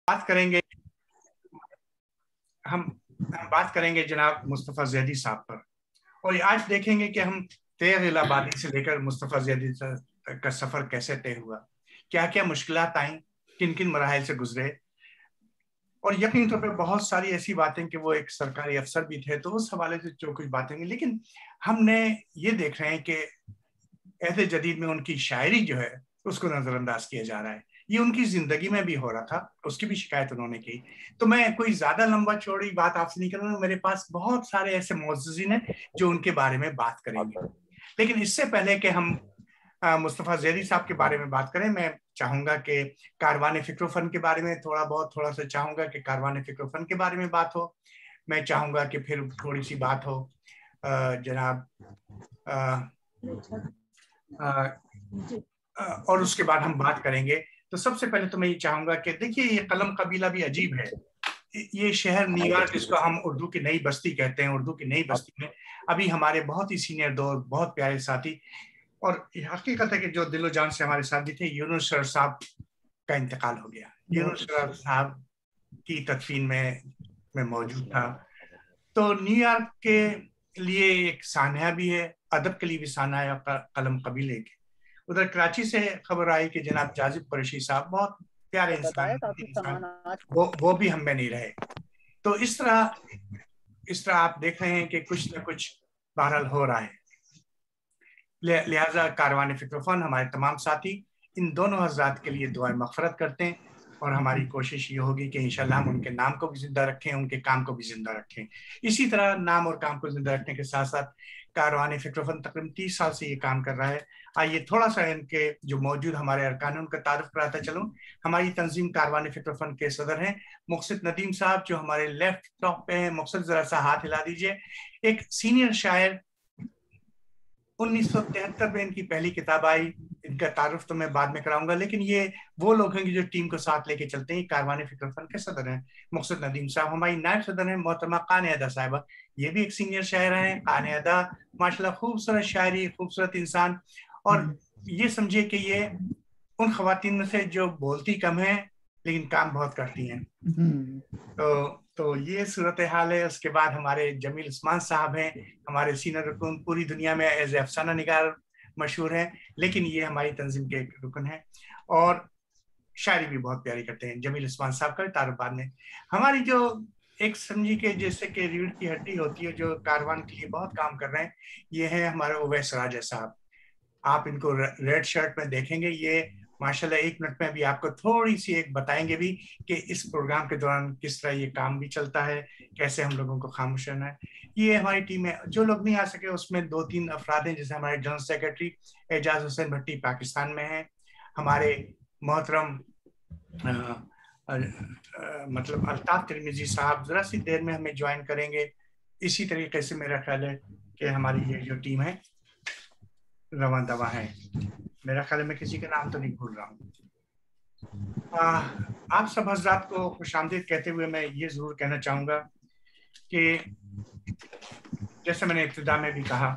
بات کریں گے ہم بات کریں گے جناب مصطفیٰ زیدی صاحب پر، اور آج دیکھیں گے کہ ہم تیغ الہٰ سے لے کر مصطفیٰ زیدی کا سفر کیسے طے ہوا، کیا کیا مشکلات آئیں، کن کن مراحل سے گزرے، اور یقینی طور پہ بہت ساری ایسی باتیں کہ وہ ایک سرکاری افسر بھی تھے تو اس حوالے سے جو کچھ باتیں گے. لیکن ہم نے یہ دیکھ رہے ہیں کہ عہد جدید میں ان کی شاعری جو ہے اس کو نظر انداز کیا جا رہا ہے. یہ ان کی زندگی میں بھی ہو رہا تھا، اس کی بھی شکایت انہوں نے کی. تو میں کوئی زیادہ لمبا چوڑی بات آپ سے نہیں کروں گا، میرے پاس بہت سارے ایسے معززین ہیں جو ان کے بارے میں بات کریں گے. لیکن اس سے پہلے کہ ہم مصطفیٰ زیدی صاحب کے بارے میں بات کریں، میں چاہوں گا کہ کاروان فکر و فن کے بارے میں تھوڑا سا چاہوں گا کہ کاروان فکر و فن کے بارے میں بات ہو. میں چاہوں گا کہ پھر تھوڑی سی بات ہو جناب اور اس کے بعد ہم بات کریں گے. تو سب سے پہلے تو میں یہ چاہوں گا کہ دیکھیے یہ قلم قبیلہ بھی عجیب ہے. یہ شہر نیو یارک جس کو ہم اردو کی نئی بستی کہتے ہیں، اردو کی نئی بستی میں ابھی ہمارے بہت ہی سینئر دوست، بہت پیارے ساتھی، اور حقیقت ہے کہ جو دل و جان سے ہمارے ساتھی تھے، یونس شرر صاحب کا انتقال ہو گیا. یونس شرر صاحب کی تدفین میں موجود تھا. تو نیو یارک کے لیے ایک سانحہ بھی ہے، ادب کے لیے بھی سانحہ ہے قلم قبیلے کے. ادھر کراچی سے خبر آئی کہ جناب جاذب قریشی صاحب بہت پیارے انسان وہ بھی ہم میں نہیں رہے. تو اس طرح آپ دیکھ رہے ہیں کہ کچھ نہ کچھ بہرحال ہو رہا ہے. لہٰذا کاروان فکر و فن ہمارے تمام ساتھی ان دونوں حضرات کے لیے دعائیں مغفرت کرتے ہیں، اور ہماری کوشش یہ ہوگی کہ انشاءاللہ ہم ان کے نام کو بھی زندہ رکھیں، ان کے کام کو بھی زندہ رکھیں. اسی طرح نام اور کام کو زندہ رکھنے کے ساتھ ساتھ کاروان فکر و فن تقریباً 30 سال سے یہ کام کر رہا ہے. آئیے تھوڑا سا ان کے جو موجود ہمارے ارکان ہیں ان کا تعارف کراتا چلوں. ہماری تنظیم کاروان فکر و فن کے صدر ہیں مقصد ندیم صاحب، جو ہمارے لیفٹ ٹاپ پہ ہیں. مقصد ذرا سا ہاتھ ہلا دیجئے. ایک سینئر شاعر، 1973 میں ان کی پہلی کتاب آئی. ان کا تعارف تو میں بعد میں کراؤں گا، لیکن یہ وہ لوگ ہیں جو ٹیم کو ساتھ لے کے چلتے ہیں. کاروان فکر و فن کے صدر ہیں مقصد ندیم صاحب. ہماری نائب صدر ہیں محترمہ قانع ادا صاحبہ، یہ بھی ایک سینئر شاعر ہیں. قانع ادا ماشاءاللہ خوبصورت شاعری، خوبصورت انسان، اور یہ سمجھے کہ یہ ان خواتین میں سے جو بولتی کم ہیں لیکن کام بہت کرتی ہیں. تو یہ صورتحال ہے. اس کے بعد ہمارے جمیل عثمان صاحب ہیں، ہمارے سینئر رکن، پوری دنیا میں ایز اے افسانہ نگار مشہور ہیں، لیکن یہ ہماری تنظیم کے ایک رکن ہیں اور شاعری بھی بہت پیاری کرتے ہیں. جمیل عثمان صاحب کا تعارف بعد میں. ہماری جو ایک سمجھی کہ جیسے کہ ریڑھ کی ہڈی ہوتی ہے، جو کاروان کے لیے بہت کام کر رہے ہیں، یہ ہے ہمارے اویس راجہ صاحب. آپ ان کو ریڈ شرٹ میں دیکھیں گے. یہ ماشاءاللہ 1 منٹ میں بھی آپ کو تھوڑی سی ایک بتائیں گے بھی کہ اس پروگرام کے دوران کس طرح یہ کام بھی چلتا ہے، کیسے ہم لوگوں کو خاموش رہنا ہے. یہ ہماری ٹیم ہے. جو لوگ نہیں آ سکے اس میں 2-3 افراد ہیں، جیسے ہمارے جنرل سیکرٹری اعجاز حسین بھٹی پاکستان میں ہیں، ہمارے محترم مطلب الطاف ترمیزی صاحب ذرا سی دیر میں ہمیں جوائن کریں گے. اسی طریقے سے میرا خیال ہے کہ ہماری یہ جو ٹیم ہے رواں دواں ہے. میرا خیال ہے میں کسی کا نام تو نہیں بھول رہا ہوں. آپ سب حضرات کو خوش آمدید کہتے ہوئے میں یہ ضرور کہنا چاہوں گا کہ جیسے میں نے ابتدا میں بھی کہا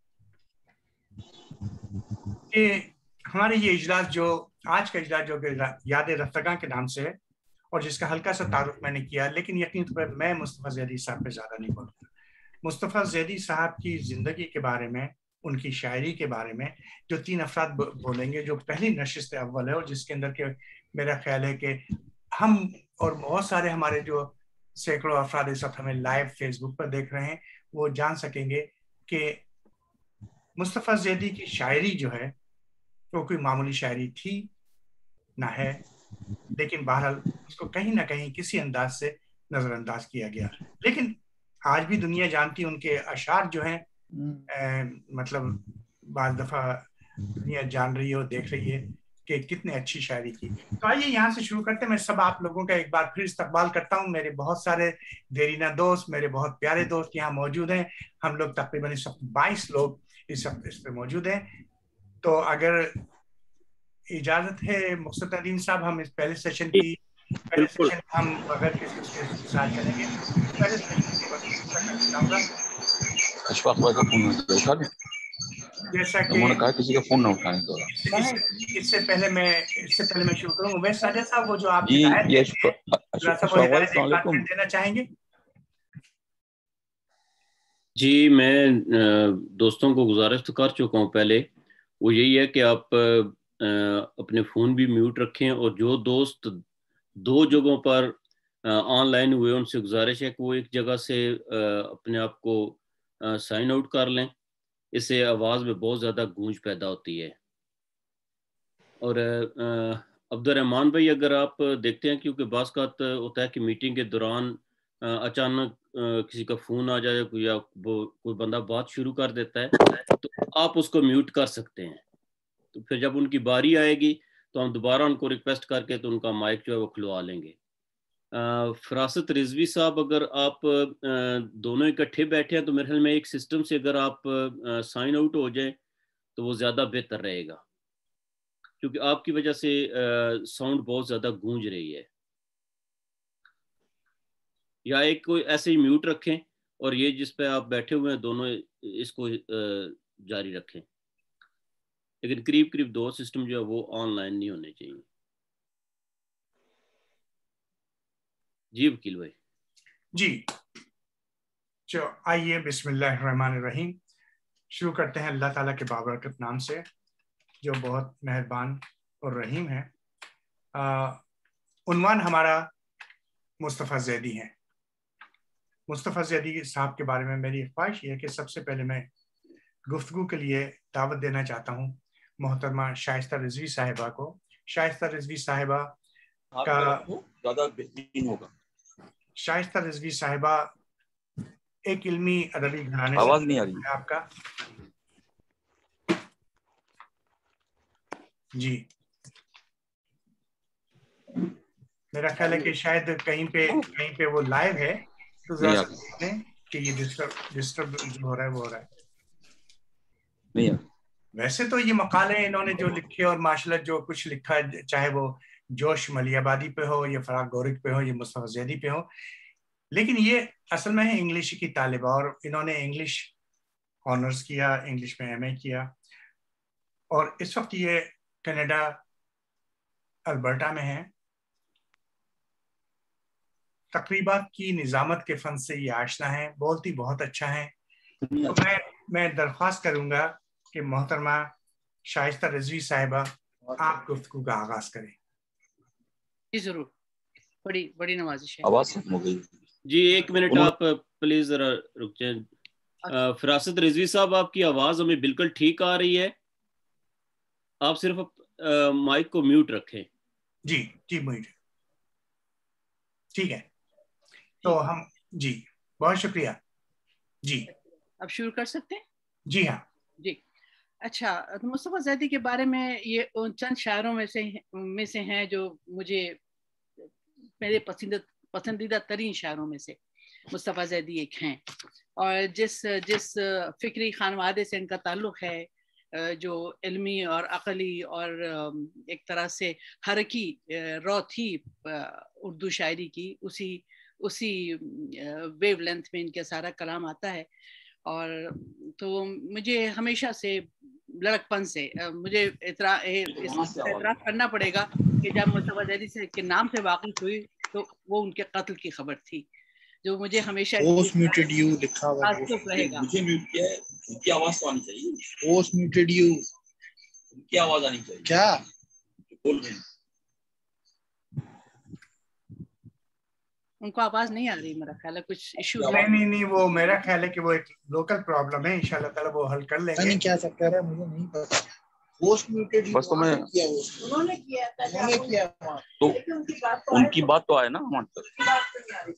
کہ ہمارے یہ اجلاس، جو آج کا اجلاس جو کہ یاد رفتگاں کے نام سے ہے اور جس کا ہلکا سا تعارف میں نے کیا، لیکن یقین طور پر میں مصطفیٰ زیدی صاحب پہ زیادہ نہیں بولوں گا. مصطفیٰ زیدی صاحب کی زندگی کے بارے میں، ان کی شاعری کے بارے میں جو 3 افراد بولیں گے، جو پہلی نشست اول ہے اور جس کے اندر کہ میرا خیال ہے کہ ہم اور بہت سارے ہمارے جو سینکڑوں افراد اس وقت ہمیں لائیو فیس بک پر دیکھ رہے ہیں وہ جان سکیں گے کہ مصطفیٰ زیدی کی شاعری جو ہے وہ کوئی معمولی شاعری تھی نہ ہے، لیکن بہرحال اس کو کہیں نہ کہیں کسی انداز سے نظر انداز کیا گیا. لیکن آج بھی دنیا جانتی ان کے اشعار جو ہیں، مطلب بعض دفعہ دنیا جان رہی ہے اور دیکھ رہی ہے کہ کتنے اچھی شاعری کی. تو آئیے یہاں سے شروع کرتے ہیں. میں سب آپ لوگوں کا ایک بار پھر استقبال کرتا ہوں. میرے بہت سارے دیرینہ دوست، میرے بہت پیارے دوست یہاں موجود ہیں. ہم لوگ تقریباً اس وقت 22 لوگ اس وقت اس پہ موجود ہیں. تو اگر اجازت ہے مقصد ندیم صاحب، ہم اس پہلے سیشن ہم بغیر کسی اس کے ساتھ چلیں گے. پہلے سیشن اشفاق بھائی کا فون جیسا کہ کسی کا فون نہ اٹھانے اس سے پہلے میں شروع کروں. اویس راجہ صاحب، وہ جو آپ جی. السلام علیکم. دینا چاہیں گے؟ جی میں دوستوں کو گزارش تو کر چکا ہوں پہلے، وہ یہی ہے کہ آپ اپنے فون بھی میوٹ رکھیں، اور جو دوست دو جگہوں پر آن لائن ہوئے ان سے گزارش ہے کہ وہ ایک جگہ سے اپنے آپ کو سائن آؤٹ کر لیں، اس سے آواز میں بہت زیادہ گونج پیدا ہوتی ہے. اور عبدالرحمان بھائی اگر آپ دیکھتے ہیں، کیونکہ بعض اوقات ہوتا ہے کہ میٹنگ کے دوران اچانک کسی کا فون آ جائے یا کوئی بندہ بات شروع کر دیتا ہے، تو آپ اس کو میوٹ کر سکتے ہیں. تو پھر جب ان کی باری آئے گی تو ہم دوبارہ ان کو ریکویسٹ کر کے تو ان کا مائک جو ہے وہ کھلوا لیں گے. فراست رضوی صاحب اگر آپ دونوں اکٹھے بیٹھے ہیں تو میرے خیال میں ایک سسٹم سے اگر آپ سائن آؤٹ ہو جائیں تو وہ زیادہ بہتر رہے گا، کیونکہ آپ کی وجہ سے ساؤنڈ بہت زیادہ گونج رہی ہے. یا ایک کوئی ایسے ہی میوٹ رکھیں اور یہ جس پہ آپ بیٹھے ہوئے ہیں دونوں اس کو جاری رکھیں، لیکن قریب دو سسٹم جو ہے وہ آن لائن نہیں ہونے چاہیے. جی وکیل بھائی. جی آئیے بسم اللہ الرحمن الرحیم، شروع کرتے ہیں اللہ تعالیٰ کے بابرکت نام سے جو بہت مہربان اور رحیم ہے. عنوان ہمارا مصطفیٰ زیدی ہے. مصطفیٰ زیدی صاحب کے بارے میں میری خواہش یہ ہے کہ سب سے پہلے میں گفتگو کے لیے دعوت دینا چاہتا ہوں محترمہ شائستہ رضوی صاحبہ کو. شائستہ رضوی صاحبہ کا زیادہ بہترین ہوگا. شائستہ رضوی صاحبہ ایک علمی ادبی گھرانے سے آواز نہیں آ رہی ہے آپ کا. جی میرا خیال ہے کہ شاید کہیں پہ وہ لائیو ہے تو ذرا سا دیکھ لیں کہ یہ ڈسٹرب جو ہو رہا ہے وہ ہو رہا ہے. ویسے تو یہ مقالے انہوں نے جو لکھے اور ماشاء اللہ جو کچھ لکھا، چاہے وہ جوش ملی آبادی پہ ہو یا فراق گورک پہ ہو یا مصطفیٰ زیدی پہ ہو، لیکن یہ اصل میں ہے انگلش کی طالبہ اور انہوں نے انگلش آنرز کیا، انگلش میں ایم اے کیا، اور اس وقت یہ کینیڈا البرٹا میں ہیں. تقریبات کی نظامت کے فن سے یہ آشنا ہے، بولتی بہت اچھا ہے. تو میں درخواست کروں گا کہ محترمہ شائستہ رضوی صاحبہ آپ گفتگو کا آغاز کریں. جی ضرور، بڑی نوازش ہے. آواز ختم ہو گئی. جی ایک منٹ آپ پلیز ذرا رک جائیں. فراست رضوی صاحب آپ کی آواز ہمیں بالکل ٹھیک آ رہی ہے، آپ صرف مائک کو میوٹ رکھیں. جی میوٹ ٹھیک ہے. تو ہم جی بہت شکریہ. جی اب شروع کر سکتے ہیں. جی ہاں. جی اچھا، مصطفیٰ زیدی کے بارے میں یہ ان چند شاعروں میں سے ہیں جو مجھے میرے پسندیدہ ترین شاعروں میں سے مصطفیٰ زیدی ایک ہیں. اور جس فکری خانوادے سے ان کا تعلق ہے، جو علمی اور عقلی اور ایک طرح سے حرکی رو تھی اردو شاعری کی، اسی ویو لینتھ میں ان کا سارا کلام آتا ہے. اور تو مجھے ہمیشہ سے لڑکپن سے مجھے اعتراف کرنا پڑے گا کہ جب مصطفیٰ زیدی سے کے نام سے واقف ہوئی تو وہ ان کے قتل کی خبر تھی، جو مجھے ہمیشہ تعصب رہے گا. مجھے میوٹ کیا ہے، ان کی آواز تو آنی چاہیے. پوسٹ میوٹڈ یو، ان کی آواز آنی چاہیے. کیا بول رہے ہیں؟ ان کو آواز نہیں آ رہی، میرا خیال ہے کچھ ایشو. نہیں وہ میرا خیال ہے کہ وہ ایک لوکل پرابلم ہے، انشاءاللہ تعالیٰ وہ حل کر لیں گے. کیا چکر ہے مجھے نہیں پتا. پوسٹ میوٹڈ بس تو میں انہوں نے کیا تو ان کی بات تو آئے نا ہمارے تک.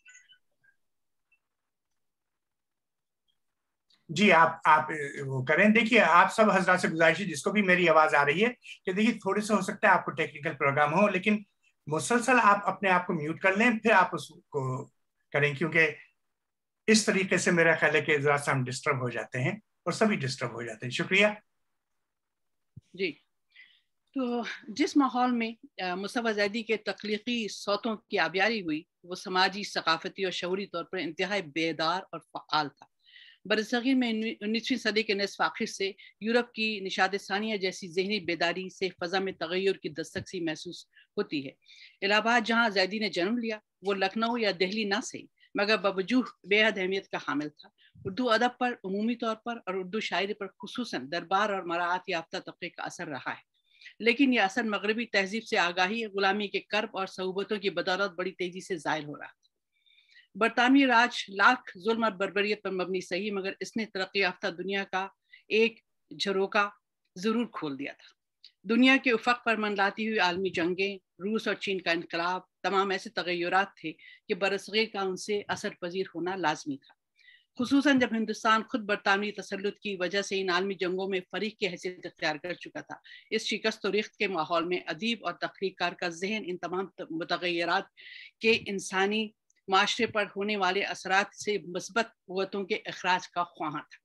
جی آپ وہ کریں. دیکھیے آپ سب حضرات سے گزارش ہے جس کو بھی میری آواز آ رہی ہے کہ دیکھیے تھوڑے سے ہو سکتا ہے آپ کو ٹیکنیکل پروگرام ہو، لیکن مسلسل آپ اپنے آپ کو میوٹ کر لیں پھر آپ اس کو کریں، کیونکہ اس طریقے سے میرا خیال ہے کہ ذرا سا ہم ڈسٹرب ہو جاتے ہیں اور سبھی ڈسٹرب ہو جاتے ہیں. شکریہ. جی تو جس ماحول میں مصطفیٰ زیدی کے تخلیقی صوتوں کی آبیاری ہوئی وہ سماجی، ثقافتی اور شعوری طور پر انتہائی بیدار اور فعال تھا. बरसगीर में 19वीं सदी के निस्फ आखिर से यूरोप की निशाद सानिया जैसी जहनी बेदारी से फ़ज़ा में तगय्युर की दस्तक सी महसूस होती है। इलाहाबाद जहाँ ज़ैदी ने जन्म लिया वो लखनऊ या दिल्ली ना सही मगर बावजूद बेहद अहमियत का हामिल था। उर्दू अदब पर उमूमी तौर पर और उर्दू शायरी पर खुसूसन दरबार और मराआत याफ्ता तबके का असर रहा है, लेकिन यह असर मगरबी तहजीब से आगाही, गुलामी के कर्ब और सहूबतों की बदौलत बड़ी तेजी से ज़ाहिर हो रहा था। बरतानवी राज लाख जुल्म और बर्बरियत पर मबनी सही मगर इसने तरक्की याफ्ता दुनिया का एक झरोका जरूर खोल दिया था। दुनिया के उफक पर मंडलाती हुई आलमी जंगें, रूस और चीन का इनकलाब, तमाम ऐसे तगय्युरात थे कि बरसगीर का उनसे असर पजीर होना लाजमी था, खुसूसन जब हिंदुस्तान खुद बरतानवी तसल्लुत की वजह से इन आलमी जंगों में फरीक की हैसियत इख्तियार कर चुका था। इस शिकस्त और रिख्त के माहौल में अदीब और तख्लीक़कार का जहन इन तमाम मुतग़य्यरात के इंसानी माशरे पर होने वाले असरात से मुस्बत क़ुव्वतों के अखराज का ख्वाहां था।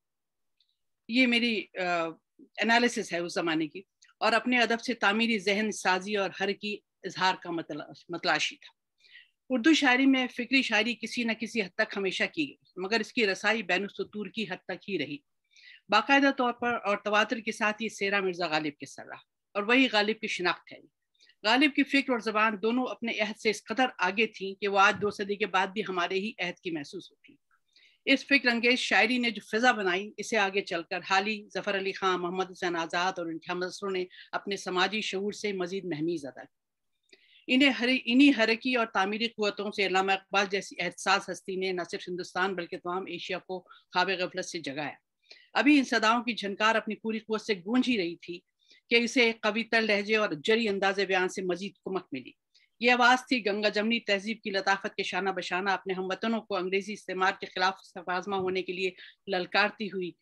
ये मेरी एनालिसिस है उस ज़माने की, और अपने अदब से तामीरी जहन साजी और हर की इजहार का मतलाशी था। उर्दू शायरी में फ़िक्री शायरी किसी न किसी हद तक हमेशा की गई, मगर इसकी रसाई बैनुस्सुतूर की हद तक ही रही। बाकायदा तौर पर और तवातर के साथ ये सेरा मिर्ज़ा गालिब के सर रहा, और वही गालिब की शिनाख्त है। गालिब की फ़िक्र और ज़बान दोनों अपने अहद से इस कदर आगे थीं कि वो आज 2 सदी के बाद भी हमारे ही अहद की महसूस होती। इस फिक्र अंगेज शायरी ने जो फिजा बनाई, इसे आगे चलकर हाली, ज़फ़र अली ख़ान, मोहम्मद हुसैन आज़ाद और इनके हमअसरों ने अपने समाजी शऊर से मज़ीद महमीज़ अदा की। इन्हीं हरकी और तामीरी क़ुव्वतों से अल्लामा इक़बाल जैसी एहसास हस्ती ने न सिर्फ हिंदुस्तान बल्कि तमाम एशिया को ख्वाब गफलत से जगाया। अभी इन सदाओं की झनकार अपनी पूरी क़ुव्वत से गूंज ही रही थी कि इसे कविता लहजे और जरी अंदाज़े बयान से मज़ीद कुमक मिली। ये आवाज़ थी गंगा जमनी तहजीब की लताफत के शाना बशाना अपने हमवतनों को अंग्रेज़ी इस्तेमार के खिलाफ सफाज़मा होने के लिए ललकारती हुई,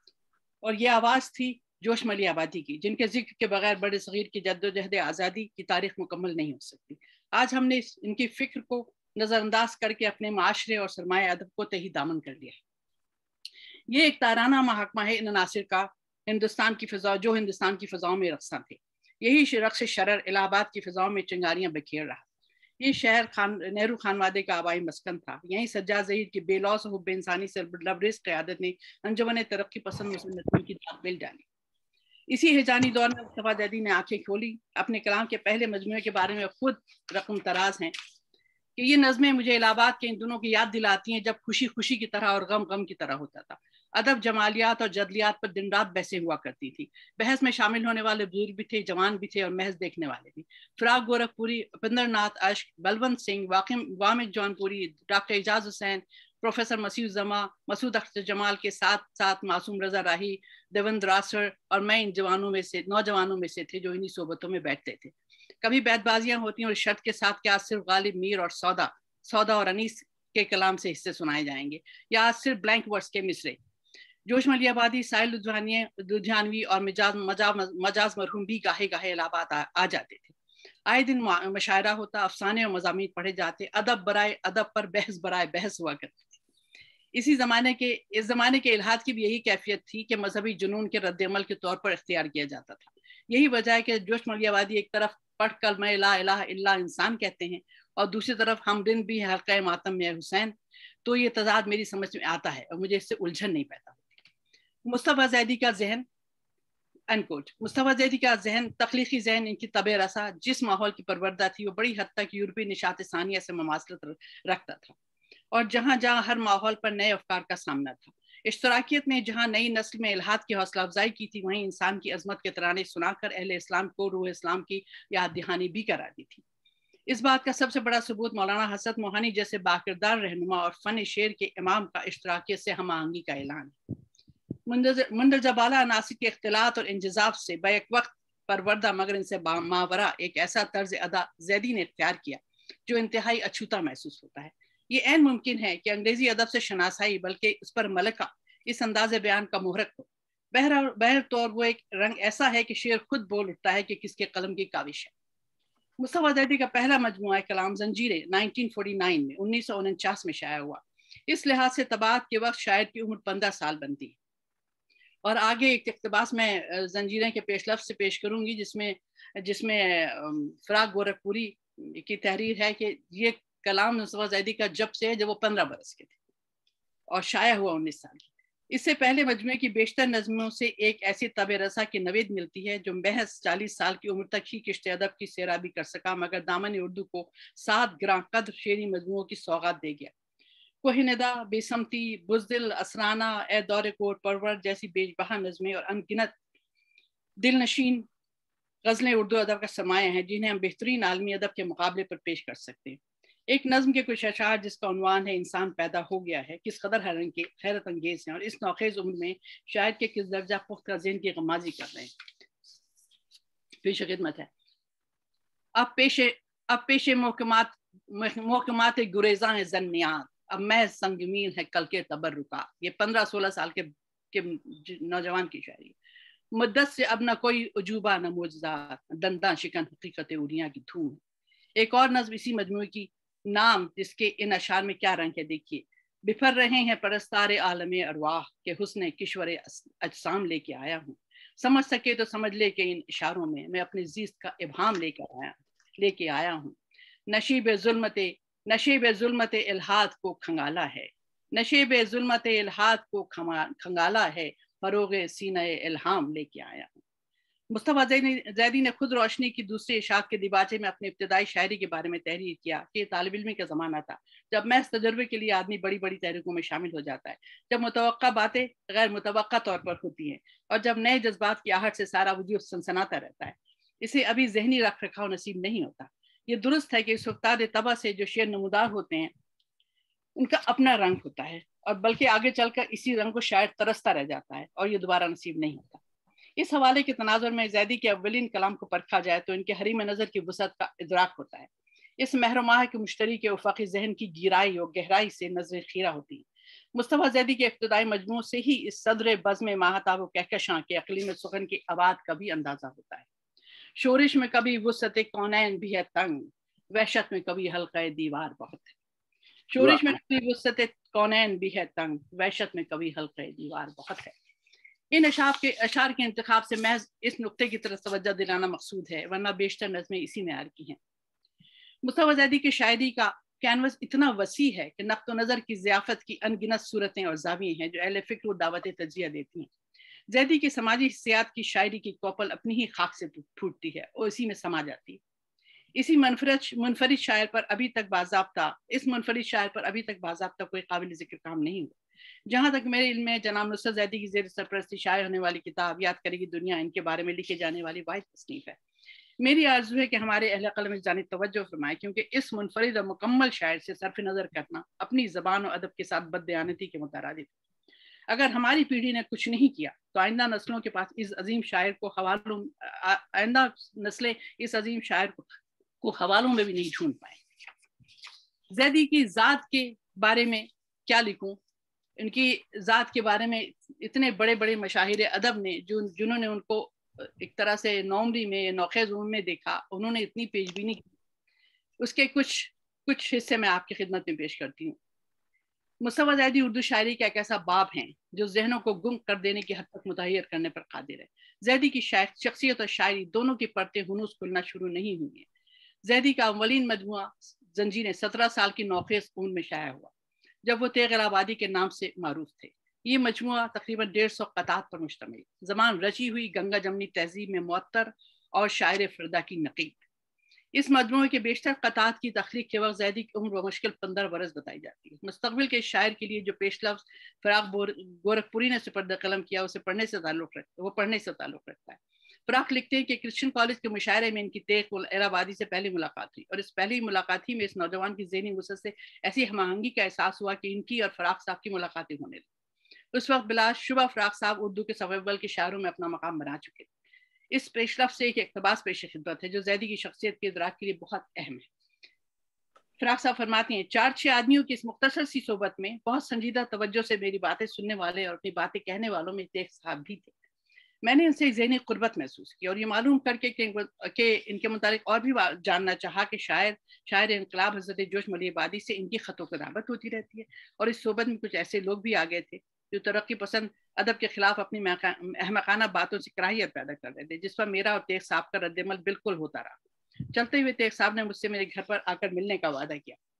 और ये आवाज़ थी जोश मली आबादी की, जिनके जिक्र के बगैर बड़े सगीर की जद्दोजहद आज़ादी की तारीख मुकम्मल नहीं हो सकती। आज हमने इनकी फ़िक्र को नज़रअंदाज करके अपने माशरे और सरमाए अदब को तही दामन कर लिया। ये एक ताराना महकमा है इन अनासिर का हिंदुस्तान की फ़िज़ा, जो हिंदुस्तान की फ़िज़ाओं में रक़्सा थे। यही रक़्स शरर इलाहाबाद की फ़िज़ाओं में चिंगारियाँ बिखेर रहा। ये शहर नेहरू खानवादे का आबाई मस्कन था। यहीं सज्जाद ज़हीर की बेलौस हुब्ब इंसानी से लबरेज़ क़यादत ने अंजुमन तरक्की पसंद मुसन्निफ़ीन की दाग मिल डाली। इसी हिजानी दौर में मुस्तफ़ा ज़ैदी ने आंखें खोली। अपने कलाम के पहले मजमूए के बारे में खुद रकम तराज हैं कि ये नज़में मुझे इलाहाबाद के इन दिनों की याद दिलाती हैं जब खुशी खुशी की तरह और गम गम की तरह होता था। अदब, जमालियात और जदलियात पर दिन रात बहसें हुआ करती थी। बहस में शामिल होने वाले बुजुर्ग भी थे, जवान भी थे और महज देखने वाले भी। फिराक गोरखपुरी, उपेंद्रनाथ अश्क, बलवंत सिंह, वामिक जौनपुरी, डॉक्टर एजाज हुसैन, प्रोफेसर मसीह जमा, मसूद अख्तर जमाल के साथ साथ मासूम रजा राही, देवेंद्र रासर और मैं इन नौजवानों में से थे जो इन्हीं सोबतों में बैठते थे। कभी बैतबाजियां होती और शर्त के साथ कि आज सिर्फ गालिब, मीर और सौदा और अनीस के कलाम से हिस्से सुनाए जाएंगे, या आज सिर्फ ब्लैंक वर्ड्स के मिसरे। जोश मली आबादी, साहिल लुधियानवी और मजाज मरहूम भी गाहे गाहे इलाहाबाद आ जाते थे। आए दिन मशायरा होता, अफसाने और मज़ामीन पढ़े जाते, अदब बराए अदब पर बहस बराए बहस हुआ करती। इस ज़माने के इल्हाद की भी यही कैफियत थी कि मजहबी जुनून के रद्दअमल के तौर पर इख्तियार किया जाता था। यही वजह है कि जोश मली आबादी एक तरफ पढ़ कलमा ला इलाहा इल्ला इंसान कहते हैं और दूसरी तरफ हम दिन भी हल्का मातम में हुसैन, तो ये तजाद मेरी समझ में आता है और मुझे इससे उलझन नहीं पैदा। मुस्तफ़ा ज़ैदी का जहन अनकोट मुस्तफ़ा ज़ैदी का जहन, तख्लीकी जहन, इनकी तबे रसा जिस माहौल की परवरदा थी वो बड़ी हद तक यूरोपीय निशात सानिया से ममासलत रखता था, और जहाँ जहाँ हर माहौल पर नए अफकार का सामना था। इश्तराकियत ने जहाँ नई नस्ल में इल्हाद की हौसला अफजाई की थी, वहीं इंसान की अजमत के तराने सुनाकर अहले इस्लाम को रूह इस्लाम की याद दहानी भी करा दी थी। इस बात का सबसे बड़ा सबूत मौलाना हसरत मोहानी जैसे बाकिरदार रहनुमा और फ़न शेर के इमाम का इश्तराकियत से हम आहंगी का ऐलान है। मंदरजा बाला अनासिर के इख्तिलात और इंजज़ाब से बैक वक्त परवरदा मगर इनसे मावरा एक ऐसा तर्ज अदा ज़ैदी ने इख्तियार किया जो इंतहाई अछूता महसूस होता है। ये ऐन मुमकिन है कि अंग्रेजी अदब से शनासाई बल्कि इस पर मलका, इस अंदाज़े बयान का मुहरक हो। बहर तौर वो एक रंग ऐसा है कि शेर खुद बोल उठता है कि किसके कलम की काविश है। मुस्तफ़ा ज़ैदी का पहला मजमुआ कलाम ज़ंजीरें 1949 में 1949 में शाया हुआ। इस लिहाज से तबात के वक्त शायर की उम्र 15 साल बनती है। और आगे एक इक़्तिबास में ज़ंजीरें के पेश लफ्ज़ से पेश करूंगी जिसमें फिराक गोरखपुरी की तहरीर है कि ये कलाम मुस्तफ़ा ज़ैदी का जब से है जब वो 15 बरस के थे और शाया हुआ 19 साल की। इससे पहले मजमूए की बेशतर नज़मों से एक ऐसी तब रसा की नवेद मिलती है जो महज 40 साल की उम्र तक ही किश्त अदब की सैराबी कर सका, मगर दामन उर्दू को 7 ग्रां कद्र शेरी मजमूओं की सौगात दे गया। कोहिनदा, बेसमती, बुज़दिल, असराना, ए दौरे कोट परवर जैसी बेजबहा नज़में और अनगिनत दिलनशीन गज़लें उर्दू अदब का सरमाया है जिन्हें हम बेहतरीन आलमी अदब के मुकाबले पर पेश कर सकते हैं। एक नज़म के कुछ अशार जिसका उन्वान है इंसान पैदा हो गया है, किस कदर हैरत अंगेज हैं और इस नौखेज उम्र में शायर के किस दर्जा पुख्ता ज़हन की गमाजी कर रहे हैं। पेश खिदमत है। अब पेशे मोहकमात गुरेज़ां है ज़न्नियात, अब महज संगमीन है कल के तबर्रुका। ये 15-16 साल के नौजवान की शायरी। मुद्दत से अब न कोई उजूबा न मोजज़ात, दंदा शिकन हकीकत उरिया की धूम। एक और नज़्म इसी मजमूए की, नाम जिसके इन अशार में क्या रंग है देखिए। बिफर रहे हैं परस्तारे आलमे अरवाह के हुस्ने किश्वरे अजसाम लेके आया हूँ। समझ सके तो समझ ले के इन इशारों में मैं अपनी ज़ीस्त का इब्हाम लेके आया हूँ। नशीब जुल्मत इल्हाद को खंगाला है, नशीब जुल्मत इल्हाद को खंगाला है, फरोगे सीने इल्हाम लेके आया हूँ। मुस्तफा ज़ैदी ने खुद रोशनी की दूसरे इशाक के दिबाचे में अपने इब्तदाई शायरी के बारे में तहरीर किया कि तालिब इल्मी का ज़माना था जब महज तजुर्बे के लिए आदमी बड़ी बड़ी तहरीकों में शामिल हो जाता है, जब मुतवक्का बातें गैर मुतवक्का तौर पर होती हैं और जब नए जज्बात की आहट से सारा वजूद सनसनाता रहता है। इसे अभी जहनी रख रखाव नसीब नहीं होता। ये दुरुस्त है कि इस उस्ताद तबा से जो शेर नमूदार होते हैं उनका अपना रंग होता है और बल्कि आगे चलकर इसी रंग को शायद तरसता रह जाता है और ये दोबारा नसीब नहीं होता। इस हवाले के तनाजुर में ज़ैदी के अव्वलीन कलाम को परखा जाए तो इनके हरीम नज़र की वसअत का इदराक होता है। इस महरमाह के मुश्तरी के उफ़क़ी ज़हन की गिराई और गहराई से नज़र खीरा होती है। मुस्तफा ज़ैदी के इब्तिदाई मजमू से ही इस सदर बज़्म माहताब व कहकशां के अक़लीम सुखन की आबाद का भी अंदाज़ा होता है। शोरिश में कभी वसअत कौनैन भी है तंग, वहशत में कभी हल्क़े दीवार बहुत है। शोरिश में कभी वसअत कौनैन भी है तंग, वहशत में कभी हल्क़े दीवार बहुत है। इन अशार के इंतखाब से महज इस नुक्ते की तरफ तवज्जो दिलाना मकसूद है, वरना बेशतर नज़में इसी मेयार की हैं। मुस्तफा ज़ैदी की शायरी का कैनवस इतना वसी है कि नक़्तो नज़र की ज़ियाफ़त की अनगिनत सूरतें और ज़ाविये हैं जो अहले फ़िक्र और दावत तजिया देती हैं। ज़ैदी की समाजी हिस्सियात की शायरी की कोपल अपनी ही खाक से फूटती है और इसी में समा जाती है। इसी मुनफरिद शायर पर अभी तक बाज़ाब्ता कोई काबिल ज़िक्र काम नहीं हुआ। जहाँ तक मेरे इल्म में जनाब नुसरत ज़ैदी की ज़ेर सरपरस्ती शाये होने वाली किताब याद करेगी दुनिया इनके बारे में लिखे जाने वाली वाहिद तसनीफ़ है। मेरी आरज़ू है कि हमारे अहले क़लम इस जानिब तवज्जो फरमाएं, क्योंकि इस मुनफरिद और मुकम्मल शायर से सर्फ़ नज़र करना अपनी ज़बान और अदब के साथ बददयानती के मुतारादिफ है। अगर हमारी पीढ़ी ने कुछ नहीं किया तो आइंदा नस्लों के पास इस अजीम शायर को हवालों में भी नहीं ढूंढ पाए। ज़ैदी की ज़ात के बारे में क्या लिखूं? इनकी ज़ात के बारे में इतने बड़े बड़े मशाहिर अदब ने जिन्होंने उनको एक तरह से नौमरी में नौखेज़ उम्र में देखा, उन्होंने इतनी पेशबीनी की, उसके कुछ हिस्से मैं आपकी खिदमत में पेश करती हूँ। मुस्तफा ज़ैदी उर्दू शायरी का एक ऐसा बाब हैं जो जहनों को गुम कर देने की हद तक मुतहय्यर करने पर कादिर है। ज़ैदी की शख्सियत और शायरी दोनों की परतें हुनूस खुलना शुरू नहीं हुई हैं। ज़ैदी का अव्वलीन मजमुआ ज़ंजीरें 17 साल की नौखेज़ उम्र में शाया हुआ जब वो तेग़ आबादी के नाम से मारूफ थे। ये मजमुआ तकरीबन 150 क़तात पर मुश्तमिल, ज़मान रची हुई गंगा जमनी तहजीब में मुअत्तर और शायर फ़िरदा की नक़ीब। इस मजमुए के बेशतर क़तात की तख्लीक़ के वक्त ज़ैदी की उम्र मुश्किल 15 बरस बताई जाती है। मुस्तक़बिल के शायर के लिए जो पेश लफ्ज़ फ़राग़ गोरखपुरी ने सुपर्द क़लम किया उसे पढ़ने से ताल्लुक़ रखता है। फ़राक़ लिखते हैं कि क्रिश्चियन कॉलेज के मुशायरे में इनकी तेग़ आबादी से पहली मुलाकात हुई और इस पहली मुलाकात ही में इस नौजवान की ज़हनी वसअत से ऐसी हमआहंगी का एहसास हुआ कि इनकी और फ़राक़ साहब की मुलाकातें होने लगी। उस वक्त बिलाशुबा फ़राक़ साहब उर्दू के सफ़ अव्वल के शायरों में अपना मकाम बना चुके थे। इस पेशरफ़्त से एक इक़्तिबास पेश खिदमत है जो ज़ैदी की शख्सियत के इदराक के लिए बहुत अहम है। फ़राक़ साहब फरमाती हैं, 4-6 आदमियों की इस मुख्तसर सी सोबत में बहुत संजीदा तवज्जो से मेरी बातें सुनने वाले और अपनी बातें कहने वालों में तेग़ साहब भी थे। मैंने इनसे ज़हनी क़ुर्बत महसूस की और ये मालूम करके कि इनके मुतालिक और भी जानना चाहा कि शायर इनकलाब हज़रत जोश मली आबादी से इनकी ख़तों की रग़बत होती रहती है। और इस सोबत में कुछ ऐसे लोग भी आ गए थे जो तरक्की पसंद अदब के ख़िलाफ़ अपनी अहमकाना बातों से कराहियत पैदा कर रहे थे, जिस पर मेरा और तेग़ साहब का रद्दमल बिल्कुल होता रहा। चलते हुए तेग़ साहब ने मुझसे मेरे घर पर आकर मिलने का वादा किया।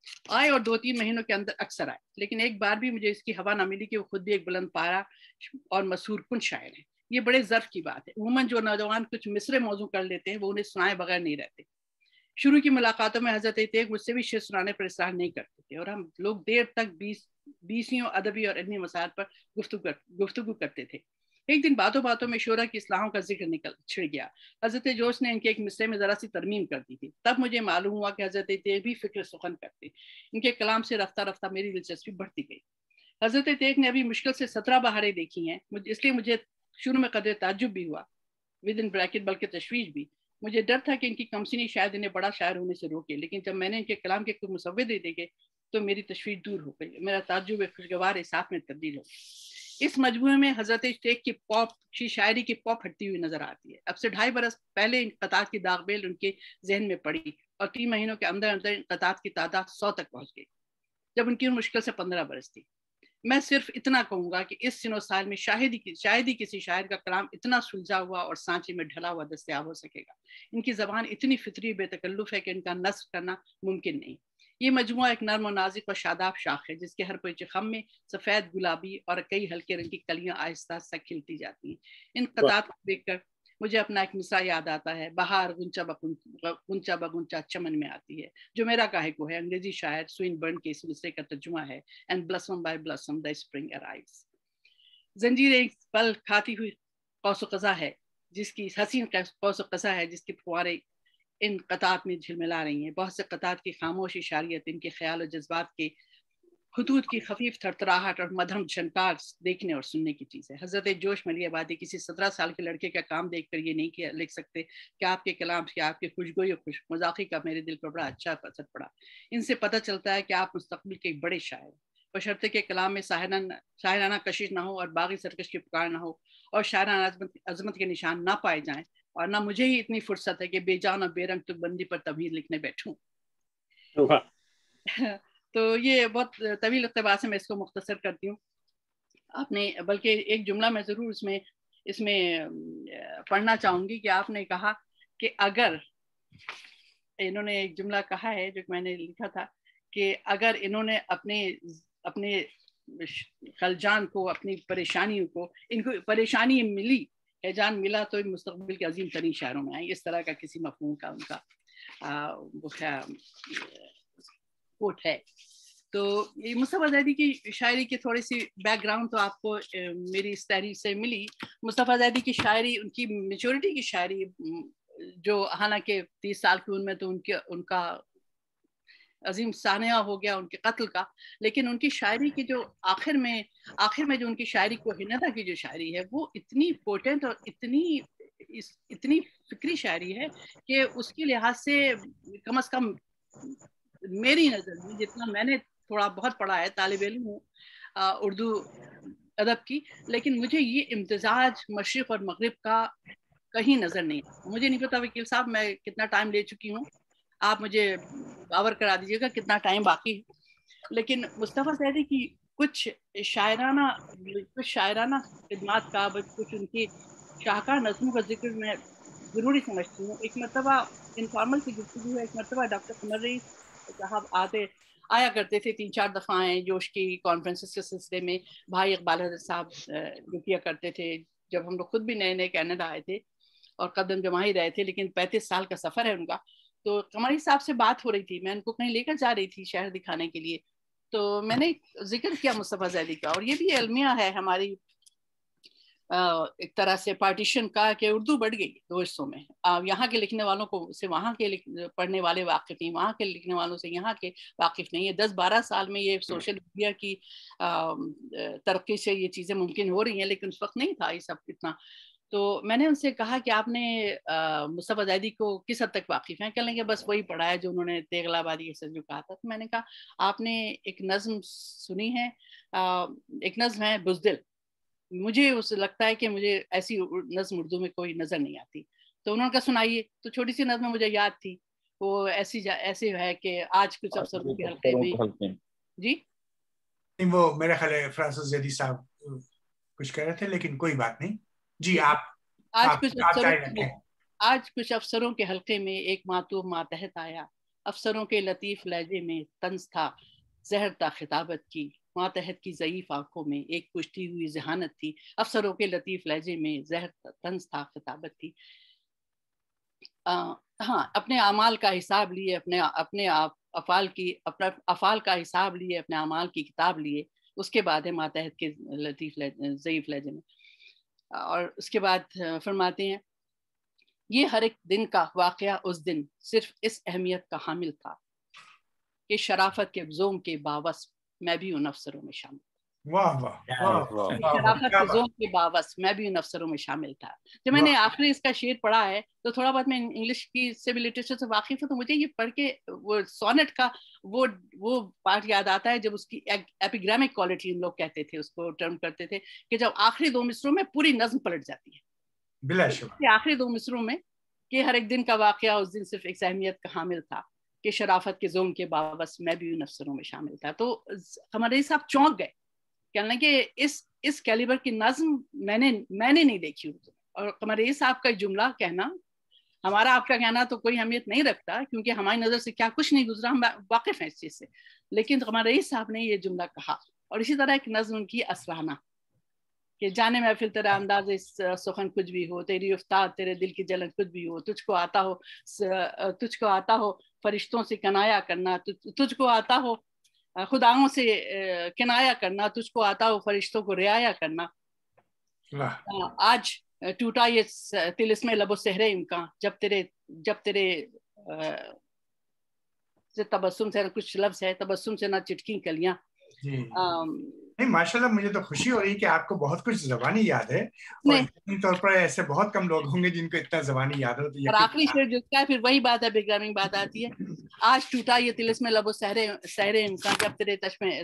آئے اور 2-3 مہینوں کے اندر اکثر آئے، لیکن ایک بار بھی مجھے اس کی ہوا نہ ملی کہ وہ خود بھی ایک بلند پارا اور مسحور کن شاعر ہیں۔ یہ بڑے ظرف کی بات ہے۔ عموماً جو نوجوان کچھ مصرے موضوع کر لیتے ہیں وہ انہیں سنائے بغیر نہیں رہتے۔ شروع کی ملاقاتوں میں حضرت تیغ مجھ سے بھی شعر سنانے پر اصرار نہیں کرتے تھے، اور ہم لوگ دیر تک بیسیوں ادبی اور علمی مسائل پر گفتگو کرتے تھے۔ ایک دن باتوں باتوں میں شعرا کی اصلاحوں کا ذکر چھڑ گیا۔ حضرت جوش نے ان کے ایک مصرے میں ذرا سی ترمیم کر دی تھی۔ تب مجھے معلوم ہوا کہ حضرت تیغ بھی فکر سخن کرتے۔ ان کے کلام سے رفتہ رفتہ میری دلچسپی بڑھتی گئی۔ حضرت تیغ نے ابھی مشکل سے 17 بہاریں دیکھی ہیں، اس لیے مجھے شروع میں قدر تعجب بھی ہوا ودن بریکٹ بلکہ تشویش بھی۔ مجھے ڈر تھا کہ ان کی کمسنی شاید انہیں بڑا شاعر ہونے سے روکے، لیکن جب میں نے ان کے کلام کے کچھ مسودے دیکھے تو میری تشویش دور ہو گئی، میرا تعجب ایک خوشگوار احساس میں تبدیل ہو گیا۔ اس مجموعے میں حضرت تیغ کی شاعری کی پاپ ہٹتی ہوئی نظر آتی ہے۔ اب سے 2.5 برس پہلے ان قطعات کی داغ بیل ان کے ذہن میں پڑی اور 3 مہینوں کے اندر اندر ان قطعات کی تعداد 100 تک پہنچ گئی، جب ان کی مشکل سے 15 برس تھی۔ میں صرف اتنا کہوں گا کہ اس سن و سال میں شاید ہی کسی شاعر کا کلام اتنا سلجھا ہوا اور سانچے میں ڈھلا ہوا دستیاب ہو سکے گا۔ ان کی زبان اتنی فطری بے تکلف ہے کہ ان کا نثر کرنا ممکن نہیں۔ یہ مجموعہ ایک نرم و نازک اور شاداب شاخ ہے جس کے ہر پیچ خم میں سفید گلابی اور کئی ہلکے رنگ کی کلیاں آہستہ آہستہ کھلتی جاتی ہیں۔ ان قطعات کو دیکھ کر مجھے اپنا ایک مصرع یاد آتا ہے، بہار غنچہ بغنچہ چمن میں آتی ہے، جو میرا کاہے ہے، انگریزی شاعر سوئن برن کے اس مصرے کا ترجمہ ہے، and blossom by blossom the spring arrives۔ زنجیر ایک پل کھاتی ہوئی قوس و قزح ہے جس کی حسین قوس و قزح ہے جس کی پھوارے ان قطعات میں جھلملا رہی ہیں۔ بہت سے قطعات کی خاموش اشاریت ان کے خیال و جذبات کے خطوط کی خفیف تھرتھراہٹ اور مدھم جھنکار دیکھنے اور سننے کی چیز ہے۔ حضرت جوش ملی آبادی کسی 17 سال کے لڑکے کا کام دیکھ کر یہ نہیں لکھ سکتے کہ آپ کے کلام سے آپ کی خوشگوئی اور خوش مذاقی کا میرے دل پر بڑا اچھا اثر پڑا۔ ان سے پتہ چلتا ہے کہ آپ مستقبل کے ایک بڑے شاعر ہیں، بشرطے کے کلام میں شاعرانہ کشش نہ ہو اور باغی سرکش کی پکار نہ ہو اور شاعرانہ عظمت کے نشان نہ پائے جائیں، اور نہ مجھے ہی اتنی فرصت ہے کہ بے جان اور بے رنگ تک بندی پر تمہید لکھنے بیٹھوں۔ تو یہ بہت طویل اقتباس ہے، میں اس کو مختصر کرتی ہوں۔ آپ نے بلکہ ایک جملہ میں ضرور اس میں پڑھنا چاہوں گی کہ آپ نے کہا کہ اگر انہوں نے ایک جملہ کہا ہے جو میں نے لکھا تھا کہ اگر انہوں نے اپنے خلجان کو، اپنی پریشانیوں کو، ان کو پریشانی ملی، جان ملا تو مستقبل کے عظیم ترین شاعروں میں آئیں۔ اس طرح کا کسی مفہوم کا ان کا کوٹ ہے۔ تو مصطفیٰ زیدی کی شاعری کی تھوڑی سی بیک گراؤنڈ تو آپ کو میری اس تحریر سے ملی۔ مصطفیٰ زیدی کی شاعری، ان کی میچورٹی کی شاعری، جو حالانکہ 30 سال کی عمر میں تو ان کا عظیم سانحہ ہو گیا ان کے قتل کا، لیکن ان کی شاعری کی جو آخر میں جو ان کی شاعری کو ہندا کی جو شاعری ہے وہ اتنی پوٹنٹ اور اتنی فکری شاعری ہے کہ اس کے لحاظ سے کم از کم میری نظر میں، جتنا میں نے تھوڑا بہت پڑھا ہے، طالب علم ہوں اردو ادب کی، لیکن مجھے یہ امتزاج مشرق اور مغرب کا کہیں نظر نہیں۔ مجھے نہیں پتا وکیل صاحب میں کتنا ٹائم لے چکی ہوں، آپ مجھے باور کرا دیجیے گا کتنا ٹائم باقی ہے، لیکن مصطفیٰ زیدی کی کچھ شاعرانہ خدمات کا، کچھ ان کی شاہکار نظموں کا ذکر میں ضروری سمجھتی ہوں۔ ایک مرتبہ انفارمل کی گفتگو ہے، ایک مرتبہ ڈاکٹر قمر رئیس صاحب آیا کرتے تھے، 3-4 دفعہ آئے جوش کی کانفرنسز کے سلسلے میں، بھائی اقبال حضرت صاحب رکیا کرتے تھے جب ہم لوگ خود بھی نئے کینیڈا آئے تھے اور قدم جما ہی رہے تھے، لیکن 35 سال کا سفر ہے ان کا۔ تو قمری صاحب سے بات ہو رہی تھی، میں ان کو کہیں لے کر جا رہی تھی شہر دکھانے کے لیے، تو میں نے ذکر کیا مصطفیٰ زیدی کا، اور یہ بھی المیہ ہے ہماری ایک طرح سے پارٹیشن کا کہ اردو بڑھ گئی 2 حصوں میں۔ یہاں کے لکھنے والوں کو سے وہاں کے پڑھنے والے واقف نہیں، وہاں کے لکھنے والوں سے یہاں کے واقف نہیں ہے۔ 10-12 سال میں یہ سوشل میڈیا کی ترقی سے یہ چیزیں ممکن ہو رہی ہیں، لیکن اس وقت نہیں تھا یہ سب اتنا۔ تو میں نے ان سے کہا کہ آپ نے مصطفیٰ زیدی کو کس حد تک واقف ہیں؟ کہنے لگے بس وہی پڑھا ہے جو انہوں نے تیغ آبادی سے جو کہا تھا۔ تو میں نے کہا آپ نے ایک نظم سنی ہے، ایک نظم ہے بزدل، مجھے لگتا ہے کہ مجھے ایسی نظم اردو میں کوئی نظر نہیں آتی۔ تو انہوں نے کہا سنائیے، تو چھوٹی سی نظم مجھے یاد تھی، وہ ایسے ہے کہ آج کچھ افسروں کے حلقے میں، جی وہ میرا خیال ہے فرانسس زیدی صاحب کچھ کہہ رہے تھے، لیکن کوئی بات نہیں، جی آج کچھ افسروں کے حلقے میں ایک ماتوب ماتحت آیا، افسروں کے لطیف لہجے میں طنز تھا زہر تا خطابت کی، ماتحت کی ضعیف آنکھوں میں ایک کشتی ہوئی ذہانت تھی، افسروں کے لطیف لہجے میں زہر طنز تھا خطابت تھی۔ ہاں، اپنے اعمال کا حساب لیے، اپنے افعال کا حساب لیے، اپنے اعمال کی کتاب لیے، اس کے بعد ہے ماتحت کے لطیف ضعیف لہجے میں۔ اور اس کے بعد فرماتے ہیں یہ ہر ایک دن کا واقعہ اس دن صرف اس اہمیت کا حامل تھا کہ شرافت کے زوم کے باوس میں بھی ان افسروں میں شامل تھا۔ واہ واہ شرافت کے زوم کے باوس میں بھی ان افسروں میں شامل تھا۔ جب میں نے آخری اس کا شعر پڑھا ہے تو تھوڑا بہت میں انگلش کی سے بھی لٹریچر سے واقف ہوں، تو مجھے یہ پڑھ کے وہ سونٹ کا وہ پارٹ یاد آتا ہے جب اس کی ایپیگرامک کوالٹی ہم لوگ کہتے تھے، اس کو ٹرم کرتے تھے، کہ جب آخری دو مصروں میں پوری نظم پلٹ جاتی ہے۔ بلا شبہ آخری دو مصروں میں کہ ہر ایک دن کا واقعہ اس دن صرف ایک اہمیت کا حامل تھا کہ شرافت کے زوم کے باوس میں بھی ان افسروں میں شامل تھا۔ تو ہمارے صاحب چونک گئے، کہنا کہ اس کیلیبر کی نظم میں نے نہیں دیکھی اردو میں۔ اور ہمارے صاحب کا جملہ کہنا، ہمارا آپ کا کہنا تو کوئی اہمیت نہیں رکھتا کیونکہ ہماری نظر سے کیا کچھ نہیں گزرا، ہم واقف ہیں اس چیز سے، لیکن ہمارے صاحب نے یہ جملہ کہا۔ اور اسی طرح ایک نظم کی اسرانہ کہ جانے محفل تیرا انداز سخن کچھ بھی ہو، تیری افتاد تیرے دل کی جلن کچھ بھی ہو، تجھ کو آتا ہو فرشتوں سے کنایا کرنا، تجھ کو آتا ہو خداؤں سے کنایا کرنا، تجھ کو آتا ہو فرشتوں کو رعایا کرنا۔ آج ٹوٹا یہ طلسم لب و سحر امکان، جب تیرے تبسم سے کچھ لفظ ہے، تبسم سے نہ چٹکی کلیاں۔ نہیں ماشاءاللہ، مجھے تو خوشی ہو رہی ہے کہ آپ کو بہت کچھ زبانی یاد ہے، اور یقینی طور پر ایسے بہت کم لوگ ہوں گے جن کو اتنا زبانی یاد ہو۔ اور آخری شعر جو کا ہے پھر وہی بات ہے، بیگرامنگ بات آتی ہے، آج ٹوٹا یہ طلسم لب و سحر امکان، جب تیرے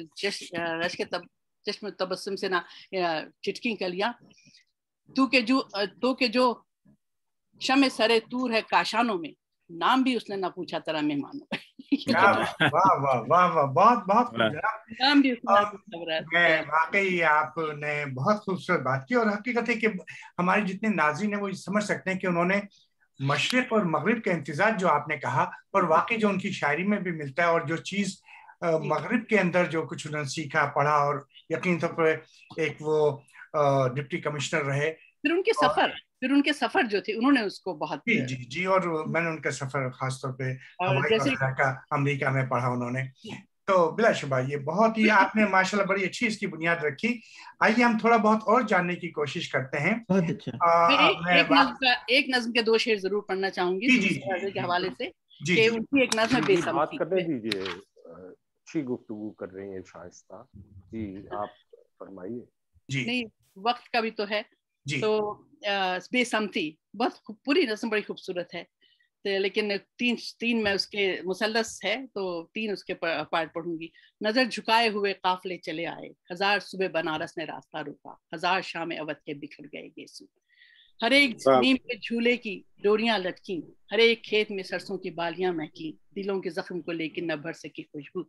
چشم تبسم سے نہ چٹکی کلیاں، تو کہ جو شمع سرے طور ہے کاشانوں میں، نام بھی اس نے نہ پوچھا تیرا مہمانوں میں۔ واہ واہ واہ واہ، بہت بہت نام بھی اس نے نہ پوچھا۔ واقعی آپ نے بہت خوبصورت بات کی، اور حقیقت ہے کہ ہمارے جتنے ناظرین ہیں وہ سمجھ سکتے ہیں کہ انہوں نے مشرق اور مغرب کا امتزاج جو آپ نے کہا، اور واقعی جو ان کی شاعری میں بھی ملتا ہے، اور جو چیز مغرب کے اندر جو کچھ انہوں نے سیکھا پڑھا، اور یقین طور پر ایک وہ ڈپٹی کمشنر رہے، پھر ان کے سفر جو تھے انہوں نے اس کو بہت جی اور میں نے ان کا سفر خاص طور پہ ہوائی وغیرہ کا امریکہ میں پڑھا انہوں نے، تو بلا شبہ یہ بہت ہی آپ نے ماشاءاللہ بڑی اچھی اس کی بنیاد رکھی۔ آئیے ہم تھوڑا بہت اور جاننے کی کوشش کرتے ہیں۔ بہت اچھا، ایک نظم کے دو شعر ضرور پڑھنا چاہوں گی کے حوالے سے، کہ ان کی ایک نظم بے سم بات کرنے دیجیے، اچھی گفتگو کر رہی ہیں شائستہ جی، آپ فرمائیے۔ جی نہیں، وقت کا بھی تو ہے، تو بے سمتی بہت پوری نظم بڑی خوبصورت ہے، لیکن تین میں اس کے مثلث ہے تو تین اس کے پارٹ پڑھوں گی۔ نظر جھکائے ہوئے قافلے چلے آئے، ہزار صبح بنارس نے راستہ روکا، ہزار شام اودھ کے بکھر گئے گیسو، ہر ایک نیم کے جھولے کی ڈوریاں لٹکی، ہر ایک کھیت میں سرسوں کی بالیاں مہکی، دلوں کے زخم کو لیکن نہ بھر سکی خوشبو،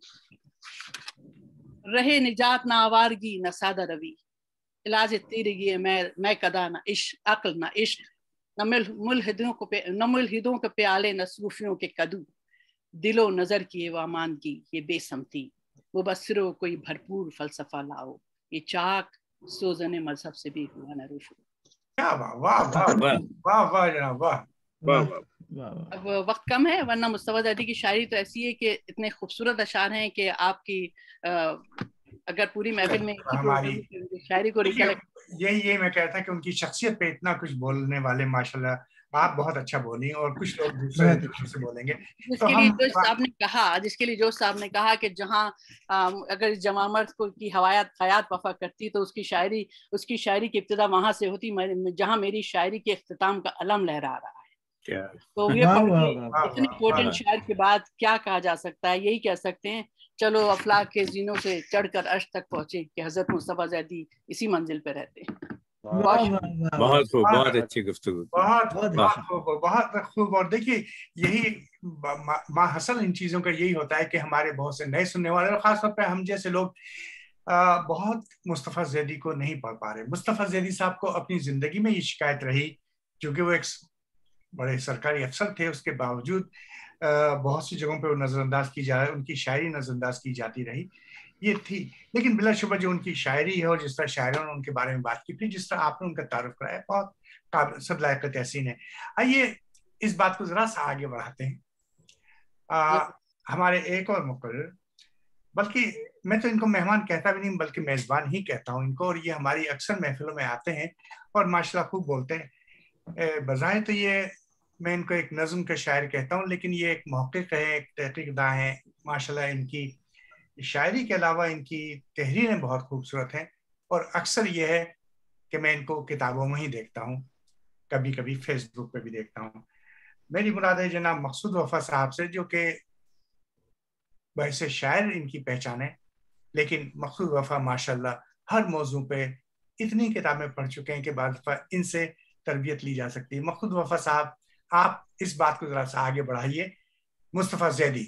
رہے نجات نہ آوارگی نہ سادہ روی، علاج تیرگی میں کدا نہ عقل نہ عشق، نہ ملحدوں کے پیالے نہ صوفیوں کے کدو، دل و نظر کی واماندگی یہ بے سمتی، وہ بصرو کوئی بھرپور فلسفہ لاؤ، یہ چاک سوزن مذہب سے بھی ہوا نہ روشو۔ اب وقت کم ہے، ورنہ مصطفیٰ زیدی کی شاعری تو ایسی ہے کہ اتنے خوبصورت اشعار ہیں کہ آپ کی اگر پوری محفل میں شاعری کو یہی میں کہتا کہ ان کی شخصیت پہ اتنا کچھ بولنے والے ماشاءاللہ آپ بہت اچھا بولیں، اور کچھ لوگ دوسرے سے بولیں گے۔ جس کے لیے جو صاحب نے کہا کہ جہاں اگر جمع مرد کو کی حیات وفا کرتی تو اس کی شاعری کی ابتدا وہاں سے ہوتی جہاں میری شاعری کے اختتام کا علم لہرا رہا ہے۔ تو اتنے امپورٹنٹ شاعر کے بعد کیا کہا جا سکتا ہے؟ یہی کہہ سکتے ہیں چلو افلاک کے زینوں سے چڑھ کر عرش تک پہنچے کہ حضرت مصطفیٰ زیدی اسی منزل پہ رہتے ہیں۔ بہت خوب، بہت اچھی گفتگو، بہت خوب۔ اور دیکھیے یہی حاصل ان چیزوں کا یہی ہوتا ہے کہ ہمارے بہت سے نئے سننے والے، اور خاص طور پہ ہم جیسے لوگ بہت مصطفیٰ زیدی کو نہیں پڑھ پا رہے۔ مصطفیٰ زیدی صاحب کو اپنی زندگی میں یہ شکایت رہی، چونکہ وہ ایک بڑے سرکاری افسر تھے، اس کے باوجود बहुत सी जगहों पे वो नज़रअंदाज की जा रही है, उनकी शायरी नज़रअंदाज की जाती रही, ये थी। लेकिन बिलाशुबा जो उनकी शायरी है और जिस तरह शायरों ने उनके बारे में बात की, फिर जिस तरह आपने उनका तारुफ कराया, बहुत सदलायक तहसीन है। आइए इस बात को ज़रा सा आगे बढ़ाते हैं। हमारे एक और मुकर्रर, बल्कि मैं तो इनको मेहमान कहता भी नहीं बल्कि मेज़बान ही कहता हूँ इनको, और ये हमारी अक्सर महफिलों में आते हैं और माशाल्लाह खूब बोलते हैं। बजाय तो ये मैं इनको एक नज़्म का शायर कहता हूँ, लेकिन ये एक महक़िक़ है, एक तहक़ीक़दा है। माशाल्लाह इनकी शायरी के अलावा इनकी तहरीरें बहुत खूबसूरत हैं, और अक्सर ये है कि मैं इनको किताबों में ही देखता हूँ, कभी कभी फेसबुक पे भी देखता हूँ। मेरी मुराद है जनाब मकसूद वफ़ा साहब से, जो कि वैसे शायर इनकी पहचान है, लेकिन मकसूद वफ़ा माशाल्लाह हर मौजू पे इतनी किताबें पढ़ चुके हैं कि बाद इनसे तरबियत ली जा सकती है। मकसूद वफ़ा साहब, आप इस बात को जरा सा आगे बढ़ाइए। मुस्तफ़ा ज़ैदी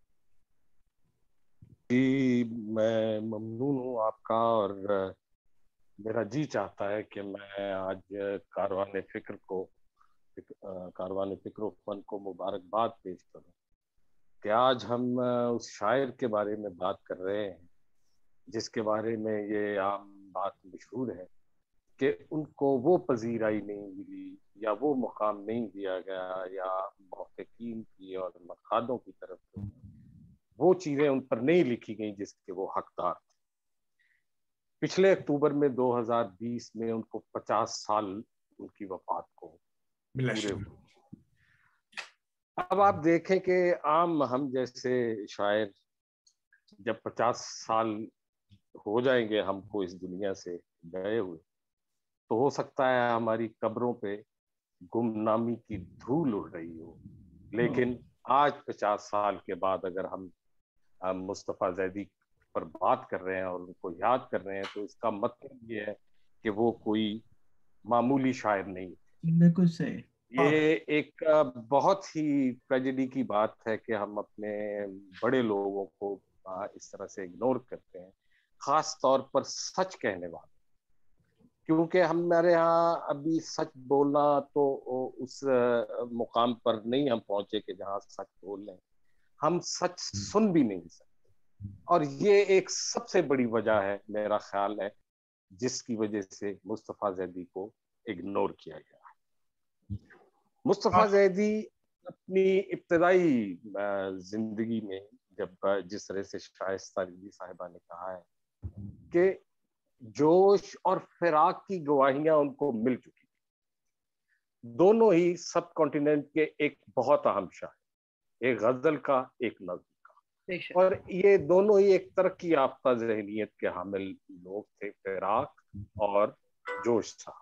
जी, मैं ममनून हूँ आपका, और मेरा जी चाहता है कि मैं आज कारवान फ़िक्र फन को मुबारकबाद पेश करूँ कि आज हम उस शायर के बारे में बात कर रहे हैं जिसके बारे में ये आम बात मशहूर है कि उनको वो पजीराई नहीं मिली या वो मुकाम नहीं दिया गया या मुहक़्क़ीन की और नक़ादों की तरफ से वो चीज़ें उन पर नहीं लिखी गई जिसके वो हकदार थे। पिछले अक्टूबर में 2020 में उनको 50 साल उनकी वफात को पूरे हुए। अब आप देखें कि आम हम जैसे शायर जब 50 साल हो जाएंगे हमको इस दुनिया से गए हुए, तो हो सकता है हमारी कब्रों पे गुमनामी की धूल उड़ रही हो, लेकिन आज 50 साल के बाद अगर हम मुस्तफ़ा ज़ैदी पर बात कर रहे हैं और उनको याद कर रहे हैं, तो इसका मतलब ये है कि वो कोई मामूली शायर नहीं। बिल्कुल सही। ये एक बहुत ही ट्रेजेडी की बात है कि हम अपने बड़े लोगों को इस तरह से इग्नोर करते हैं, खास तौर पर सच कहने वाले, क्योंकि हमारे यहाँ अभी सच बोलना तो उस मुकाम पर नहीं हम पहुंचे कि जहाँ सच बोल लें, हम सच सुन भी नहीं सकते। और ये एक सबसे बड़ी वजह है, मेरा ख्याल है, जिसकी वजह से मुस्तफ़ा ज़ैदी को इग्नोर किया गया। मुस्तफ़ा ज़ैदी अपनी इब्तदाई जिंदगी में जब जिस तरह से शाइस्ता रिज़वी साहिबा ने कहा है कि जोश और फिराक की गवाहियां उनको मिल चुकी, दोनों ही सब कॉन्टिनेंट के एक बहुत अहम शायर, एक गजल का एक नज़्म का, और ये दोनों ही एक तरक्की याफ्ता ज़हनियत के हामिल लोग थे, फिराक और जोश था।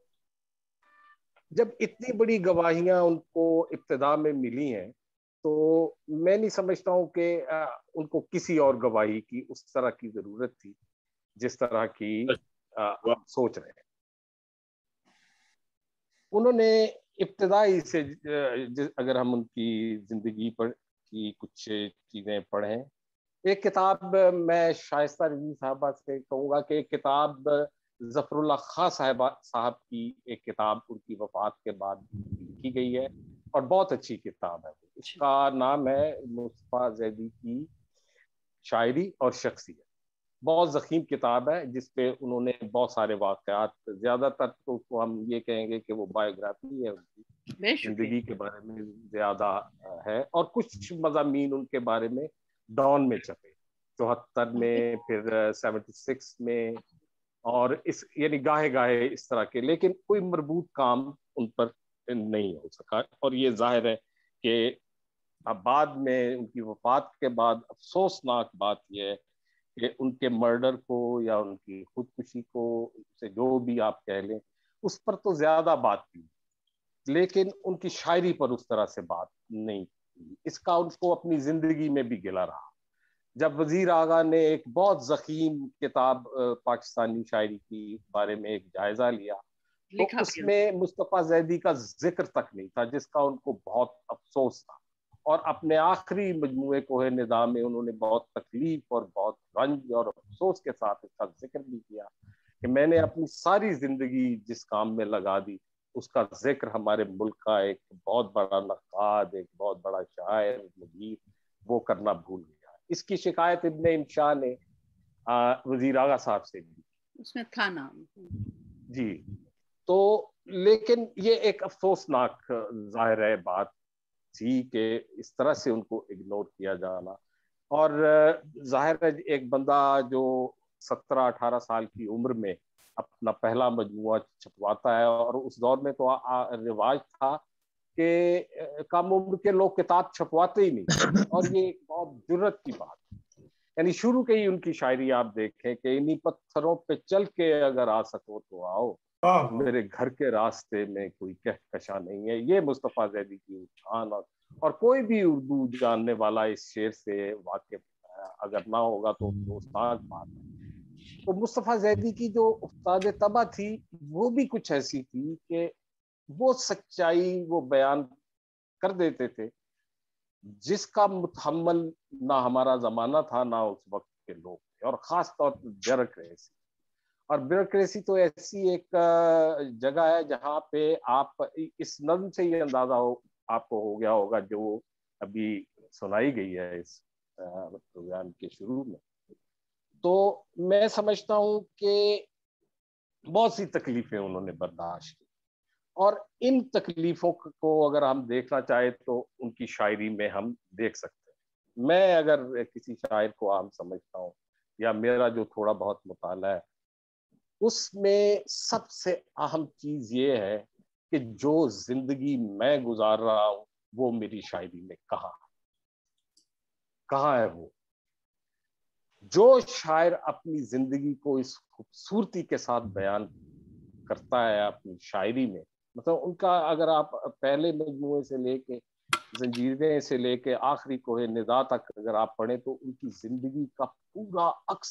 जब इतनी बड़ी गवाहियां उनको इब्तिदा में मिली हैं, तो मैं नहीं समझता हूँ कि उनको किसी और गवाही की उस तरह की जरूरत थी जिस तरह की आप सोच रहे हैं। उन्होंने इब्तिदाई से अगर हम उनकी जिंदगी पर की कुछ चीजें पढ़ें, एक किताब मैं शाइस्ता रिज़वी साहबा से कहूँगा कि एक किताब ज़फ़रुल्लाह खां साहब की एक किताब उनकी वफात के बाद लिखी गई है और बहुत अच्छी किताब है। उसका नाम है मुस्तफ़ा ज़ैदी की शायरी और शख्सियत। बहुत ज़ख़ीम किताब है जिसपे उन्होंने बहुत सारे वाक़यात, ज़्यादातर तो उसको हम ये कहेंगे कि वो बायोग्राफी है, उनकी ज़िंदगी के बारे में ज़्यादा है, और कुछ मज़ामीन उनके बारे में डॉन में छपे, 74 में, फिर 76 में, और इस यानी गाहे गाहे इस तरह के, लेकिन कोई मरबूत काम उन पर नहीं हो सका। और ये जाहिर है कि अब बाद में उनकी वफात के बाद अफसोसनाक बात यह है कि उनके मर्डर को या उनकी खुदकुशी को, से जो भी आप कह लें, उस पर तो ज्यादा बात की, लेकिन उनकी शायरी पर उस तरह से बात नहीं की। इसका उनको अपनी जिंदगी में भी गिला रहा। जब वजीर आगा ने एक बहुत ज़ख़ीम किताब पाकिस्तानी शायरी की बारे में एक जायजा लिया, तो उसमें मुस्तफ़ा ज़ैदी का जिक्र तक नहीं था, जिसका उनको बहुत अफसोस था। और अपने आखिरी मजमूए कोहे निदा में उन्होंने बहुत तकलीफ और बहुत रंज और अफसोस के साथ इसका जिक्र भी किया कि मैंने अपनी सारी जिंदगी जिस काम में लगा दी اس کا ذکر ہمارے ملک کا ایک بہت بڑا نقاد، ایک بہت بڑا شاعر، مدیر، وہ کرنا بھول گیا. اس کی شکایت ابن انشاء نے وزیر اعلیٰ صاحب سے بھی، اس میں تھا نام جی. تو لیکن یہ ایک افسوسناک ظاہر ہے بات تھی کہ اس طرح سے ان کو اگنور کیا جانا. اور ظاہر ہے ایک بندہ جو 17-18 سال کی عمر میں اپنا پہلا مجموعہ چھپواتا ہے، اور اس دور میں تو رواج تھا کہ کم عمر کے لوگ کتاب چھپواتے ہی نہیں، اور یہ ایک بہت جرت کی بات ہے. یعنی شروع کے ہی ان کی شاعری آپ دیکھیں کہ انہی پتھروں پہ چل کے اگر آ سکو تو آؤ، میرے گھر کے راستے میں کوئی کہکشاں نہیں ہے. یہ مصطفیٰ زیدی کی اٹھان، اور کوئی بھی اردو جاننے والا اس شعر سے واقف اگر نہ ہوگا تو افسوسناک بات ہے. تو مصطفیٰ زیدی کی جو افتاد طبع تھی وہ بھی کچھ ایسی تھی کہ وہ سچائی وہ بیان کر دیتے تھے جس کا متحمل نہ ہمارا زمانہ تھا نہ اس وقت کے لوگ تھے. اور خاص طور پر بیوروکریسی، اور بیوروکریسی تو ایسی ایک جگہ ہے جہاں پہ آپ اس نظم سے یہ اندازہ آپ کو ہو گیا ہوگا جو ابھی سنائی گئی ہے اس پروگرام کے شروع میں. تو میں سمجھتا ہوں کہ بہت سی تکلیفیں انہوں نے برداشت کی، اور ان تکلیفوں کو اگر ہم دیکھنا چاہیں تو ان کی شاعری میں ہم دیکھ سکتے ہیں. میں اگر کسی شاعر کو عام سمجھتا ہوں یا میرا جو تھوڑا بہت مطالعہ ہے، اس میں سب سے اہم چیز یہ ہے کہ جو زندگی میں گزار رہا ہوں وہ میری شاعری میں کہاں ہے. وہ جو شاعر اپنی زندگی کو اس خوبصورتی کے ساتھ بیان کرتا ہے اپنی شاعری میں، مطلب ان کا اگر آپ پہلے مجموعے سے لے کے زنجیریں سے لے کے آخری کوہ ندا تک اگر آپ پڑھیں تو ان کی زندگی کا پورا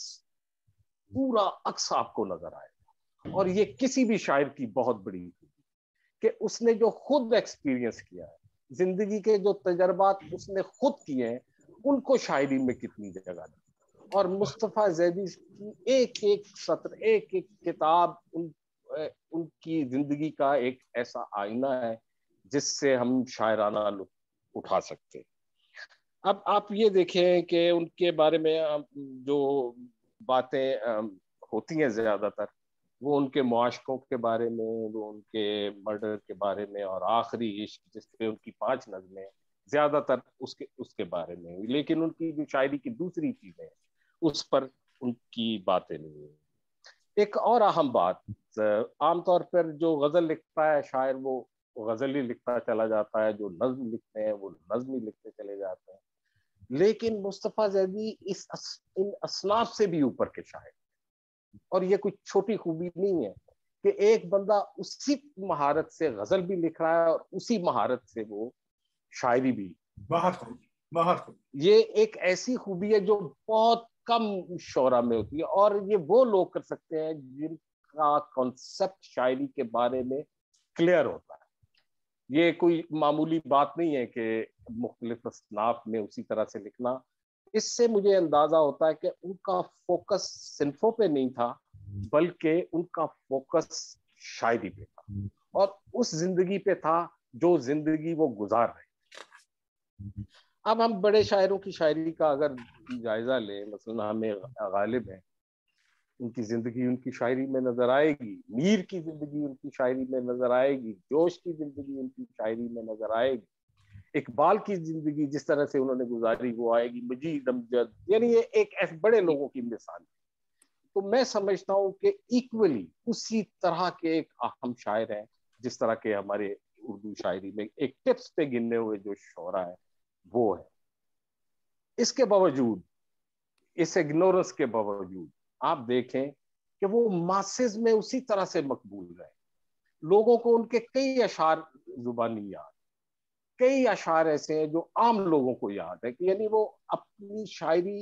عکس آپ کو نظر آئے گا. اور یہ کسی بھی شاعر کی بہت بڑی کہ اس نے جو خود ایکسپیرینس کیا ہے، زندگی کے جو تجربات اس نے خود کیے ہیں، ان کو شاعری میں کتنی جگہ دی. اور مصطفیٰ زیدی کی ایک ایک سطر، ایک ایک کتاب ان کی زندگی کا ایک ایسا آئینہ ہے جس سے ہم شاعرانہ لطف اٹھا سکتے. اب آپ یہ دیکھیں کہ ان کے بارے میں جو باتیں ہوتی ہیں زیادہ تر وہ ان کے معاشقوں کے بارے میں، وہ ان کے مرڈر کے بارے میں، اور آخری عشق جس پہ ان کی 5 نظمیں زیادہ تر اس کے بارے میں. لیکن ان کی جو شاعری کی دوسری چیزیں اس پر ان کی باتیں نہیں ہیں. ایک اور اہم بات، عام طور پر جو غزل لکھتا ہے شاعر وہ غزل ہی لکھتا چلا جاتا ہے، جو نظم لکھتے ہیں وہ نظم ہی لکھتے چلے جاتے ہیں. لیکن مصطفیٰ زیدی ان اصناف سے بھی اوپر کے شاعر، اور یہ کوئی چھوٹی خوبی نہیں ہے کہ ایک بندہ اسی مہارت سے غزل بھی لکھ رہا ہے اور اسی مہارت سے وہ شاعری بھی. بہت خوب. یہ ایک ایسی خوبی ہے جو بہت کم شعراء میں ہوتی ہے، اور یہ وہ لوگ کر سکتے ہیں جن کا کانسیپٹ شاعری کے بارے میں کلیئر ہوتا ہے. یہ کوئی معمولی بات نہیں ہے کہ مختلف اصناف میں اسی طرح سے لکھنا. اس سے مجھے اندازہ ہوتا ہے کہ ان کا فوکس صنفوں پہ نہیں تھا بلکہ ان کا فوکس شاعری پہ تھا، اور اس زندگی پہ تھا جو زندگی وہ گزار رہے. اب ہم بڑے شاعروں کی شاعری کا اگر جائزہ لیں، مثلا ہمیں غالب ہیں، ان کی زندگی ان کی شاعری میں نظر آئے گی، میر کی زندگی ان کی شاعری میں نظر آئے گی، جوش کی زندگی ان کی شاعری میں نظر آئے گی، اقبال کی زندگی جس طرح سے انہوں نے گزاری وہ آئے گی، مجید امجد، یعنی یہ ایک ایسے بڑے لوگوں کی مثال ہے. تو میں سمجھتا ہوں کہ ایکولی اسی طرح کے ایک اہم شاعر ہیں جس طرح کے ہمارے اردو شاعری میں ایک ٹپس پہ گننے ہوئے جو شعراء ہیں وہ ہے. اس کے باوجود، اس اگنورنس کے باوجود آپ دیکھیں کہ وہ ماسز میں اسی طرح سے مقبول رہے. لوگوں کو ان کے کئی اشعار زبانی یاد، کئی اشعار ایسے ہیں جو عام لوگوں کو یاد ہے، کہ یعنی وہ اپنی شاعری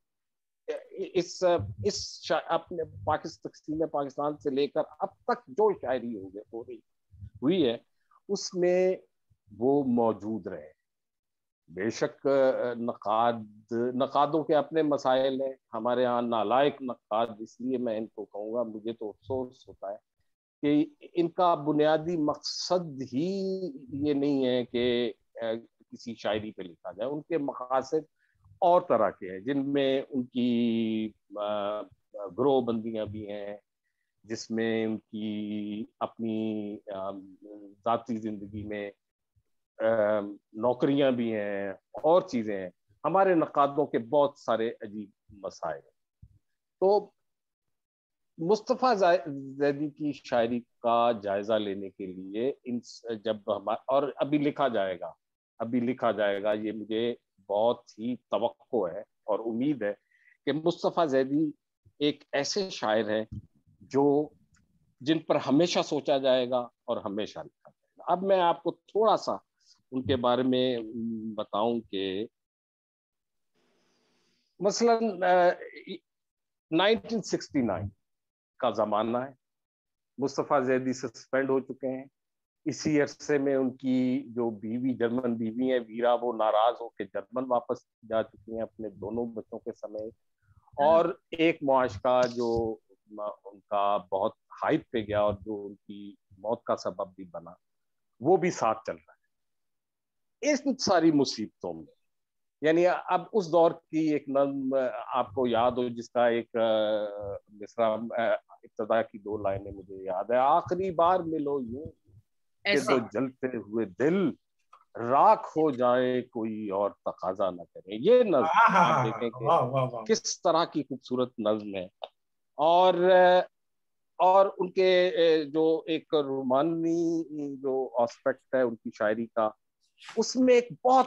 اپنے تقسیم پاکستان سے لے کر اب تک جو شاعری ہوئی ہے اس میں وہ موجود رہے. بے شک نقادوں کے اپنے مسائل ہیں، ہمارے ہاں نالائق نقاد، اس لیے میں ان کو کہوں گا، مجھے تو افسوس ہوتا ہے کہ ان کا بنیادی مقصد ہی یہ نہیں ہے کہ کسی شاعری پہ لکھا جائے. ان کے مقاصد اور طرح کے ہیں جن میں ان کی گروہ بندیاں بھی ہیں, جس میں ان کی اپنی ذاتی زندگی میں نوکریاں بھی ہیں اور چیزیں ہیں. ہمارے نقادوں کے بہت سارے عجیب مسائل ہیں. تو مصطفیٰ زیدی کی شاعری کا جائزہ لینے کے لیے جب اور ابھی لکھا جائے گا یہ مجھے بہت ہی توقع ہے اور امید ہے کہ مصطفیٰ زیدی ایک ایسے شاعر ہیں جن پر ہمیشہ سوچا جائے گا اور ہمیشہ لکھا جائے گا. اب میں آپ کو تھوڑا سا ان کے بارے میں بتاؤں کہ مثلا 1969 کا زمانہ ہے. مصطفیٰ زیدی سسپینڈ ہو چکے ہیں. اسی عرصے میں ان کی جو بیوی جرمن بیوی ہیں ویرا, وہ ناراض ہو کے جرمن واپس جا چکی ہیں اپنے دونوں بچوں کے سمیت. اور ایک معاشقہ جو ان کا بہت ہائپ پہ گیا اور جو ان کی موت کا سبب بھی بنا, وہ بھی ساتھ چل رہا ہے. ان ساری مصیبتوں میں یعنی اب اس دور کی ایک نظم آپ کو یاد ہو جس کا ایک مصرع ابتدا کی 2 لائنیں مجھے یاد ہے. آخری بار ملو یوں کہ دو جلتے ہوئے دل راکھ ہو جائے کوئی اور تقاضا نہ کرے. یہ نظم آپ دیکھیں کہ کس طرح کی خوبصورت نظم ہے. اور ان کے جو ایک رومانی جو آسپیکٹ ہے ان کی شاعری کا, اس میں ایک بہت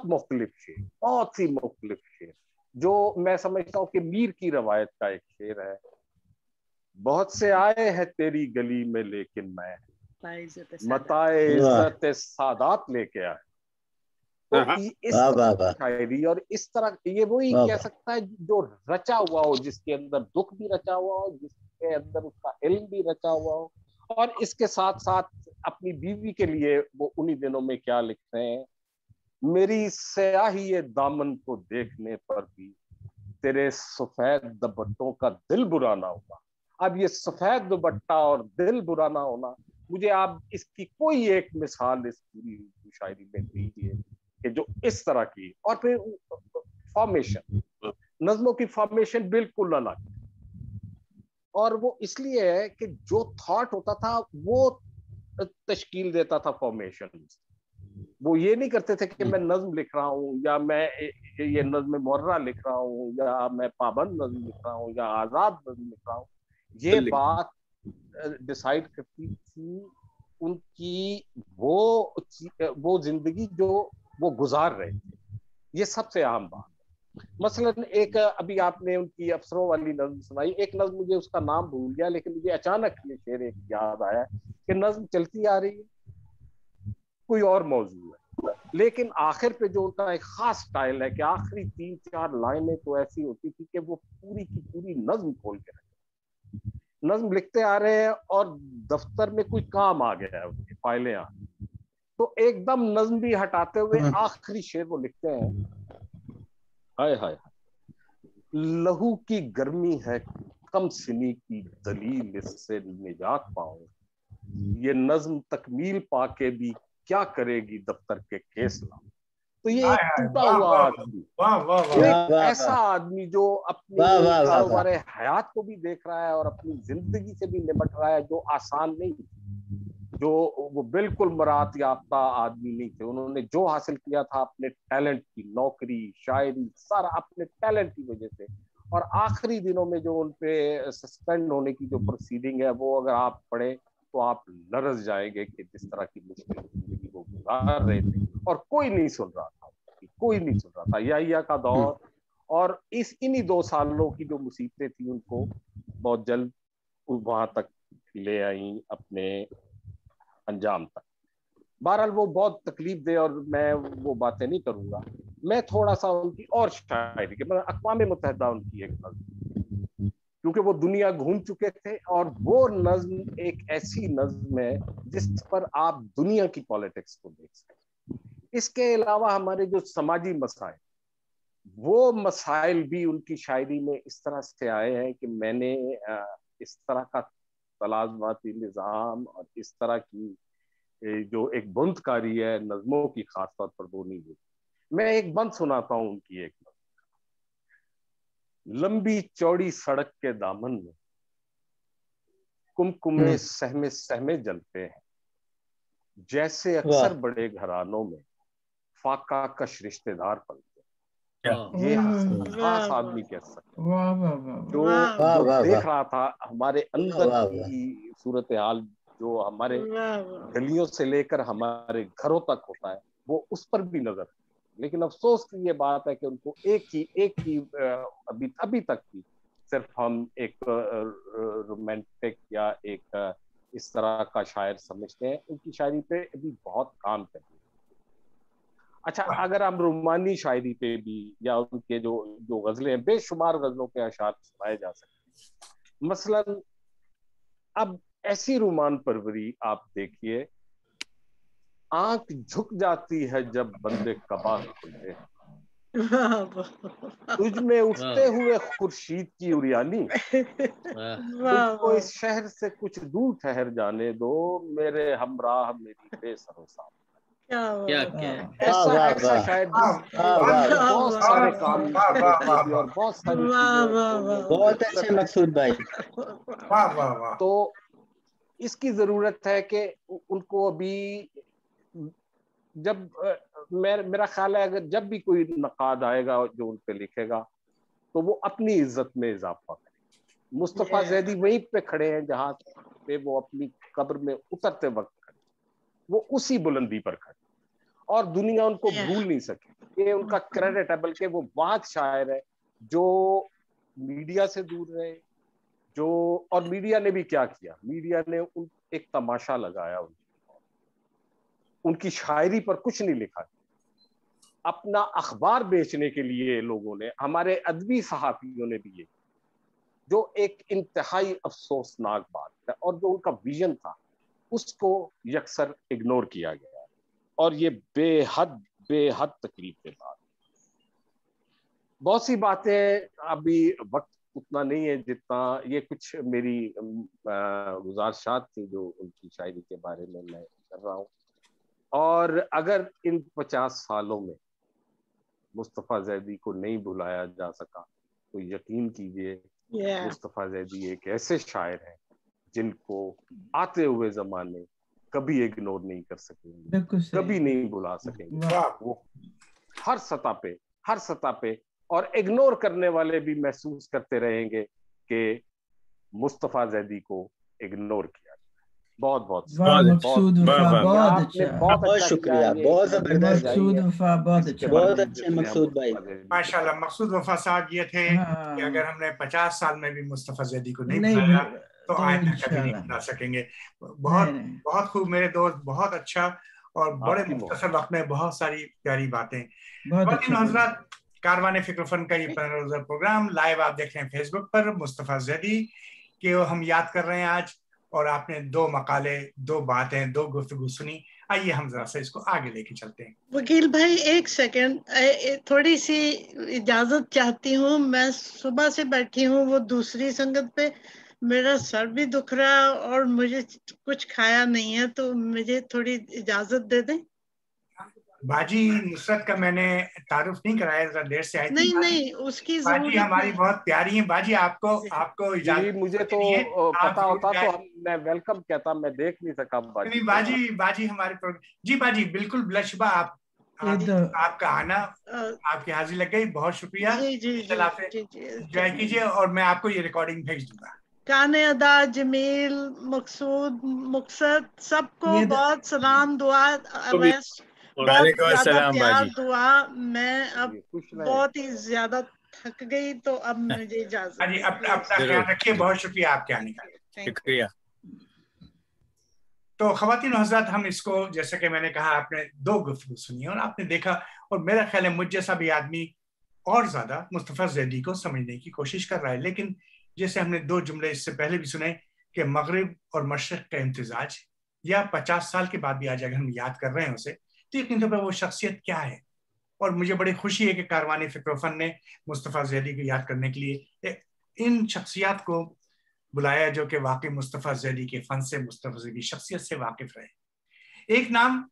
ہی مختلف شعر جو میں سمجھتا ہوں کہ میر کی روایت کا ایک شعر ہے. بہت سے آئے ہیں تیری گلی میں لیکن میں متاع عزت سادات لے کے آئے. تو اس شاعری اور اس طرح یہ وہی کہہ سکتا ہے جو رچا ہوا ہو, جس کے اندر دکھ بھی رچا ہوا ہو, جس کے اندر اس کا علم بھی رچا ہوا ہو, اور اس کے ساتھ ساتھ اپنی بیوی کے لیے وہ انہی دنوں میں کیا لکھتے ہیں. میری سیاہی دامن کو دیکھنے پر بھی تیرے سفید دوپٹوں کا دل برا نہ ہوگا. اب یہ سفید دوپٹہ اور دل برا نہ ہونا, مجھے آپ اس کی کوئی ایک مثال اس پوری شاعری میں دیجیے کہ جو اس طرح کی. اور پھر فارمیشن, نظموں کی فارمیشن بالکل الگ, اور وہ اس لیے ہے کہ جو تھاٹ ہوتا تھا وہ تشکیل دیتا تھا فارمیشن. وہ یہ نہیں کرتے تھے کہ میں نظم لکھ رہا ہوں یا میں یہ نظم مرہ لکھ رہا ہوں یا میں پابند نظم لکھ رہا ہوں یا آزاد نظم لکھ رہا ہوں. یہ بات ڈیسائیڈ کرتی تھی ان کی وہ زندگی جو وہ گزار رہے تھے. یہ سب سے اہم بات ہے. مثلا ایک ابھی آپ نے ان کی افسروں والی نظم سنائی, ایک نظم مجھے اس کا نام بھول گیا لیکن مجھے اچانک یہ شعر ایک یاد آیا کہ نظم چلتی آ رہی ہے, کوئی اور موضوع ہے, لیکن آخر پہ جو ان کا ایک خاص سٹائل ہے کہ آخری 3-4 لائنیں تو ایسی ہوتی تھی کہ وہ پوری کی پوری نظم کھول کے رکھتے. نظم لکھتے آ رہے ہیں اور دفتر میں کوئی کام آ گیا ہے, ان کی فائلیں آ گئی, تو ایک دم نظم بھی ہٹاتے ہوئے آخری شعر وہ لکھتے ہیں, ہائے ہائے لہو کی گرمی ہے کم سنی کی دلیل, اس سے نجات پاؤں. یہ نظم تکمیل پا کے بھی کیا کرے گی دفتر کے کیس لاؤں. تو یہ ایک ٹوٹا ہوا آدمی, ایک ایسا آدمی جو اپنی کاروبار حیات کو بھی دیکھ رہا ہے اور اپنی زندگی سے بھی نمٹ رہا ہے, جو آسان نہیں, جو وہ بالکل مراعات یافتہ آدمی نہیں تھے. انہوں نے جو حاصل کیا تھا اپنے ٹیلنٹ کی, نوکری, شاعری, سارا اپنے ٹیلنٹ کی وجہ سے. اور آخری دنوں میں جو ان پہ سسپینڈ ہونے کی جو پروسیڈنگ ہے وہ اگر آپ پڑھیں تو آپ لرز جائیں گے کہ جس طرح کی مشکل زندگی وہ گزار رہے تھے اور کوئی نہیں سن رہا تھا. یا کا دور اور انہی 2 سالوں کی جو مصیبتیں تھیں ان کو بہت جلد وہاں تک لے آئیں اپنے انجام تک. بہرحال وہ بہت تکلیف دے اور میں وہ باتیں نہیں کروں گا. میں تھوڑا سا ان کی اور شاعری کے اقوام متحدہ ان کی ایک نظم, کیونکہ وہ دنیا گھوم چکے تھے, اور وہ نظم ایک ایسی نظم ہے جس پر آپ دنیا کی پالیٹکس کو دیکھ سکتے. اس کے علاوہ ہمارے جو سماجی مسائل, وہ مسائل بھی ان کی شاعری میں اس طرح سے آئے ہیں کہ میں نے اس طرح کا متلازماتی نظام اور اس طرح کی جو ایک بندکاری ہے نظموں کی خاص طور پر وہ نہیں ہوتی. میں ایک بند سناتا ہوں ان کی ایک بند. لمبی چوڑی سڑک کے دامن میں کمکمے سہمے سہمے جلتے ہیں جیسے اکثر بڑے گھرانوں میں فاقہ کش رشتہ دار پلتے ہیں. یہ خاص آدمی کہہ سکتے جو دیکھ رہا تھا ہمارے اندر کی صورتحال جو ہمارے گلیوں سے لے کر ہمارے گھروں تک ہوتا ہے وہ اس پر بھی نظر. لیکن افسوس کی یہ بات ہے کہ ان کو ایک ہی ابھی تک کی صرف ہم ایک رومانٹک یا ایک اس طرح کا شاعر سمجھتے ہیں. ان کی شاعری پہ ابھی بہت کام کریں. اچھا اگر ہم رومانی شاعری پہ بھی یا ان کے جو غزلیں ہیں بے شمار غزلوں کے اشعار سنائے جا سکتے ہیں. مثلا اب ایسی رومان پروری آپ دیکھیے آنکھ جھک جاتی ہے جب بندے کبا کھلتے ہیں تجھ میں اٹھتے ہوئے خورشید کی اریانی تجھ کو اس شہر سے کچھ دور ٹھہر جانے دو میرے ہمراہ میری بے سر و سامنے. ایسا شاید بہت سارے کام اور بہت ساری بہت اچھے مقصود بھائی. تو اس کی ضرورت ہے کہ ان کو ابھی جب میرا خیال ہے اگر جب بھی کوئی نقاد آئے گا جو ان پہ لکھے گا تو وہ اپنی عزت میں اضافہ کرے. مصطفیٰ زیدی وہیں پہ کھڑے ہیں جہاں پہ وہ اپنی قبر میں اترتے وقت کھڑے, وہ اسی بلندی پر کھڑے اور دنیا ان کو بھول نہیں سکے. یہ ان کا کریڈٹ ہے. بلکہ وہ واحد شاعر ہے جو میڈیا سے دور رہے جو اور میڈیا نے بھی کیا کیا, میڈیا نے ایک تماشا لگایا ان کی شاعری پر کچھ نہیں لکھا. اپنا اخبار بیچنے کے لیے لوگوں نے ہمارے ادبی صحافیوں نے بھی جو ایک انتہائی افسوسناک بات ہے اور جو ان کا ویژن تھا اس کو یکسر اگنور کیا گیا اور یہ بے حد تکلیف کے بعد بہت سی باتیں ابھی وقت اتنا نہیں ہے جتنا یہ کچھ میری گزارشات تھی جو ان کی شاعری کے بارے میں کر رہا ہوں. اور اگر ان 50 سالوں میں مصطفیٰ زیدی کو نہیں بلایا جا سکا تو یقین کیجئے مصطفیٰ زیدی ایک ایسے شاعر ہیں جن کو آتے ہوئے زمانے کبھی اگنور نہیں کر سکیں گے, کبھی نہیں بلا سکیں گے. وہ ہر سطح پہ اور اگنور کرنے والے بھی محسوس کرتے رہیں گے کہ مصطفیٰ زیدی کو اگنور کیا. بہت بہت شکریہ, بہت زبردست بہت اچھے مقصود بھائی. ماشاء اللہ. مقصود وفا صاحب یہ تھے کہ اگر ہم نے 50 سال میں بھی مصطفیٰ زیدی کو نہیں بلایا تو آئندہ کبھی نہیں بلا سکیں گے. بہت خوب میرے دوست, بہت اچھا اور بڑے مختصر وقت میں بہت ساری پیاری باتیں. حضرات, کاروان فکر و فن کا یہ پروگرام لائیو آپ دیکھ رہے ہیں فیس بک پر. مصطفیٰ زیدی کے ہم یاد کر رہے ہیں آج, اور آپ نے 2 مقالے, 2 باتیں, 2 گفتگو سنی. آئیے ہم ذرا سے اس کو آگے لے کے چلتے ہیں. وکیل بھائی ایک سیکنڈ, تھوڑی سی اجازت چاہتی ہوں. میں صبح سے بیٹھی ہوں وہ دوسری سنگت پہ, میرا سر بھی دکھ رہا اور مجھے کچھ کھایا نہیں ہے, تو مجھے تھوڑی اجازت دے دیں. باجی نصرت کا میں نے تعارف نہیں کرایا, ذرا دیر سے آئی تھی. نہیں اس کی باجی ہماری بہت پیاری ہیں. باجی آپ کو اجازت مجھے تو پتا ہوتا تو میں ویلکم کہتا, میں دیکھ نہیں سکا. باجی ہمارے جی باجی بالکل بلا شبہ آپ کا آنا, آپ کی حاضری لگ گئی. بہت شکریہ. انجوائے کیجیے اور میں آپ کو یہ ریکارڈنگ بھیج دوں گا. کانے ادا, جمیل, مقصود, مقصد, سب کو بہت سلام, دعا, وعلیکم السلام باجی. دعا. میں اب بہت ہی زیادہ تھک گئی تو اب مجھے اجازت. اپنا خیال رکھیے. بہت شکریہ آپ کے آنے کا. شکریہ. تو خواتین و حضرات, ہم اس کو جیسے کہ میں نے کہا آپ نے 2 گفتگو سنی اور آپ نے دیکھا, اور میرا خیال ہے مجھ جیسا بھی آدمی اور زیادہ مصطفیٰ زیدی کو سمجھنے کی کوشش کر رہا ہے. لیکن جیسے ہم نے 2 جملے اس سے پہلے بھی سنے کہ مغرب اور مشرق کا امتزاج, یا 50 سال کے بعد بھی آج اگر ہم یاد کر رہے ہیں اسے, تو یقین طور پر وہ شخصیت کیا ہے. اور مجھے بڑی خوشی ہے کہ کاروان فکر و فن نے مصطفیٰ زیدی کو یاد کرنے کے لیے ان شخصیات کو बुलाया जो कि वाकई मुस्तफ़ा ज़ैदी के फ़न से, मुस्तफ़ा ज़ैदी की शख्सियत से वाकिफ़ रहे। एक नाम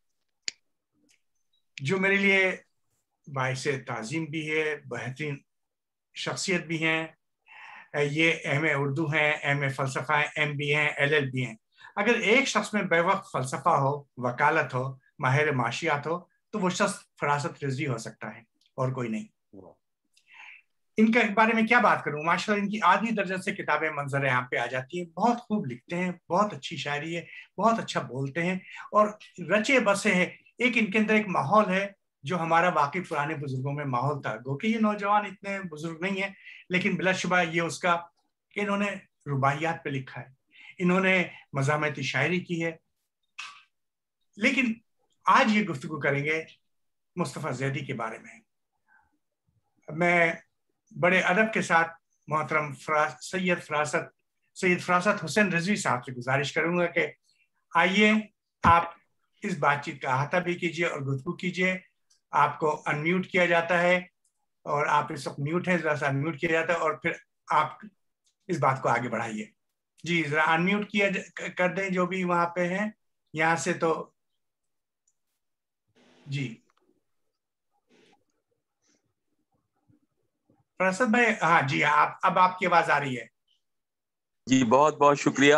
जो मेरे लिए बाइसे ताज़ीम भी है, बेहतरीन शख्सियत भी हैं, ये एम.ए. उर्दू हैं, एम.ए. फ़लसफ़ा हैं, MBA हैं, LLB हैं। अगर एक शख्स में बेवक्त फ़लसफ़ा हो, वकालत हो, माहिर माशियात हो, तो वो शख्स फरासत रिज़वी हो सकता है और कोई नहीं। इनके बारे में क्या बात करूं, माशाल्लाह इनकी आधी दर्जन से किताबें मंजर यहाँ पे आ जाती हैं। बहुत खूब लिखते हैं, बहुत अच्छी शायरी है, बहुत अच्छा बोलते हैं और रचे बसे हैं। एक इनके अंदर एक माहौल है जो हमारा वाकई पुराने बुजुर्गों में माहौल था। गो कि ये नौजवान इतने बुजुर्ग नहीं है, लेकिन बिलाशुबा ये उसका कि इन्होंने रुबाइयात पे लिखा है, इन्होंने मज़ामती शायरी की है। लेकिन आज ये गुफ्तगू करेंगे मुस्तफ़ा ज़ैदी के बारे में। मैं बड़े अदब के साथ मोहतरम सैयद फरासत हुसैन रिजवी साहब से गुजारिश करूंगा कि आइए आप इस बातचीत का अहाता भी कीजिए और गुफ्तगू कीजिए। आपको अनम्यूट किया जाता है और आप इस वक्त म्यूट हैं, जरा सा अनम्यूट किया जाता है और फिर आप इस बात को आगे बढ़ाइए। जी जरा अनम्यूट किया कर दें जो भी वहां पे हैं यहाँ से। तो जी फरासत भाई, हाँ जी, आप अब आपकी आवाज आ रही है। जी बहुत बहुत शुक्रिया।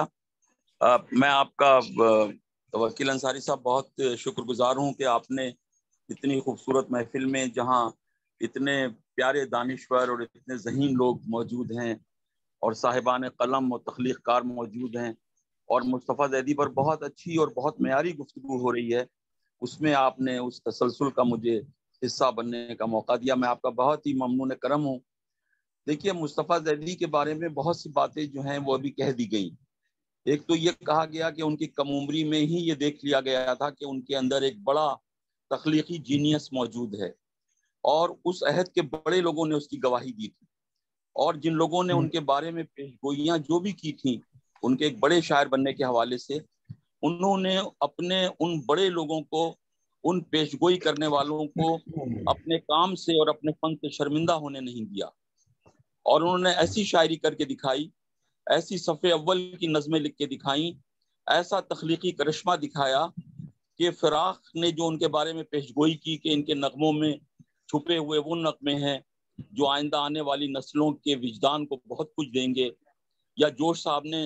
मैं आपका वकील अंसारी साहब बहुत शुक्रगुजार हूँ कि आपने इतनी खूबसूरत महफिल में, जहाँ इतने प्यारे दानिश्वर और इतने ज़हीन लोग मौजूद हैं और साहिबान कलम और तख्लीक़कार मौजूद हैं और मुस्तफ़ा ज़ैदी पर बहुत अच्छी और बहुत मेयारी गुफ्तगू हो रही है, उसमें आपने उस तसलसल का मुझे हिस्सा बनने का मौका दिया। मैं आपका बहुत ही ममनून करम हूँ। देखिए, मुस्तफ़ा ज़ैदी के बारे में बहुत सी बातें जो हैं वो अभी कह दी गई। एक तो ये कहा गया कि उनकी कम उम्री में ही ये देख लिया गया था कि उनके अंदर एक बड़ा तख्लीकी जीनियस मौजूद है और उस अहद के बड़े लोगों ने उसकी गवाही दी थी और जिन लोगों ने उनके बारे में पेशगोइयाँ जो भी की थी उनके एक बड़े शायर बनने के हवाले से, उन्होंने अपने उन बड़े लोगों को, उन पेशगोई करने वालों को अपने काम से और अपने फन से शर्मिंदा होने नहीं दिया और उन्होंने ऐसी शायरी करके दिखाई, ऐसी सफ़े अव्वल की नज़में लिख के दिखाई, ऐसा तख्लीकी करिश्मा दिखाया कि फिराक ने जो उनके बारे में पेशगोई की कि इनके नगमों में छुपे हुए वो नगमे हैं जो आइंदा आने वाली नस्लों के विजदान को बहुत कुछ देंगे, या जोश साहब ने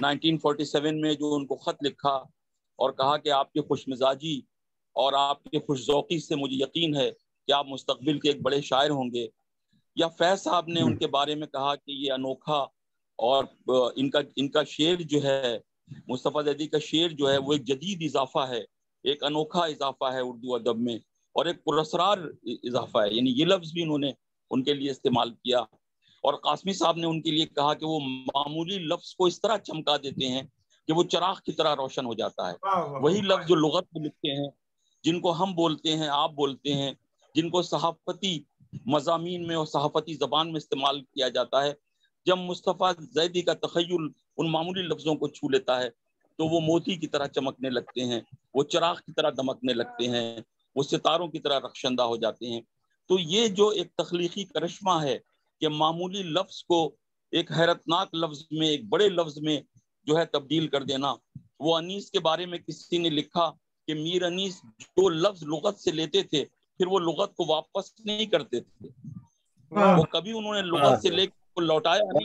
1947 में जो उनको ख़त लिखा और कहा कि आपके खुशमिजाजी और आपके खुशज़ौक़ी से मुझे यकीन है कि आप मुस्तक़बिल के एक बड़े शायर होंगे, या फैज़ साहब ने उनके बारे में कहा कि ये अनोखा और इनका शेर जो है, मुस्तफ़ा ज़ैदी का शेर जो है वो एक जदीद इजाफा है, एक अनोखा इजाफा है उर्दू अदब में और एक पुरस्कार इजाफा है। यानी ये लफ्ज़ भी उन्होंने उनके लिए इस्तेमाल किया। और कासमी साहब ने उनके लिए कहा कि वो मामूली लफ्ज़ को इस तरह चमका देते हैं कि वो चराग की तरह रोशन हो जाता है। वही लफ्ज़ जो लुगत में लिखते हैं, जिनको हम बोलते हैं, आप बोलते हैं, जिनको सहाफ़ती मज़ामीन में और सहाफ़ती ज़बान में इस्तेमाल किया जाता है, जब मुस्तफ़ा ज़ैदी का तख़य्युल उन मामूली लफ्ज़ों को छू लेता है तो वो मोती की तरह चमकने लगते हैं, वो चिराग की तरह दमकने लगते हैं, वो सितारों की तरह रखशंदा हो जाते हैं। तो ये जो एक तख्लीकी करिश्मा है कि मामूली लफ्ज़ को एक हैरतनाक लफ्ज़ में, एक बड़े लफ्ज़ में जो है तब्दील कर देना। वो अनीस के बारे में किसी ने लिखा कि मीर अनीस जो लफ्ज़ लुगत से लेते थे फिर वो लुगत को वापस नहीं करते थे, वो कभी उन्होंने लुगत से लेकर को लौटाया नहीं।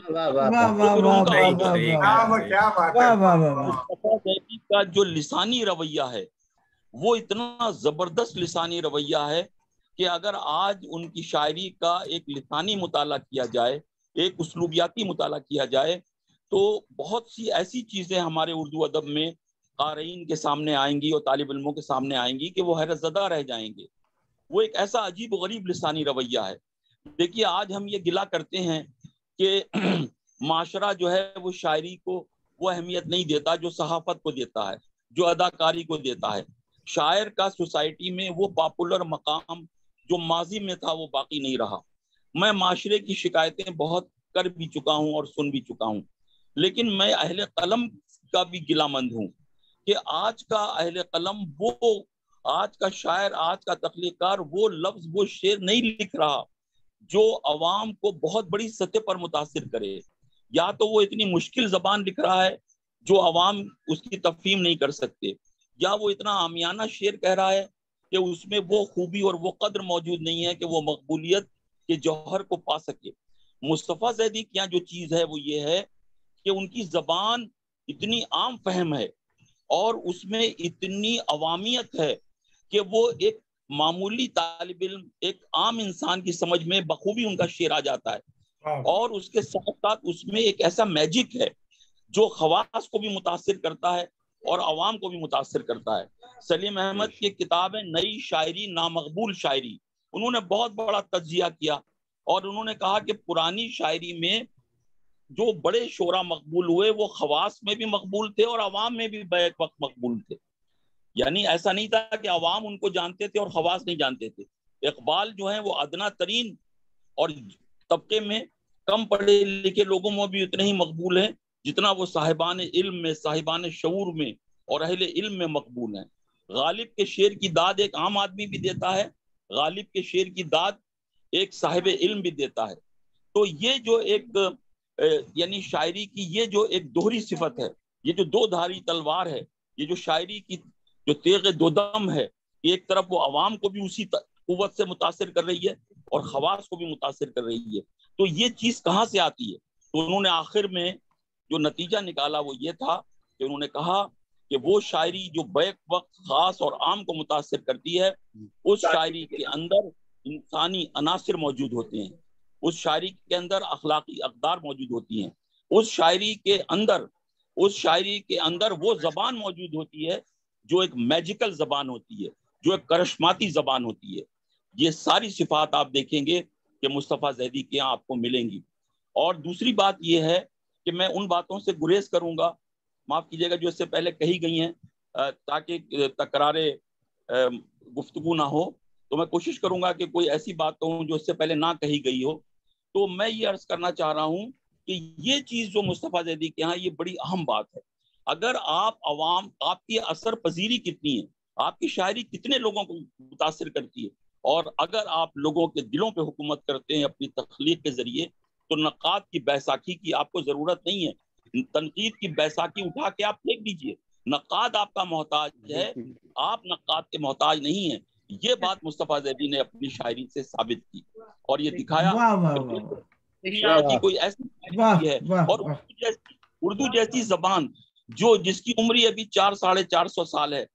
मुस्तफ़ा ज़ैदी का जो लिसानी रवैया है वो इतना जबरदस्त लिसानी रवैया है कि अगर आज उनकी शायरी का एक लिसानी मुताला किया जाए, एक उसलूबियाती मुताला किया जाए, तो बहुत सी ऐसी चीजें हमारे उर्दू अदब में क़ारीन के सामने आएंगी और तालिब इल्मों के सामने आएंगी कि वो हैरतज़दा रह जाएंगे। वो एक ऐसा अजीब व गरीब लिसानी रवैया है। देखिए, आज हम ये गिला करते हैं कि माशरा जो है वो शायरी को वो अहमियत नहीं देता जो सहाफत को देता है, जो अदाकारी को देता है। शायर का सोसाइटी में वो पॉपुलर मकाम जो माजी में था वो बाकी नहीं रहा। मैं माशरे की शिकायतें बहुत कर भी चुका हूँ और सुन भी चुका हूँ, लेकिन मैं अहले कलम का भी गिलामंद हूँ कि आज का अहले कलम, वो आज का शायर, आज का तख्लीकार वो लफ्ज, वो शेर नहीं लिख रहा जो अवाम को बहुत बड़ी सतह पर मुतासिर करे। یا تو وہ اتنی مشکل زبان لکھ رہا ہے جو عوام اس کی تفہیم نہیں کر سکتے، یا وہ اتنا عامیانہ شعر کہہ رہا ہے کہ اس میں وہ خوبی اور وہ قدر موجود نہیں ہے کہ وہ مقبولیت کے جوہر کو پا سکے۔ مصطفیٰ زیدی کے یہاں جو چیز ہے وہ یہ ہے کہ ان کی زبان اتنی عام فہم ہے اور اس میں اتنی عوامیت ہے کہ وہ ایک معمولی طالب علم، ایک عام انسان کی سمجھ میں بخوبی ان کا شعر آ جاتا ہے، اور اس کے ساتھ ساتھ اس میں ایک ایسا میجک ہے جو خواص کو بھی متاثر کرتا ہے اور عوام کو بھی متاثر کرتا ہے۔ سلیم احمد کی کتاب ہے نئی شاعری نامقبول شاعری، انہوں نے بہت بڑا تجزیہ کیا اور انہوں نے کہا کہ پرانی شاعری میں جو بڑے شعراء مقبول ہوئے وہ خواص میں بھی مقبول تھے اور عوام میں بھی بیک وقت مقبول تھے، یعنی ایسا نہیں تھا کہ عوام ان کو جانتے تھے اور خواص نہیں جانتے تھے۔ اقبال جو ہیں وہ ادنا ترین اور طبقے میں کم پڑھے لکھے لوگوں میں بھی اتنے ہی مقبول ہیں جتنا وہ صاحبان علم میں، صاحبان شعور میں اور اہل علم میں مقبول ہیں۔ غالب کے شعر کی داد ایک عام آدمی بھی دیتا ہے، غالب کے شعر کی داد ایک صاحب علم بھی دیتا ہے۔ تو یہ جو ایک یعنی شاعری کی یہ جو ایک دوہری صفت ہے، یہ جو دو دھاری تلوار ہے، یہ جو شاعری کی جو تیغ دو دم ہے، ایک طرف وہ عوام کو بھی اسی قوت سے متاثر کر رہی ہے اور خواص کو بھی متاثر کر رہی ہے۔ تو یہ چیز کہاں سے آتی ہے؟ تو انہوں نے آخر میں جو نتیجہ نکالا وہ یہ تھا کہ انہوں نے کہا کہ وہ شاعری جو بیک وقت خاص اور عام کو متاثر کرتی ہے، اس شاعری کے اندر انسانی عناصر موجود ہوتے ہیں، اس شاعری کے اندر اخلاقی اقدار موجود ہوتی ہیں، اس شاعری کے اندر وہ زبان موجود ہوتی ہے جو ایک میجیکل زبان ہوتی ہے، جو ایک کرشماتی زبان ہوتی ہے۔ یہ ساری صفات آپ دیکھیں گے کہ مصطفیٰ زیدی کے یہاں آپ کو ملیں گی۔ اور دوسری بات یہ ہے کہ میں ان باتوں سے گریز کروں گا، معاف کیجیے گا، جو اس سے پہلے کہی گئی ہیں، تاکہ تکرار گفتگو نہ ہو، تو میں کوشش کروں گا کہ کوئی ایسی بات ہوں جو اس سے پہلے نہ کہی گئی ہو۔ تو میں یہ عرض کرنا چاہ رہا ہوں کہ یہ چیز جو مصطفیٰ زیدی کے یہاں، یہ بڑی اہم بات ہے۔ اگر آپ کی اثر پذیری کتنی ہے، آپ کی شاعری کتنے لوگوں کو متاثر کرتی ہے، اور اگر آپ لوگوں کے دلوں پہ حکومت کرتے ہیں اپنی تخلیق کے ذریعے، تو نقاد کی بیساکھی کی آپ کو ضرورت نہیں ہے، تنقید کی بیساکھی اٹھا کے آپ پھینک دیجئے، نقاد آپ کا محتاج ہے، آپ نقاد کے محتاج نہیں ہیں۔ یہ بات مصطفیٰ زیدی نے اپنی شاعری سے ثابت کی اور یہ دکھایا کہ کوئی ایسی شاعری ہے۔ اور اردو جیسی زبان جس کی عمری ابھی 400-450 سال ہے،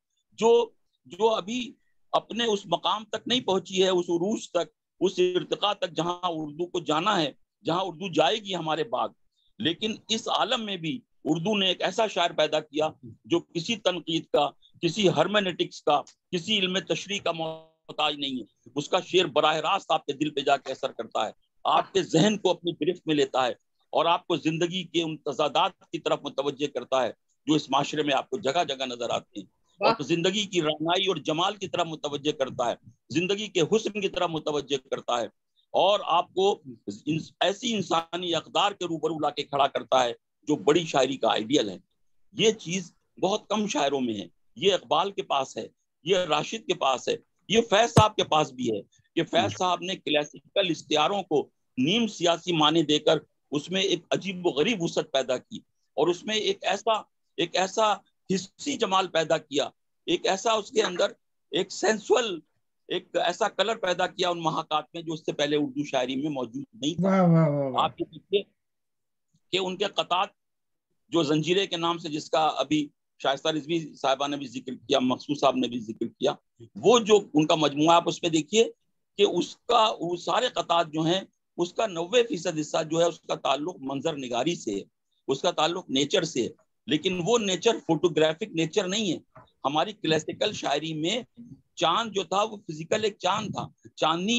جو ابھی اپنے اس مقام تک نہیں پہنچی ہے، اس عروج تک، اس ارتقاء تک جہاں اردو کو جانا ہے، جہاں اردو جائے گی ہمارے بعد، لیکن اس عالم میں بھی اردو نے ایک ایسا شاعر پیدا کیا جو کسی تنقید کا، کسی ہرمینیٹکس کا، کسی علم تشریح کا محتاج نہیں ہے۔ اس کا شعر براہ راست آپ کے دل پہ جا کے اثر کرتا ہے، آپ کے ذہن کو اپنی گرفت میں لیتا ہے اور آپ کو زندگی کے ان تضادات کی طرف متوجہ کرتا ہے جو اس معاشرے میں آپ کو جگہ جگہ نظر آتے ہیں، اور زندگی کی رعنائی اور جمال کی طرف متوجہ کرتا ہے، زندگی کے حسن کی طرف متوجہ کرتا ہے، اور آپ کو ایسی انسانی اقدار کے روبرو لا کے کھڑا کرتا ہے جو بڑی شاعری کا آئیڈیل ہے۔ یہ چیز بہت کم شاعروں میں ہے، یہ اقبال کے پاس ہے، یہ راشد کے پاس ہے، یہ فیض صاحب کے پاس بھی ہے کہ فیض صاحب نے کلاسیکل اشتہاروں کو نیم سیاسی معنی دے کر اس میں ایک عجیب و غریب وسعت پیدا کی، اور اس میں ایک ایسا حسی جمال پیدا کیا، ایک ایسا اس کے اندر ایک سینسول، ایک ایسا کلر پیدا کیا ان محاکات میں جو اس سے پہلے اردو شاعری میں موجود نہیں تھا۔ آپ یہ دیکھیے کہ ان کے قطعات جو زنجیرے کے نام سے، جس کا ابھی شائستہ رضوی صاحبہ نے بھی ذکر کیا، مقصود صاحب نے بھی ذکر کیا، وہ جو ان کا مجموعہ، آپ اس میں دیکھیے کہ وہ سارے قطعات جو ہیں، اس کا 90% حصہ جو ہے اس کا تعلق منظر نگاری سے ہے، اس کا تعلق نیچر سے ہے، لیکن وہ نیچر فوٹوگرافک نیچر نہیں ہے۔ ہماری کلاسیکل شاعری میں چاند جو تھا وہ فزیکل ایک چاند تھا، چاندنی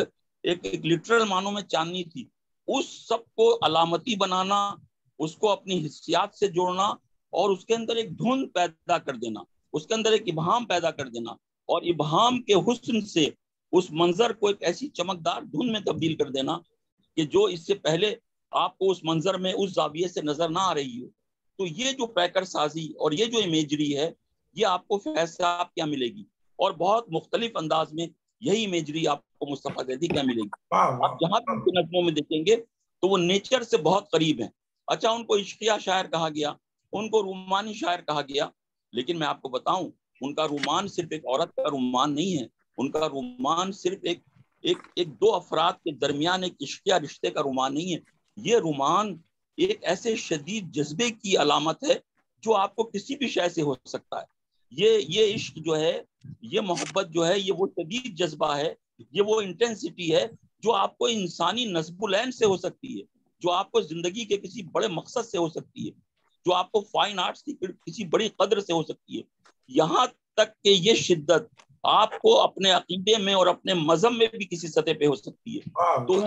ایک لٹرل معنوں میں چاندنی تھی، اس سب کو علامتی بنانا، اس کو اپنی حسیات سے جوڑنا اور اس کے اندر ایک دھند پیدا کر دینا، اس کے اندر ایک ابہام پیدا کر دینا، اور ابہام کے حسن سے اس منظر کو ایک ایسی چمکدار دھند میں تبدیل کر دینا کہ جو اس سے پہلے آپ کو اس منظر میں اس زاویے سے نظر نہ آ رہی ہو۔ تو یہ جو پیکر سازی اور یہ جو امیجری ہے، یہ آپ کو فیض صاحب کیا ملے گی، اور بہت مختلف انداز میں یہی امیجری آپ کو مصطفیٰ زیدی کیا ملے گی۔ آپ جہاں بھی ان کی نظموں میں دیکھیں گے تو وہ نیچر سے بہت قریب ہیں، اچھا ان کو عشقیہ شاعر کہا گیا, ان کو رومانی شاعر کہا گیا, لیکن میں آپ کو بتاؤں ان کا رومان صرف ایک عورت کا رومان نہیں ہے, ان کا رومان صرف ایک دو افراد کے درمیان ایک عشقیہ رشتے کا رومان نہیں ہے. یہ رومان ایک ایسے شدید جذبے کی علامت ہے جو آپ کو کسی بھی شے سے ہو سکتا ہے. یہ عشق جو ہے, یہ محبت جو ہے, یہ وہ شدید جذبہ ہے, یہ وہ انٹینسٹی ہے جو آپ کو انسانی نصب العین سے ہو سکتی ہے, جو آپ کو زندگی کے کسی بڑے مقصد سے ہو سکتی ہے, جو آپ کو فائن آرٹس کی کسی بڑی قدر سے ہو سکتی ہے. یہاں تک کہ یہ شدت آپ کو اپنے عقیدے میں اور اپنے مذہب میں بھی کسی سطح پہ ہو سکتی ہے. تو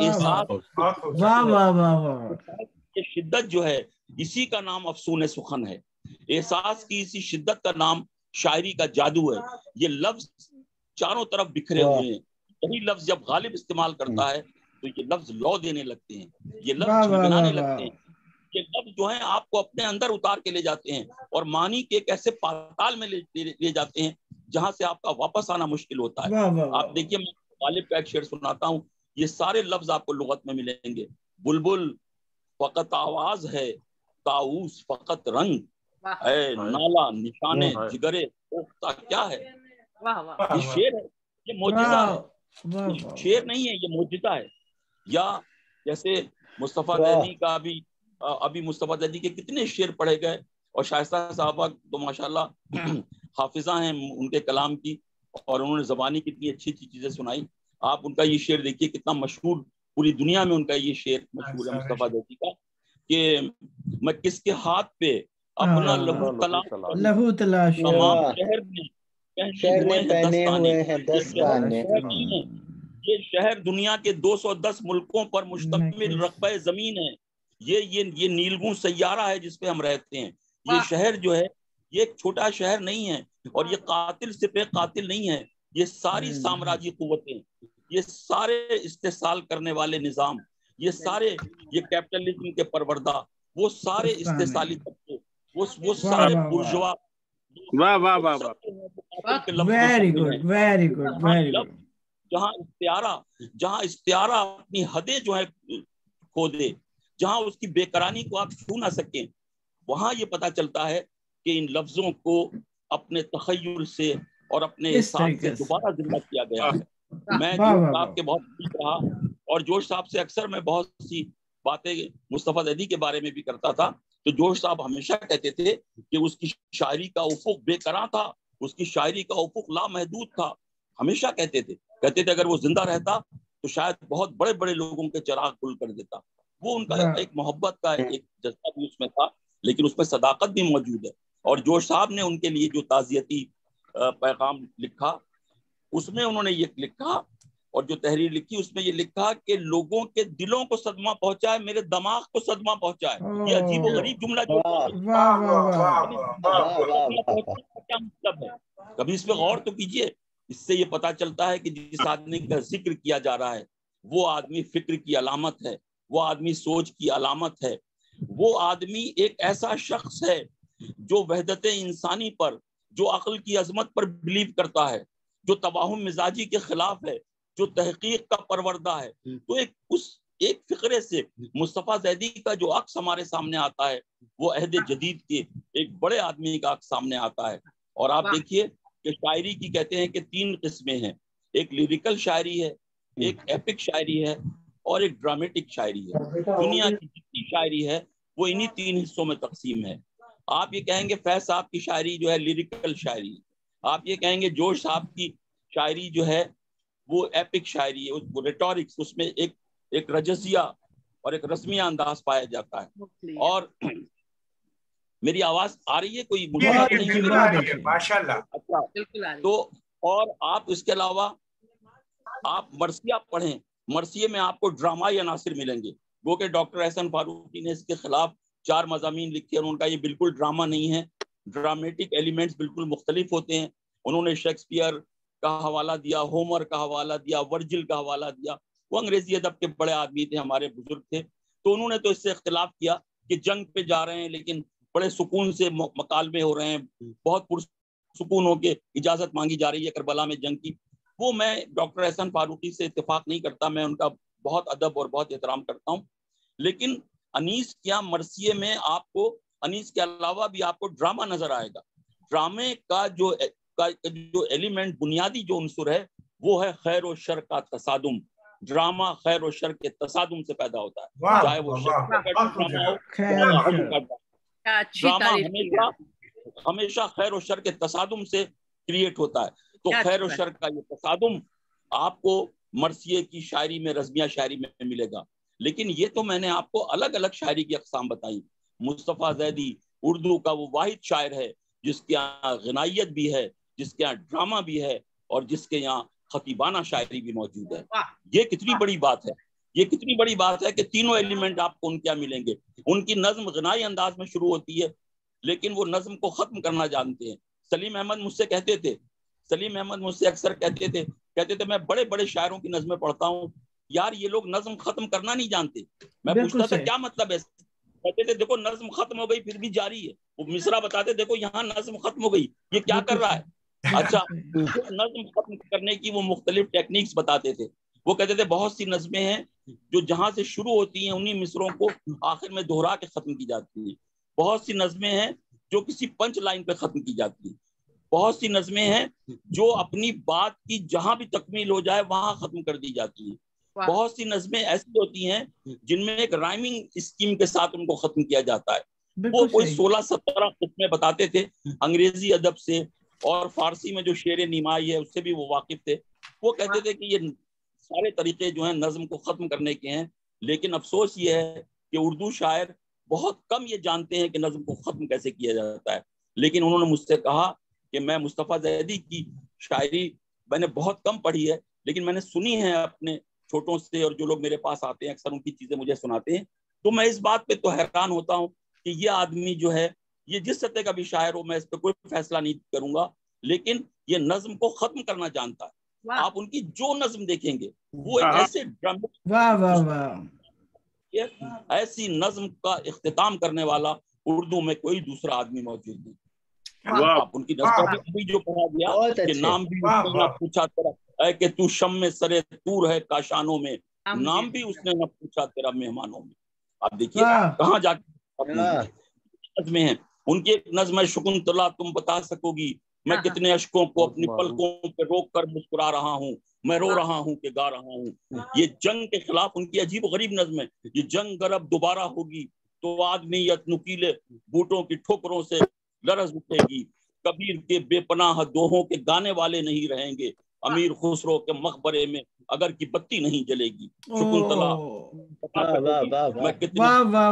یہ شدت جو ہے اسی کا نام افسون سخن ہے. احساس کی اسی شدت کا نام شاعری کا جادو ہے. یہ لفظ چاروں طرف بکھرے ہوئے ہیں, یہی لفظ جب غالب استعمال کرتا ہے تو یہ لفظ لو دینے لگتے ہیں, یہ لفظ جھنجھنانے لگتے ہیں, یہ لفظ جو ہیں آپ کو اپنے اندر اتار کے لے جاتے ہیں اور معنی کے ایک ایسے پاتال میں لے جاتے ہیں جہاں سے آپ کا واپس آنا مشکل ہوتا ہے. آپ دیکھیے میں غالب کا ایک شعر سناتا ہوں, یہ سارے لفظ آپ کو لغت میں ملیں گے. بلبل فقط آواز ہے, طاؤس فقط رنگ, اے نالا نشانے جگرے پختہ کیا ہے. یہ شعر ہے, یہ معجزہ ہے, یہ شعر نہیں ہے, یہ معجزہ ہے. یا جیسے مصطفیٰ زیدی کا بھی, ابھی مصطفیٰ زیدی کے کتنے شعر پڑھے گئے, اور شائستہ صاحبہ تو ماشاءاللہ حافظہ ہیں ان کے کلام کی, اور انہوں نے زبانی کتنی اچھی اچھی چیزیں سنائی. آپ ان کا یہ شعر دیکھیے کتنا مشہور, پوری دنیا میں ان کا یہ شعر مشہور ہے مصطفیٰ زیدی کا, کہ میں کس کے ہاتھ پہ اپنا لہو تلاش تمام شہر نے پہنے ہوئے ہیں دستانے. یہ شہر دنیا کے 210 ملکوں پر مشتمل رقبہ زمین ہے. یہ نیلگوں سیارہ ہے جس پہ ہم رہتے ہیں. یہ شہر جو ہے یہ ایک چھوٹا شہر نہیں ہے, اور یہ قاتل سے پہ قاتل نہیں ہے. یہ ساری سامراجی قوتیں, یہ سارے استحصال کرنے والے نظام, یہ سارے یہ کیپٹلزم کے پروردہ, وہ سارے استحصالی طبقے, وہ سارے بورژوا, جہاں استعارہ اپنی حدیں جو ہے کھو دے, جہاں اس کی بے قراری کو آپ چھو نہ سکیں, وہاں یہ پتا چلتا ہے کہ ان لفظوں کو اپنے تخیل سے اور اپنے احساس سے دوبارہ زندہ کیا گیا ہے. میں جوش صاحب کے بہت خوش رہا, اور جوش صاحب سے اکثر میں بہت سی باتیں مصطفیٰ زیدی کے بارے میں بھی کرتا تھا, تو جوش صاحب ہمیشہ کہتے تھے کہ اس کی شاعری کا افق بے قرار تھا, اس کی شاعری کا افق لامحدود تھا. ہمیشہ کہتے تھے اگر وہ زندہ رہتا تو شاید بہت بڑے بڑے لوگوں کے چراغ کھل کر دیتا. وہ ان کا ایک محبت کا ایک جذبہ بھی اس میں تھا, لیکن اس میں صداقت بھی موجود ہے. اور جوش صاحب نے ان کے لیے جو تعزیتی پیغام لکھا, اس میں انہوں نے یہ لکھا, اور جو تحریر لکھی اس میں یہ لکھا کہ لوگوں کے دلوں کو صدمہ پہنچائے, میرے دماغ کو صدمہ پہنچائے. یہ عجیب و غریب جملہ جو کیا مطلب ہے, کبھی اس پہ غور تو کیجئے. اس سے یہ پتا چلتا ہے کہ جس آدمی کا ذکر کیا جا رہا ہے وہ آدمی فکر کی علامت ہے, وہ آدمی سوچ کی علامت ہے, وہ آدمی ایک ایسا شخص ہے جو وحدت انسانی پر, جو عقل کی عظمت پر بلیو کرتا ہے, جو توہم مزاجی کے خلاف ہے, جو تحقیق کا پروردہ ہے. تو ایک فقرے سے مصطفیٰ زیدی کا جو عکس ہمارے سامنے آتا ہے وہ عہد جدید کے ایک بڑے آدمی کا عکس سامنے آتا ہے. اور آپ دیکھیے کہ شاعری کی کہتے ہیں کہ 3 قسمیں ہیں, ایک لیریکل شاعری ہے, ایک ایپک شاعری ہے, اور ایک ڈرامیٹک شاعری ہے. دنیا کی جتنی شاعری ہے وہ انہی 3 حصوں میں تقسیم ہے. آپ یہ کہیں گے فیض صاحب کی شاعری جو ہے لیریکل شاعری, آپ یہ کہیں گے جوش صاحب کی شاعری جو ہے وہ ایپک شاعری ہے, وہ ریٹورکس, اس میں ایک رجزیہ اور ایک رسمیہ انداز پایا جاتا ہے. اور میری آواز آ رہی ہے, کوئی ماشاءاللہ. تو اور آپ اس کے علاوہ آپ مرثیہ پڑھیں, مرثیے میں آپ کو ڈرامائی عناصر ملیں گے. وہ کہ ڈاکٹر احسن فاروقی نے اس کے خلاف 4 مضامین لکھے, اور ان کا یہ بالکل ڈرامہ نہیں ہے, ڈرامیٹک ایلیمنٹس بالکل مختلف ہوتے ہیں. انہوں نے شیکسپیئر کا حوالہ دیا, ہومر کا حوالہ دیا, ورجل کا حوالہ دیا. وہ انگریزی ادب کے بڑے آدمی تھے, ہمارے بزرگ تھے, تو انہوں نے تو اس سے اختلاف کیا کہ جنگ پہ جا رہے ہیں لیکن بڑے سکون سے مکالمے ہو رہے ہیں, بہت پرسکون ہو کے اجازت مانگی جا رہی ہے کربلا میں جنگ کی. وہ میں ڈاکٹر احسن فاروقی سے اتفاق نہیں کرتا, میں ان کا بہت ادب اور بہت احترام کرتا ہوں, لیکن انیس کے یہاں مرثیے میں آپ کو انیس کے علاوہ بھی آپ کو ڈرامہ نظر آئے گا. ڈرامے کا جو ایلیمنٹ بنیادی جو عنصر ہے وہ ہے خیر و شر کا تصادم. ڈرامہ خیر و شر کے تصادم سے پیدا ہوتا ہے, چاہے وہ ڈرامہ ہو. ڈرامہ ہمیشہ خیر و شر کے تصادم سے کریٹ ہوتا ہے. تو خیر و شر کا یہ تصادم آپ کو مرثیے کی شاعری میں, رزمیہ شاعری میں ملے گا. لیکن یہ تو میں نے آپ کو الگ الگ شاعری کی اقسام بتائی. مصطفیٰ زیدی اردو کا وہ واحد شاعر ہے جس کے یہاں غنائیت بھی ہے, جس کے یہاں ڈرامہ بھی ہے, اور جس کے یہاں خطیبانہ شاعری بھی موجود ہے. یہ کتنی بڑی بات ہے, یہ کتنی بڑی بات ہے کہ تینوں ایلیمنٹ آپ کو ان کیا ملیں گے. ان کی نظم غنائی انداز میں شروع ہوتی ہے, لیکن وہ نظم کو ختم کرنا جانتے ہیں. سلیم احمد مجھ سے کہتے تھے, سلیم احمد مجھ سے اکثر کہتے تھے میں بڑے بڑے شاعروں کی نظمیں پڑھتا ہوں, یار یہ لوگ نظم ختم کرنا نہیں جانتے. میں پوچھتا تھا کیا مطلب ہے؟ کہتے تھے دیکھو نظم ختم ہو گئی پھر بھی جاری ہے. وہ مصرع بتاتے دیکھو یہاں نظم ختم ہو گئی, یہ کیا کر رہا ہے. اچھا, نظم ختم کرنے کی وہ مختلف ٹیکنیکس بتاتے تھے. وہ کہتے تھے بہت سی نظمیں ہیں جو جہاں سے شروع ہوتی ہیں انہی مصروں کو آخر میں دہرا کے ختم کی جاتی ہیں. بہت سی نظمیں ہیں جو کسی پنچ لائن پہ ختم کی جاتی ہیں. بہت سی نظمیں ہیں جو اپنی بات کی جہاں بھی تکمیل ہو جائے وہاں ختم کر دی جاتی ہیں. بہت سی نظمیں ایسی ہوتی ہیں جن میں ایک رائمنگ اسکیم کے ساتھ ان کو ختم کیا جاتا ہے. وہ کوئی 16-17 قسمیں بتاتے تھے انگریزی ادب سے, اور فارسی میں جو شعر نیمائی ہے اس سے بھی وہ واقف تھے. وہ کہتے تھے کہ یہ سارے طریقے جو ہیں نظم کو ختم کرنے کے ہیں, لیکن افسوس یہ ہے کہ اردو شاعر بہت کم یہ جانتے ہیں کہ نظم کو ختم کیسے کیا جاتا ہے. لیکن انہوں نے مجھ سے کہا کہ میں مصطفیٰ زیدی کی شاعری میں نے بہت کم پڑھی ہے, لیکن میں نے سنی ہے اپنے چھوٹوں سے, اور جو لوگ میرے پاس آتے ہیں اکثر ان کی چیزیں مجھے سناتے ہیں. تو میں اس بات پہ تو حیران ہوتا ہوں کہ یہ آدمی جو ہے یہ جس سطح کا بھی شاعر ہو, میں اس پہ کوئی فیصلہ نہیں کروں گا, لیکن یہ نظم کو ختم کرنا جانتا ہے. آپ ان کی جو نظم دیکھیں گے وہ ایک ایسے ایسی نظم کا اختتام کرنے والا اردو میں کوئی دوسرا آدمی موجود نہیں. آپ ان کی نظم بھی جو پڑھا گیا کہ نام بھی اس نے نہ پوچھا تیرا اے کہ تو شم میں سرے تور ہے کاشانوں میں, نام بھی اس نے نہ پوچھا تیرا مہمانوں میں. آپ دیکھیے کہاں جا کے نظمیں ہیں. ان کی ایک نظم ہے شکنتلا تم بتا سکو گی, میں کتنے اشکوں کو اپنی پلکوں پہ روک کر مسکرا رہا ہوں, میں رو رہا ہوں کہ گا رہا ہوں. یہ جنگ کے خلاف ان کی عجیب و غریب نظم ہے. یہ جنگ اگر اب دوبارہ ہوگی تو آدمیت نکیلے بوٹوں کی ٹھوکروں سے لرز اٹھے گی. کبیر کے بے پناہ دوہوں کے گانے والے نہیں رہیں گے. امیر خسرو کے مقبرے میں اگر کی بتی نہیں جلے گی. شکنتلا میں کتنے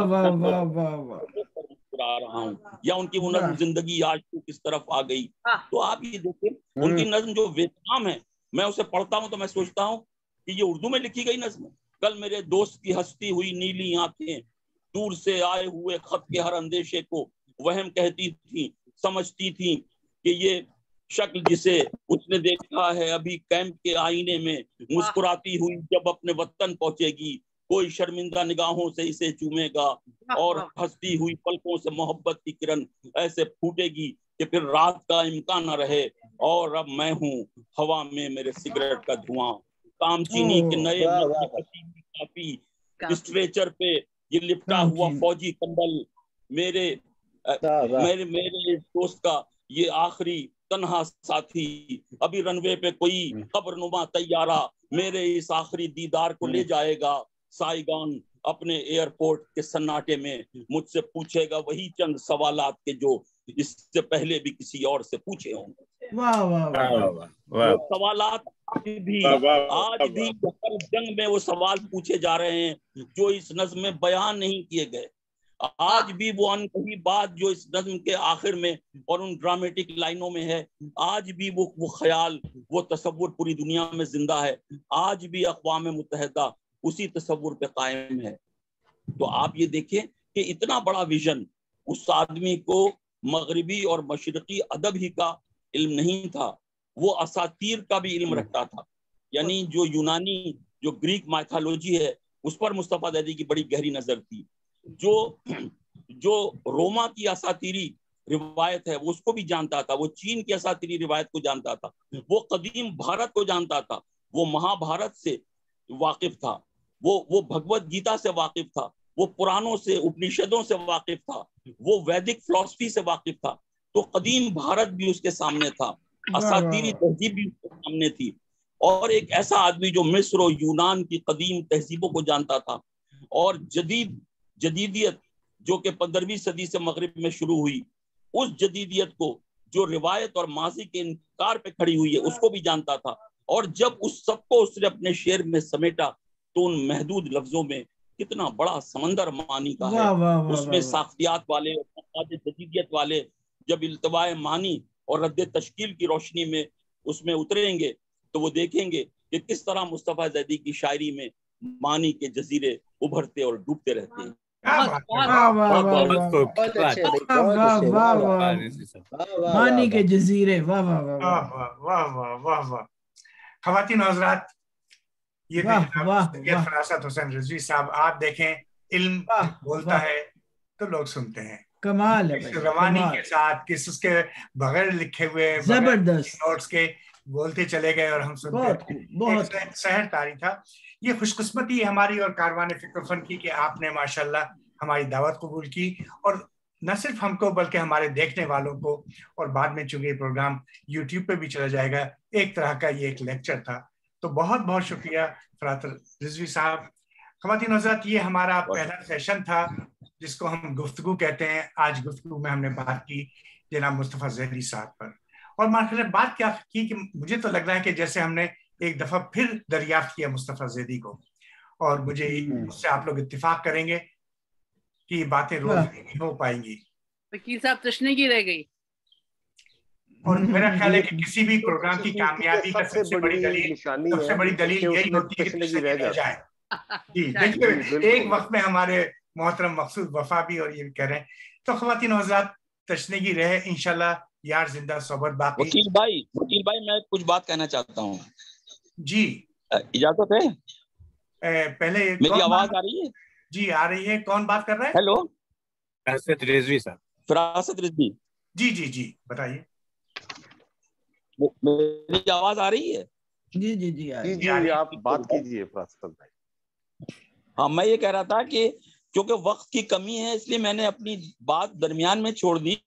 رہا ہوں, یا ان کی وہ نظم زندگی آج تو کس طرف آ گئی. تو آپ یہ دیکھیں ان کی نظم جو ویتنام ہے, میں اسے پڑھتا ہوں تو میں سوچتا ہوں کہ یہ اردو میں لکھی گئی نظم ہے. کل میرے دوست کی ہستی ہوئی نیلی آنکھیں دور سے آئے ہوئے خط کے ہر اندیشے کو وہم کہتی تھی, سمجھتی تھی کہ یہ شکل جسے اس نے دیکھا ہے ابھی کیمپ کے آئینے میں, مسکراتی ہوئی جب اپنے وطن پہنچے گی, کوئی شرمندہ نگاہوں سے اسے چومے گا, اور ہنستی ہوئی پلکوں سے محبت کی کرن ایسے پھوٹے گی کہ پھر رات کا امکان نہ رہے. اور اب میں ہوں ہوا میں میرے سگریٹ کا دھواں, کام چینی کے نئے کافی اسٹریچر پہ یہ لپٹا ہوا فوجی کمبل, میرے دوست کا یہ آخری تنہا ساتھی, ابھی رنوے پہ کوئی قبر نما طیارہ میرے اس آخری دیدار کو لے جائے گا. سائیگان اپنے ایئرپورٹ کے سناٹے میں مجھ سے پوچھے گا وہی چند سوالات کے جو اس سے پہلے بھی کسی اور سے پوچھے ہوں گے. وہ سوالات آج بھی ہر جنگ میں وہ سوال پوچھے جا رہے ہیں جو اس نظم میں بیان نہیں کیے گئے. آج بھی وہ انکہی بات جو اس نظم کے آخر میں اور ان ڈرامیٹک لائنوں میں ہے, آج بھی وہ خیال, وہ تصور پوری دنیا میں زندہ ہے. آج بھی اقوام متحدہ اسی تصور پہ قائم ہے. تو آپ یہ دیکھیں کہ اتنا بڑا ویژن اس آدمی کو مغربی اور مشرقی ادب ہی کا علم نہیں تھا, وہ اساطیر کا بھی علم رکھتا تھا. یعنی جو یونانی جو گریک مائتھالوجی ہے اس پر مصطفیٰ زیدی کی بڑی گہری نظر تھی. جو روما کی اساطیری روایت ہے وہ اس کو بھی جانتا تھا, وہ چین کی اساطیری روایت کو جانتا تھا, وہ قدیم بھارت کو جانتا تھا, وہ مہا بھارت سے واقف تھا, وہ بھگوت گیتا سے واقف تھا, وہ پرانوں سے اپنشدوں سے واقف تھا, وہ ویدک فلسفی سے واقف تھا, تو قدیم بھارت بھی اس کے سامنے تھا, اساطیری تہذیب بھی اس کے سامنے تھی, اور ایک ایسا آدمی جو مصر و یونان کی قدیم تہذیبوں کو جانتا تھا, اور جدیدیت جو کہ 15ویں صدی سے مغرب میں شروع ہوئی, اس جدیدیت کو جو روایت اور ماضی کے انکار پہ کھڑی ہوئی ہے اس کو بھی جانتا تھا. اور جب اس سب کو اس نے اپنے شعر میں سمیٹا تو ان محدود لفظوں میں کتنا بڑا سمندر معنی کا ہے. اس میں ساختیات والے اور جدیدیت والے جب التواء معنی اور رد تشکیل کی روشنی میں اس میں اتریں گے تو وہ دیکھیں گے کہ کس طرح مصطفیٰ زیدی کی شاعری میں معنی کے جزیرے ابھرتے اور ڈوبتے رہتے ہیں. معنی کے جزیرے. واہ واہ واہ واہ واہ واہ واہ. خواتین و حضرات, یہ فراست حسین رضوی صاحب. آپ دیکھیں, علم بولتا ہے تو لوگ سنتے ہیں. کمال ہے, روانی کے ساتھ, کس اس کے بغیر لکھے ہوئے زبردست نوٹس کے بولتے چلے گئے اور ہم سنتے ہیں. بہت سحر طاری تھا. یہ خوش قسمتی ہے ہماری اور کاروان فکر فن کی کہ آپ نے ماشاءاللہ ہماری دعوت قبول کی, اور نہ صرف ہم کو بلکہ ہمارے دیکھنے والوں کو. اور بعد میں چونکہ یہ پروگرام یوٹیوب پہ بھی چلا جائے گا, ایک طرح کا یہ ایک لیکچر تھا. تو بہت بہت شکریہ فرات رضوی صاحب. خواتین حضرات, یہ ہمارا پہلا سیشن تھا جس کو ہم گفتگو کہتے ہیں. آج گفتگو میں ہم نے بات کی جناب مصطفیٰ زیدی صاحب پر, اور ماشاءاللہ بات کیا کی کہ مجھے تو لگ رہا ہے کہ جیسے ہم نے ایک دفعہ پھر دریافت کیا مصطفیٰ زیدی کو, اور مجھے اس سے آپ لوگ اتفاق کریں گے کہ یہ باتیں روز نہیں ہو پائیں گی. وکیل صاحب تشنگی رہ گئی, اور میرا خیال ہے کہ کسی بھی پروگرام کی کامیابی کا سب سے بڑی دلیل یہی ہوتی ہے کہ تشنگی رہ جائے. جی دیکھیے, ایک وقت میں ہمارے محترم مقصود وفا بھی اور یہ بھی کہہ رہے ہیں. تو خواتین و حضرات, تشنگی رہے انشاءاللہ, یار زندہ صحبت باقی. وکیل بھائی میں کچھ بات کہنا چاہتا ہوں. جی اجازت ہے؟ پہلے میری آواز آ رہی ہے؟ جی آ رہی ہے. کون بات کر رہا ہے؟ ہیلو, فراست رضوی صاحب. فراست رضوی. جی بتائیے. میری آواز آ رہی ہے؟ جی آپ بات کیجئے فراست بھائی. ہاں, میں یہ کہہ رہا تھا کہ کیونکہ وقت کی کمی ہے اس لیے میں نے اپنی بات درمیان میں چھوڑ دی.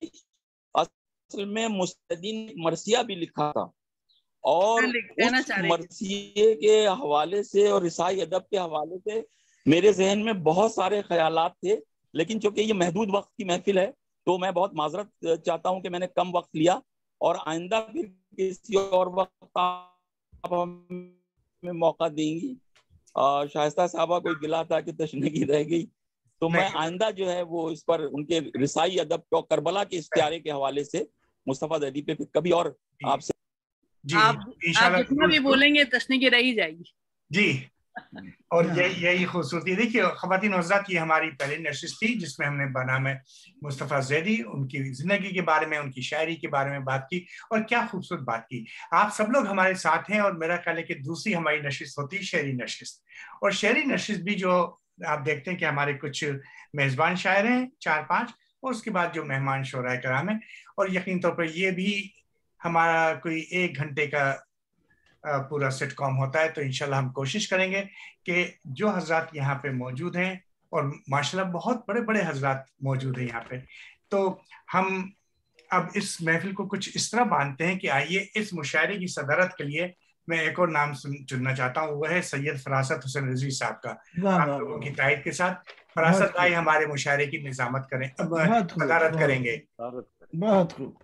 اصل میں مستدین مرثیہ بھی لکھا تھا, اور اس مرثیے کے حوالے سے اور رسائی ادب کے حوالے سے میرے ذہن میں بہت سارے خیالات تھے, لیکن چونکہ یہ محدود وقت کی محفل ہے تو میں بہت معذرت چاہتا ہوں کہ میں نے کم وقت لیا, اور آئندہ پھر کسی اور وقت آپ ہمیں موقع دیں گی. شائستہ صاحبہ کوئی گلا تھا کہ تشنگی رہ گئی, تو میں آئندہ جو ہے وہ اس پر ان کے رسائی ادب کو کربلا کے استعارے کے حوالے سے مصطفیٰ زیدی پہ کبھی اور آپ سے آپ جتنا بھی بولیں گے تشنگی رہ ہی جائے گی. جی, اور یہی خوبصورتی. دیکھیے خواتین و حضرات, یہ ہماری پہلی نشست تھی جس میں ہم نے بنام مصطفیٰ زیدی, ان کی زندگی کے بارے میں, ان کی شاعری کے بارے میں بات کی, اور کیا خوبصورت بات کی. آپ سب لوگ ہمارے ساتھ ہیں, اور میرا خیال ہے کہ دوسری ہماری نشست ہوتی شعری نشست. اور شعری نشست بھی جو آپ دیکھتے ہیں کہ ہمارے کچھ میزبان شاعر ہیں 4-5, اور اس کے بعد جو مہمان شعراء کرام ہیں, اور یقین طور پر یہ بھی ہمارا کوئی 1 گھنٹے کا پورا سیٹ کام ہوتا ہے. تو انشاءاللہ ہم کوشش کریں گے کہ جو حضرات یہاں پہ موجود ہیں, اور ماشاءاللہ بہت بڑے بڑے حضرات موجود ہیں یہاں پہ, تو ہم اب اس محفل کو کچھ اس طرح باندھتے ہیں کہ آئیے اس مشاعرے کی صدارت کے لیے میں ایک اور نام چننا چاہتا ہوں, وہ ہے سید فراست حسین رضوی صاحب کا. آپ لوگوں کی تائید کے ساتھ فراست بھائی ہمارے مشاعرے کی نظامت کریں, صدارت کریں گے. بہت خوب.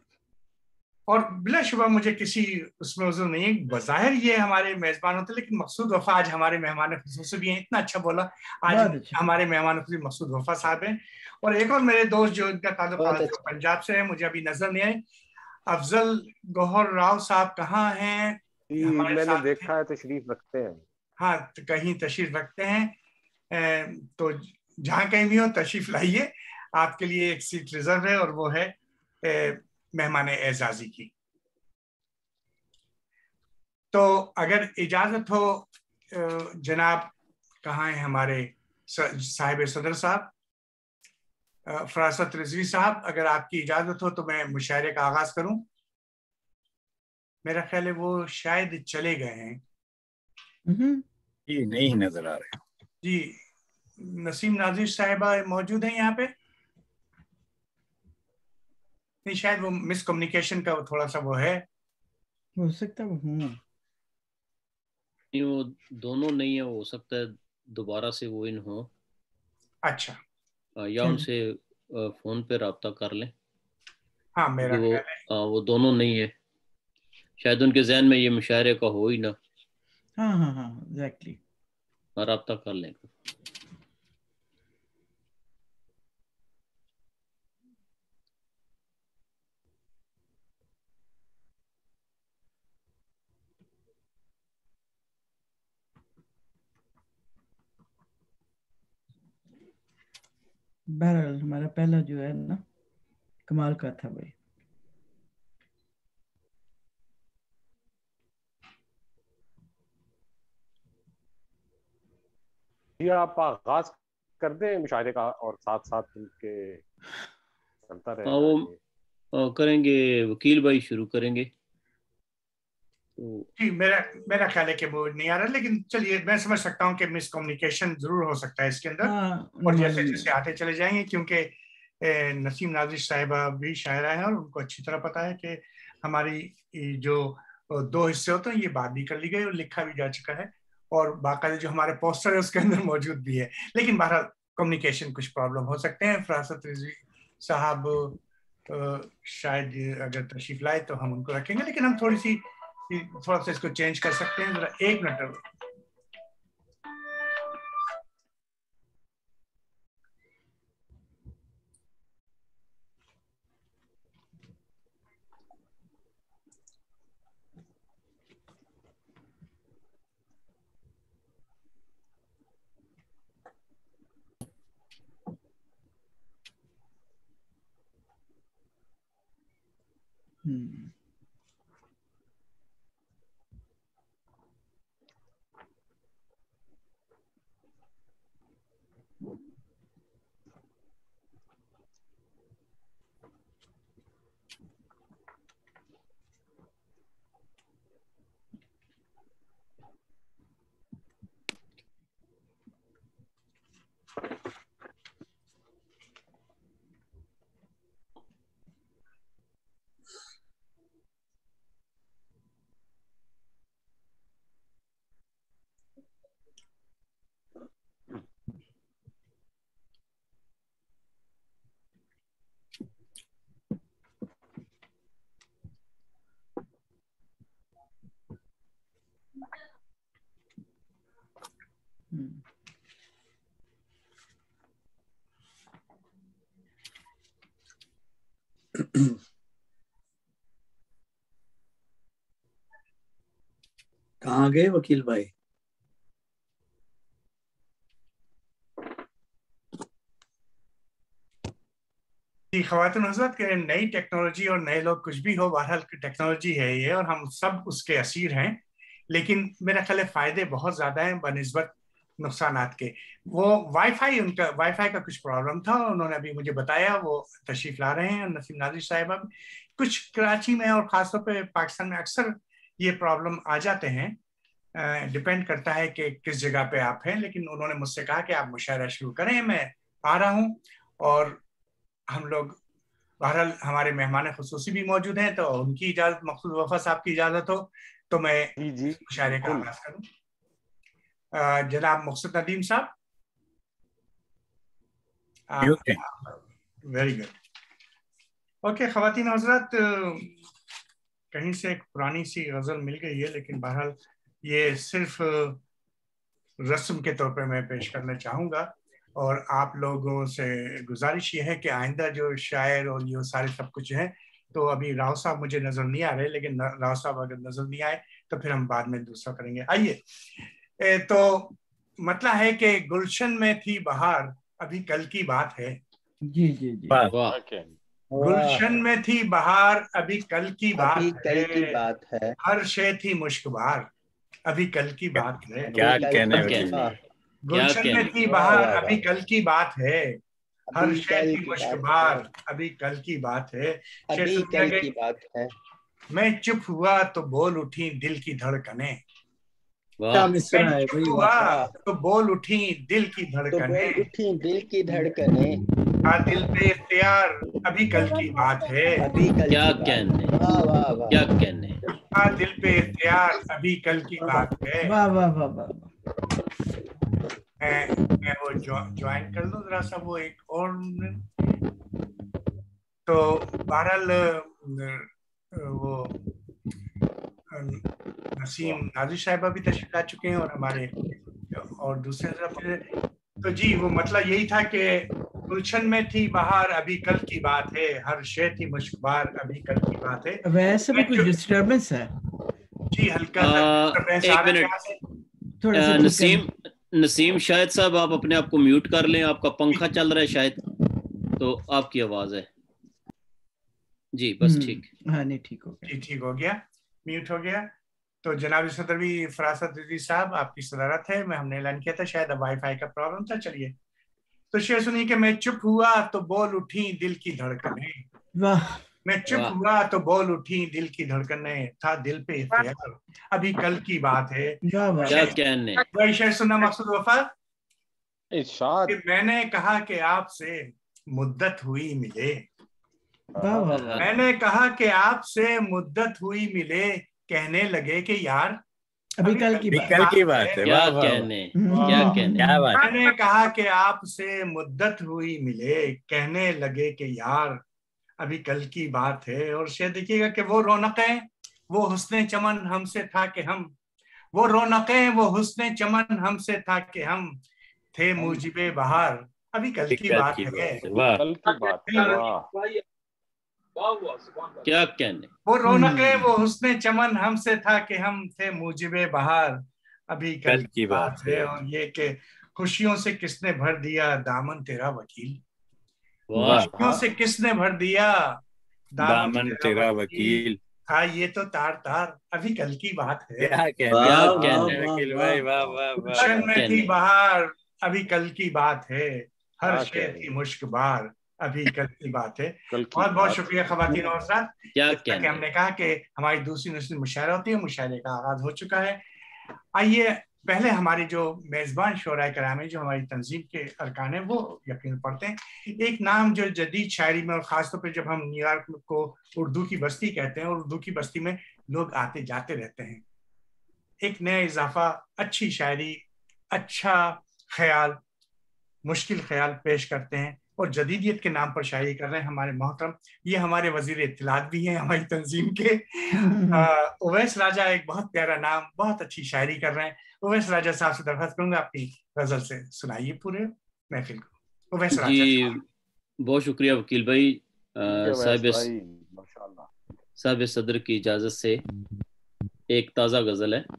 اور بلا شبہ مجھے کسی اس میں عذر نہیں ہے, بظاہر یہ ہمارے میزبان ہوتے, لیکن مقصود وفا آج ہمارے مہمان خصوصی بھی ہیں. اتنا اچھا بولا. آج ہمارے مہمان خصوصی مقصود وفا صاحب ہیں, اور ایک اور میرے دوست جو ان کا تعلق پنجاب سے ہے, مجھے ابھی نظر نہیں آئے, افضل گوہر راؤ صاحب کہاں ہیں؟ میں نے دیکھا ہے, تشریف رکھتے ہیں. ہاں, کہیں تشریف رکھتے ہیں, تو جہاں کہیں بھی ہو تشریف لائیے. آپ کے لیے ایک سیٹ ریزرو ہے, اور وہ ہے مہمان اعزازی کی. تو اگر اجازت ہو جناب, کہاں ہیں ہمارے صاحب صدر صاحب, فراست رضوی صاحب, اگر آپ کی اجازت ہو تو میں مشاعرے کا آغاز کروں. میرا خیال ہے وہ شاید چلے گئے ہیں. جی نہیں نظر آ رہے. جی नसीम नाजिर साहिबा मौजूद हैं यहाँ पे? नहीं, शायद वो मिसकम्युनिकेशन का थोड़ा सा वो है, हो सकता है। नहीं, वो दोनों नहीं है, हो सकता है दोबारा से वो इन हो। अच्छा, या उनसे फोन पे राब्ता कर लें। हाँ मेरा वो दोनों नहीं है, शायद उनके जहन में ये मुशायरे का हो ही ना। हाँ एग्जैक्टली, राब्ता कर लें। बहरहाल हमारा पहला जो है ना कमाल का था भाई। जी आप आगाज कर दें मुशायरे का और साथ साथ उनके चलता रहे। वो करेंगे, वकील भाई शुरू करेंगे। जी, मेरा ख्याल है कि वो नहीं आ रहा, लेकिन चलिए मैं समझ सकता हूँ कि मिसकम्युनिकेशन जरूर हो सकता है इसके अंदर। और जैसे जैसे आते चले जाएंगे, क्योंकि नसीम नाजिर साहिबा भी शायरा है और उनको अच्छी तरह पता है कि हमारी जो 2 हिस्से होते हैं ये बात भी कर ली गई और लिखा भी जा चुका है, और बाकायदा जो हमारे पोस्टर है उसके अंदर मौजूद भी है। लेकिन बहरहाल कम्युनिकेशन कुछ प्रॉब्लम हो सकते हैं। फरासत रिजवी साहब शायद अगर तशरीफ लाए तो हम उनको रखेंगे, लेकिन हम थोड़ा सा इसको चेंज कर सकते हैं। जरा 1 मिनट। कहाँ गए वकील भाई? जी, ख़वातीन हज़रात के नई टेक्नोलॉजी और नए लोग कुछ भी हो, बहरहाल टेक्नोलॉजी है ये और हम सब उसके असीर हैं। लेकिन मेरा ख्याल है फ़ायदे बहुत ज़्यादा हैं बनिस्बत नुकसानात के। वो वाईफाई का कुछ प्रॉब्लम था, उन्होंने अभी मुझे बताया, वो तशरीफ़ ला रहे हैं नसीम नाजिर साहिबा। कुछ कराची में और ख़ासतौर पे पाकिस्तान में अक्सर ये प्रॉब्लम आ जाते हैं, डिपेंड करता है कि किस जगह पे आप हैं। लेकिन उन्होंने मुझसे कहा कि आप मुशायरा शुरू करें, मैं आ रहा हूँ। और हम लोग बहरहाल हमारे मेहमान खुसूसी भी मौजूद हैं, तो उनकी इजाज़त, मखसूस वफा साहब की इजाज़त हो तो मैं मुशायरे का आगाज़ करूँ। जनाब मकसूद नदीम साहब। Very good. ओके ख़वातीन हज़रात, कहीं से एक पुरानी सी गज़ल मिल गई है, लेकिन बहरहाल ये सिर्फ रस्म के तौर पे मैं पेश करना चाहूँगा। और आप लोगों से गुजारिश ये है कि आइंदा जो शायर और ये सारे सब कुछ है, तो अभी राव साहब मुझे नज़र नहीं आ रहे, लेकिन राव साहब अगर नज़र नहीं आए तो फिर हम बाद में दूसरा करेंगे। आइए, तो मतलब है कि गुलशन में थी बहार, अभी कल की बात है। जी जी जी, गुलशन में थी बहार, अभी कल की बात है। हर शे थी मुश्कबार, अभी कल की बात है। क्या कहने गुलशन में थी बहार, अभी कल की बात है। हर शे थी मुश्कबार, अभी कल की बात है। अभी कल की बात है। मैं चुप हुआ तो बोल उठी दिल की धड़कनें, क्या मिसरा है भाई, वाह। तो बोल उठी दिल की धड़कने, उठी दिल की धड़कने, दिल पे इख्तियार अभी कल की बात है, अभी कल क्या की बात। कहने, वाह वाह वाह, क्या कहने। दिल पे इख्तियार अभी कल की बात है। वाह वाह वाह वाह। मैं वो ज्वाइन कर लूं जरा सा वो एक और। तो बहरहाल वो नसीम नाजिर साहिबा भी तशरीफ ला चुके हैं और हमारे और दूसरे तरफ। तो जी वो मतलब यही था कि गुलशन में थी बहार अभी कल की बात है, हर शे थी मुश्कबार अभी कल की बात है। वैसे भी कुछ डिस्टर्बेंस है जी, हल्का सा डिस्टर्बेंस आ एक रहा है। थोड़ा सा नसीम शायद साहब आप अपने आप को म्यूट कर लें, आपका पंखा चल रहा है शायद, तो आपकी आवाज है जी, बस ठीक। हाँ नहीं ठीक हो गया, जी ठीक हो गया, म्यूट हो गया। तो जनाब सदर भी फरासत दीदी साहब आपकी सदारत है। हमने ऐलान किया था, शायद अब वाईफाई का प्रॉब्लम था। चलिए तो शेर सुनिए कि मैं चुप हुआ तो बोल उठी दिल की धड़कने, वाह। मैं चुप हुआ तो बोल उठी दिल की धड़कने, था दिल पे इख्तियार अभी कल की बात है। क्या कहने। वही शेर सुना मकसूद वफा, इरशाद। मैंने कहा कि आपसे मुद्दत हुई मिले, मैंने कहा कि आपसे मुद्दत हुई मिले, कहने लगे कि यार अभी कल की बात है। क्या कहने, क्या कहने, क्या बात। मैंने कहा कि आपसे मुद्दत हुई मिले, कहने लगे कि यार अभी कल की बात है। और शायद देखिएगा कि वो रौनकें वो हुस्ने चमन हमसे था कि हम, वो रौनकें वो हुस्ने चमन हमसे था कि हम थे मुजीबे बहार अभी कल की बात है। कल की बात है, क्या कहने। वो रौनकें वो हुस्ने चमन हमसे था कि हम थे मुजीबे बहार अभी कल की बात है। और ये कि खुशियों से किसने भर दिया दामन तेरा वकील, खुशियों से किसने भर दिया दामन तेरा वकील, हाँ ये तो तार तार अभी कल की बात है। वकील भाई, वाह वाह गुलशन में थी बहार अभी कल की बात है, हर शे थी मुश्कबार अभी कल की बात है। बहुत बहुत शुक्रिया ख़वातीन और हज़रात। जैसा कि हमने कहा कि हमारी दूसरी नस्ल मुशायरा होती है, मुशायरे का आगाज हो चुका है। आइए पहले हमारी जो मेज़बान शोराए कराम जो हमारी तंजीम के अरकान हैं वो यकीन पढ़ते हैं। एक नाम जो जदीद शायरी में और ख़ासतौर पर जब हम न्यूयॉर्क को उर्दू की बस्ती कहते हैं और उर्दू की बस्ती में लोग आते जाते रहते हैं, एक नया इजाफा, अच्छी शायरी, अच्छा ख्याल, मुश्किल ख्याल पेश करते हैं और जदीदियत के नाम पर शायरी कर रहे हैं हमारे मोहतरम, ये हमारे वजीर इत्तलात भी हैं हमारी तंजीम के, उवैस राजा। एक बहुत प्यारा नाम, बहुत अच्छी शायरी कर रहे हैं। उवैस राजा साहब से दरख्वास्त करूंगा अपनी गजल से सुनाइए पूरे महफिल को। उवैस राजा जी बहुत शुक्रिया वकील भाई। साहिब सदर की इजाजत से एक ताज़ा गजल है।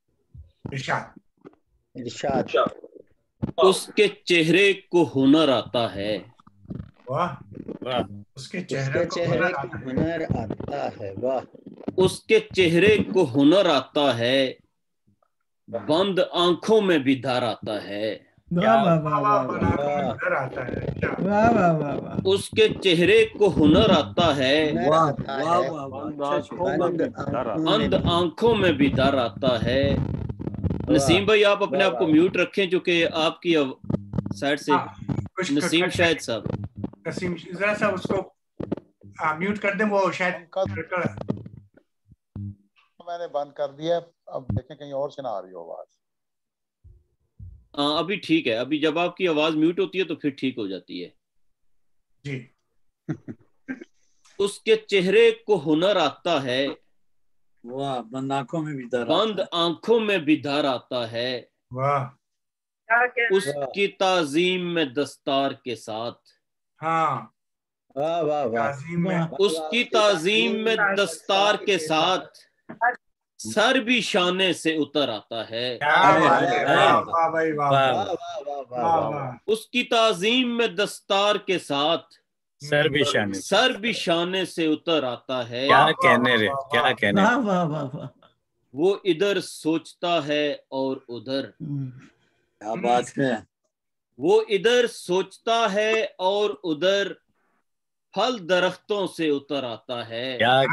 इरशाद। उसके चेहरे को हुनर आता है, वाह वाह, उसके चेहरे को हुनर आता है, वाह, उसके चेहरे को हुनर आता है, बंद आंखों में भी धार आता है। वाह वाह वाह वाह वाह वाह वाह, उसके चेहरे को हुनर आता है, बंद आंखों में भी धार आता है। नसीम भाई आप अपने आप को म्यूट रखें क्योंकि आपकी साइड से नसीम शायद साहब, नसीम जरा सा उसको म्यूट कर दें, वो शायद मैंने बंद कर दिया। अब देखें कहीं और से ना आ रही हो आवाज। अभी ठीक है। अभी जब आपकी आवाज म्यूट होती है तो फिर ठीक हो जाती है जी। उसके चेहरे को हुनर आता है, वाह, बंद आंखों में भी धार, बंद आंखों में भी धार आता है। वाह, उसकी ताजीम में दस्तार के साथ, हाँ वाह वाह वाह, उसकी ताजीम में दस्तार के साथ सर भी शाने से उतर आता है। उसकी ताजीम में दस्तार के साथ सर भी शाने से उतर आता है। क्या कहने रे, क्या कहने। वाह वाह वाह वाह, वो इधर सोचता है और उधर, क्या बात है। वो इधर सोचता है और उधर پھل درختوں سے اتر آتا ہے.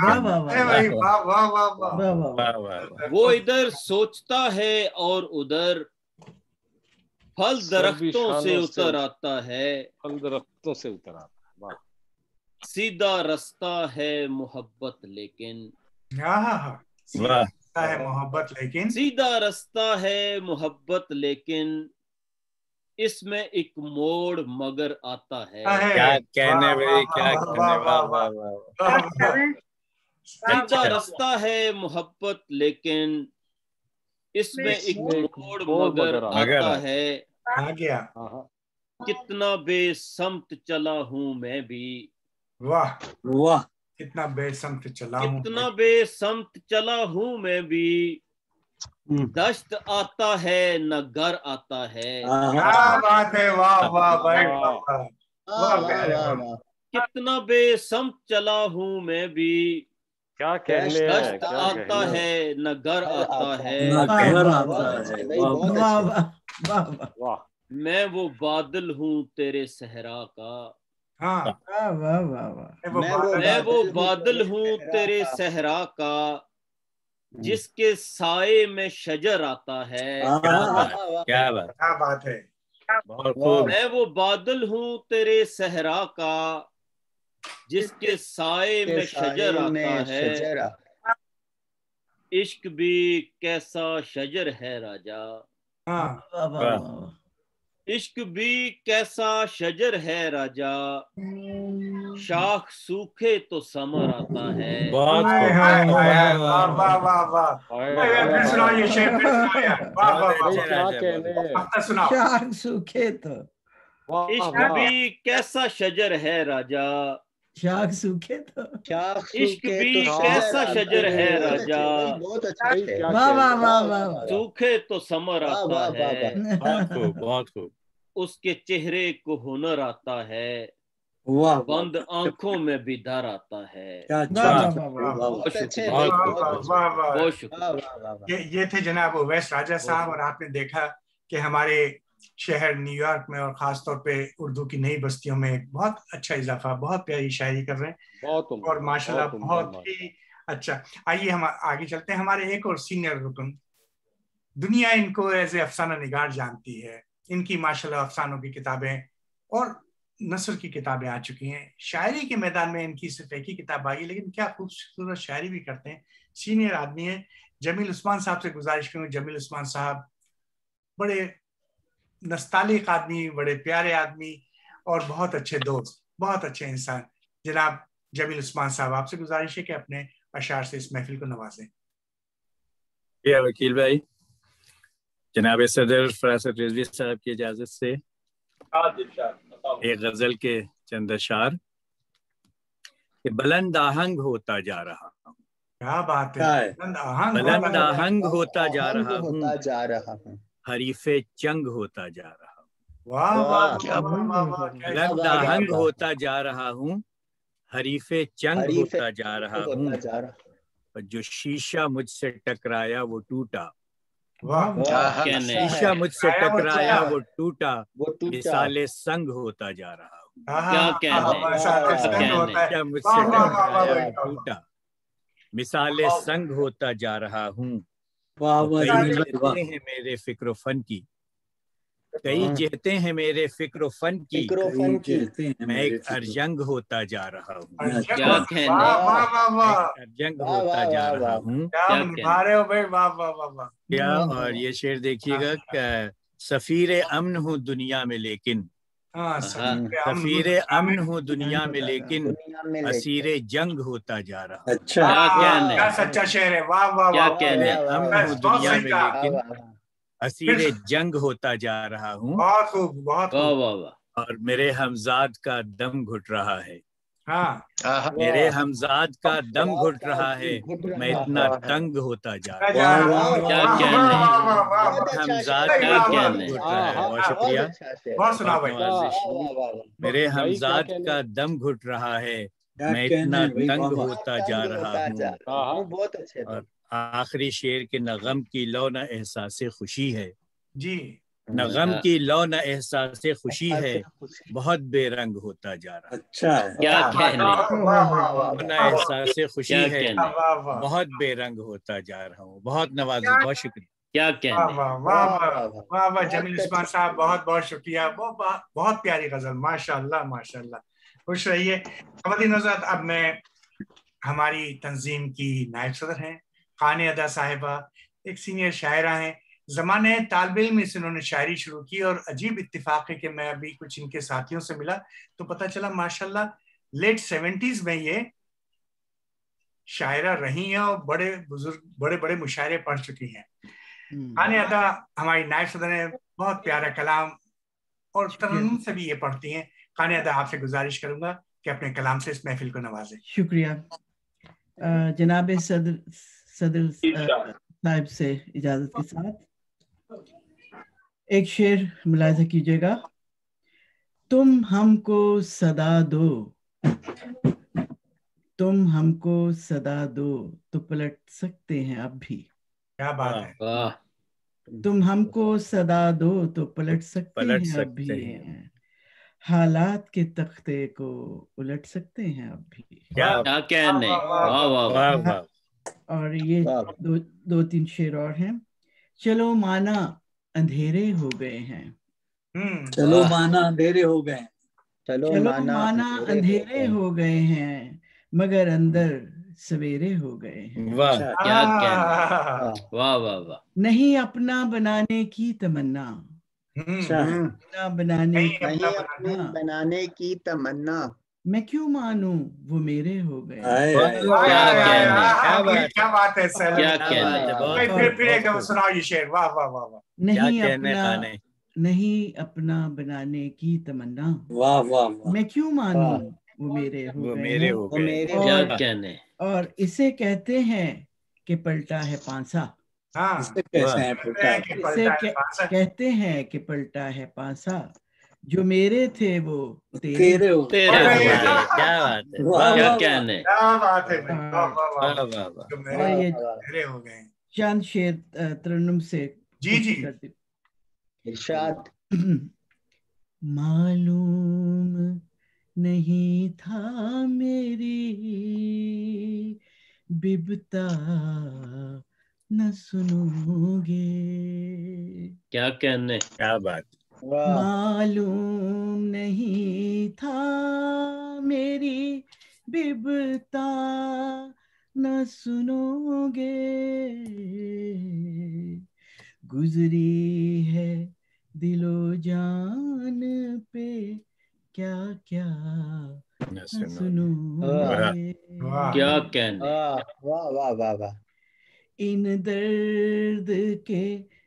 وہ ادھر سوچتا ہے اور ادھر پھل درختوں سے اتر آتا ہے. پھل درختوں سے اتر آتا ہے. سیدھا رستہ ہے محبت لیکن سیدھا رستہ ہے محبت لیکن اس میں ایک موڑ مگر آتا ہے. کیا کہنے بھائی، کیا کہنے. واہ واہ واہ. سیدھا رستہ ہے محبت لیکن اس میں ایک موڑ مگر آتا ہے. کتنا بے سمت چلا ہوں میں بھی. واہ واہ. کتنا بے سمت چلا ہوں. کتنا بے سمت چلا ہوں میں بھی. دشت آتا ہے نہ گھر آتا ہے. کیا بات ہے. واہ واہ بھائی. کتنا بے سمت چلا ہوں میں بھی. کیا کہنے. دشت آتا ہے نہ گھر آتا ہے. میں وہ بادل ہوں تیرے صحرا کا. میں وہ بادل ہوں تیرے صحرا کا جس کے سائے میں شجر آتا ہے. کیا بات ہے. میں وہ بادل ہوں تیرے صحرا کا جس کے سائے میں شجر آتا ہے. عشق بھی کیسا شجر ہے راجا. عشق بھی کیسا شجر ہے راجا. شاخ سوکھے تو ثمر آتا ہے. شاخ سوکھے تو. عشق بھی کیسا شجر ہے راجا. شاخ سوکھے تو. عشق بھی کیسا شجر ہے راجا. سوکھے تو ثمر آتا ہے. بہت خوب. اس کے چہرے کو ہنر آتا ہے. بند آنکھوں میں بھی ڈر آتا ہے. یہ تھے جناب اویس راجہ صاحب. اور آپ نے دیکھا کہ ہمارے شہر نیو یارک میں اور خاص طور پہ اردو کی نئی بستیوں میں بہت اچھا اضافہ، بہت پیاری شاعری کر رہے ہیں اور ماشاءاللہ بہت ہی اچھا. آئیے ہم آگے چلتے ہیں. ہمارے ایک اور سینئر رکن، دنیا ان کو ایز اے افسانہ نگار جانتی ہے. ان کی ماشاءاللہ افسانوں کی کتابیں اور نثر کی کتابیں آ چکی ہیں. شاعری کے میدان میں ان کی صرف ایک ہی کتاب آئی، لیکن کیا خوبصورت شاعری بھی کرتے ہیں. سینئر آدمی ہیں. جمیل عثمان صاحب سے گزارش کروں. جمیل عثمان صاحب بڑے نستعلیق آدمی، بڑے پیارے آدمی اور بہت اچھے دوست، بہت اچھے انسان. جناب جمیل عثمان صاحب، آپ سے گزارش ہے کہ اپنے اشعار سے اس محفل کو نوازیں. وکیل بھائی، جناب صدر فراست رضوی صاحب کی اجازت سے ایک غزل کے چند اشعار کہ بلند آہنگ ہوتا جا رہا ہوں. کیا بات ہے. بلند آہنگ ہوتا جا رہا ہوں، حریف جنگ ہوتا جا رہا ہوں. بلند آہنگ ہوتا جا رہا ہوں، حریف جنگ ہوتا جا رہا ہوں. جو شیشہ مجھ سے ٹکرایا وہ ٹوٹا. شیشہ مجھ سے ٹکرایا وہ ٹوٹا، مثال سنگ ہوتا جا رہا ہوں. شیشہ مجھ سے ٹکرایا وہ ٹوٹا، مثال سنگ ہوتا جا رہا ہوں. کئی جہتیں ہیں میرے فکر و فن کی، کئی جہتیں ہیں میرے فکر و فن کی، میں ایک ارجنگ ہوتا جا رہا ہوں. ارجنگ ہوتا جا رہا ہوں. کیا اور یہ شعر دیکھیے گا کہ سفیر امن ہوں دنیا میں لیکن، سفیر امن ہوں دنیا میں لیکن اسیر جنگ ہوتا جا رہا ہوں. کیا سچا شعر ہے. واہ واہ واہ. امن ہوں دنیا میں لیکن اسیر جنگ ہوتا جا رہا ہوں. بہت خوب، بہت خوب. اور میرے ہمزاد کا دم گھٹ رہا ہے. میرے ہمزاد کا دم گھٹ رہا ہے، میں اتنا تنگ ہوتا جا رہا ہوں. ہمزاد کا دم گھٹ رہا ہے. بہت شکریہ. میرے ہمزاد کا دم گھٹ رہا ہے، میں اتنا تنگ ہوتا جا رہا ہوں. اور آخری شعر کے نہ غم کی لو نہ احساس خوشی ہے. جی. نہ غم کی لو نہ احساس خوشی ہے، بہت بے رنگ ہوتا جا رہا. اچھا کیا کہنے، نہ احساس خوشی ہے، بہت بے رنگ ہوتا جا رہا ہوں. بہت نوازش، بہت شکریہ. کیا کہنے. واہ واہ جمیل عثمان صاحب، بہت بہت شکریہ. بہت پیاری غزل، ماشاء اللہ ماشاء اللہ. خوش رہیے. خواتین حضرات، اب میں ہماری تنظیم کی نائب صدر ہیں خانہ ادا صاحبہ، ایک سینئر شاعرہ ہیں. زمانے طالب علم سے انہوں نے شاعری شروع کی، اور عجیب اتفاق ہے کہ میں ابھی کچھ ان کے ساتھیوں سے ملا تو پتہ چلا ماشاءاللہ لیٹ 70s میں یہ شاعرہ رہی ہیں اور بڑے بزرگ بڑے بڑے مشاعرے پڑھ چکی ہیں. خانہ ادا ہماری نائب صدر ہیں، بہت پیارا کلام اور ترنم سے بھی یہ پڑھتی ہیں. خانہ ادا، آپ سے گزارش کروں گا کہ اپنے کلام سے اس محفل کو نوازیں. شکریہ. جناب صدر صاحب سے اجازت کے ساتھ ایک شعر ملاحظہ کیجیے گا. تم ہم کو صدا دو، تم ہم کو صدا دو تو پلٹ سکتے ہیں اب بھی. کیا بات ہے. تم ہم کو صدا دو تو پلٹ سکتے ہیں اب بھی. حالات کے تختے کو الٹ سکتے ہیں اب بھی. کیا کہنے. واہ واہ واہ. اور یہ دو تین شعر اور ہیں. چلو مانا اندھیرے ہو گئے ہیں، چلو مانا اندھیرے ہو گئے ہیں، چلو مانا اندھیرے ہو گئے ہیں مگر اندر سویرے ہو گئے ہیں. واہ کیا کہنے. واہ واہ واہ. نہیں اپنا بنانے کی تمنا، اپنا بنانے کی تمنا میں کیوں مانوں وہ میرے ہو گئے. کیا بات ہے. کیا کہنے. پھر ایک دفعہ سناؤ یہ شعر. واہ واہ واہ واہ. نہیں اپنا بنانے کی تمنا، واہ واہ. میں کیوں مانوں وہ میرے ہو گئے. اور اسے کہتے ہیں کہ پلٹا ہے پانسا. اسے کہتے ہیں کہ پلٹا ہے پانسا، جو میرے تھے وہ تیرے ہو گئے. کیا بات ہے. کیا کہنے. چند شعر ترنم سے. جی ارشاد. معلوم نہیں تھا میری ببتا نہ سنو گے. کیا کہنے. کیا بات. معلوم نہیں تھا میری ببتا نہ سنو گے. گزری ہے دل و جان پہ کیا کیا نہ سنو گے. کیا کہنے. واہ واہ واہ واہ. ان درد کے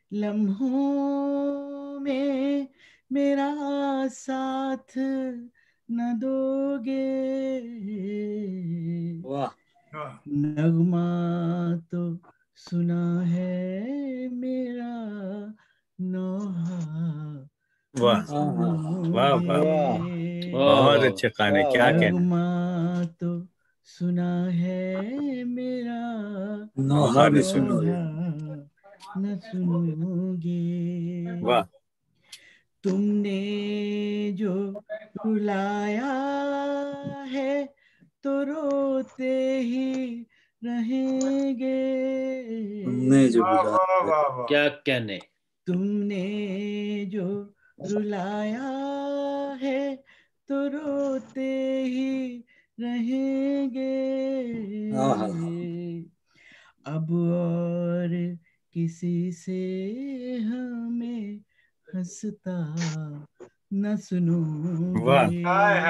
لمحوں میں میرا ساتھ نہ دو گے. نغمہ تو سنا ہے میرا نوحہ. بہت اچھے کھانے. کیا کہنا. نغمہ تو سنا ہے میرا نوحہ نہ سنو گے. تم نے جو رلایا ہے تو روتے ہی رہیں گے. کیا کہنے. تم نے جو رلایا ہے تو روتے ہی رہیں گے. اب اور کسی سے ہمیں ہنستا نہ سنو گے.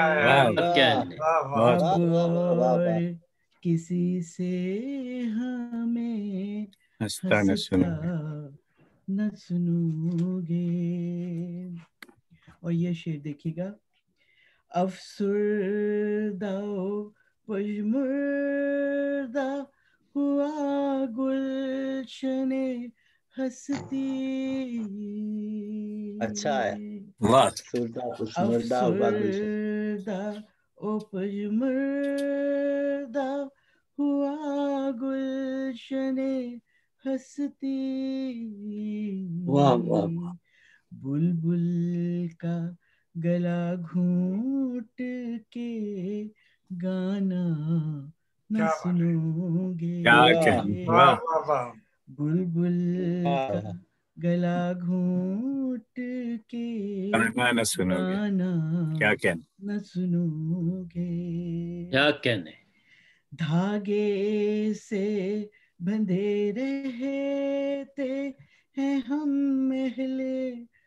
اب اور کسی سے ہمیں ہنستا نہ سنو گے. اور یہ شعر دیکھیے گا. افسردہ و پژمردہ ہوا گلشن ہستی. اچھا ہے. افسردہ و پژمردہ ہوا گلشن ہستی. बुलबुल का गला घूंट के गाना न सुनोगे, बुलबुल का गला घूंट के गाना सुनोगे, क्या कहने, न सुनोगे, क्या कहने। धागे से बंधे रहते हैं हम महले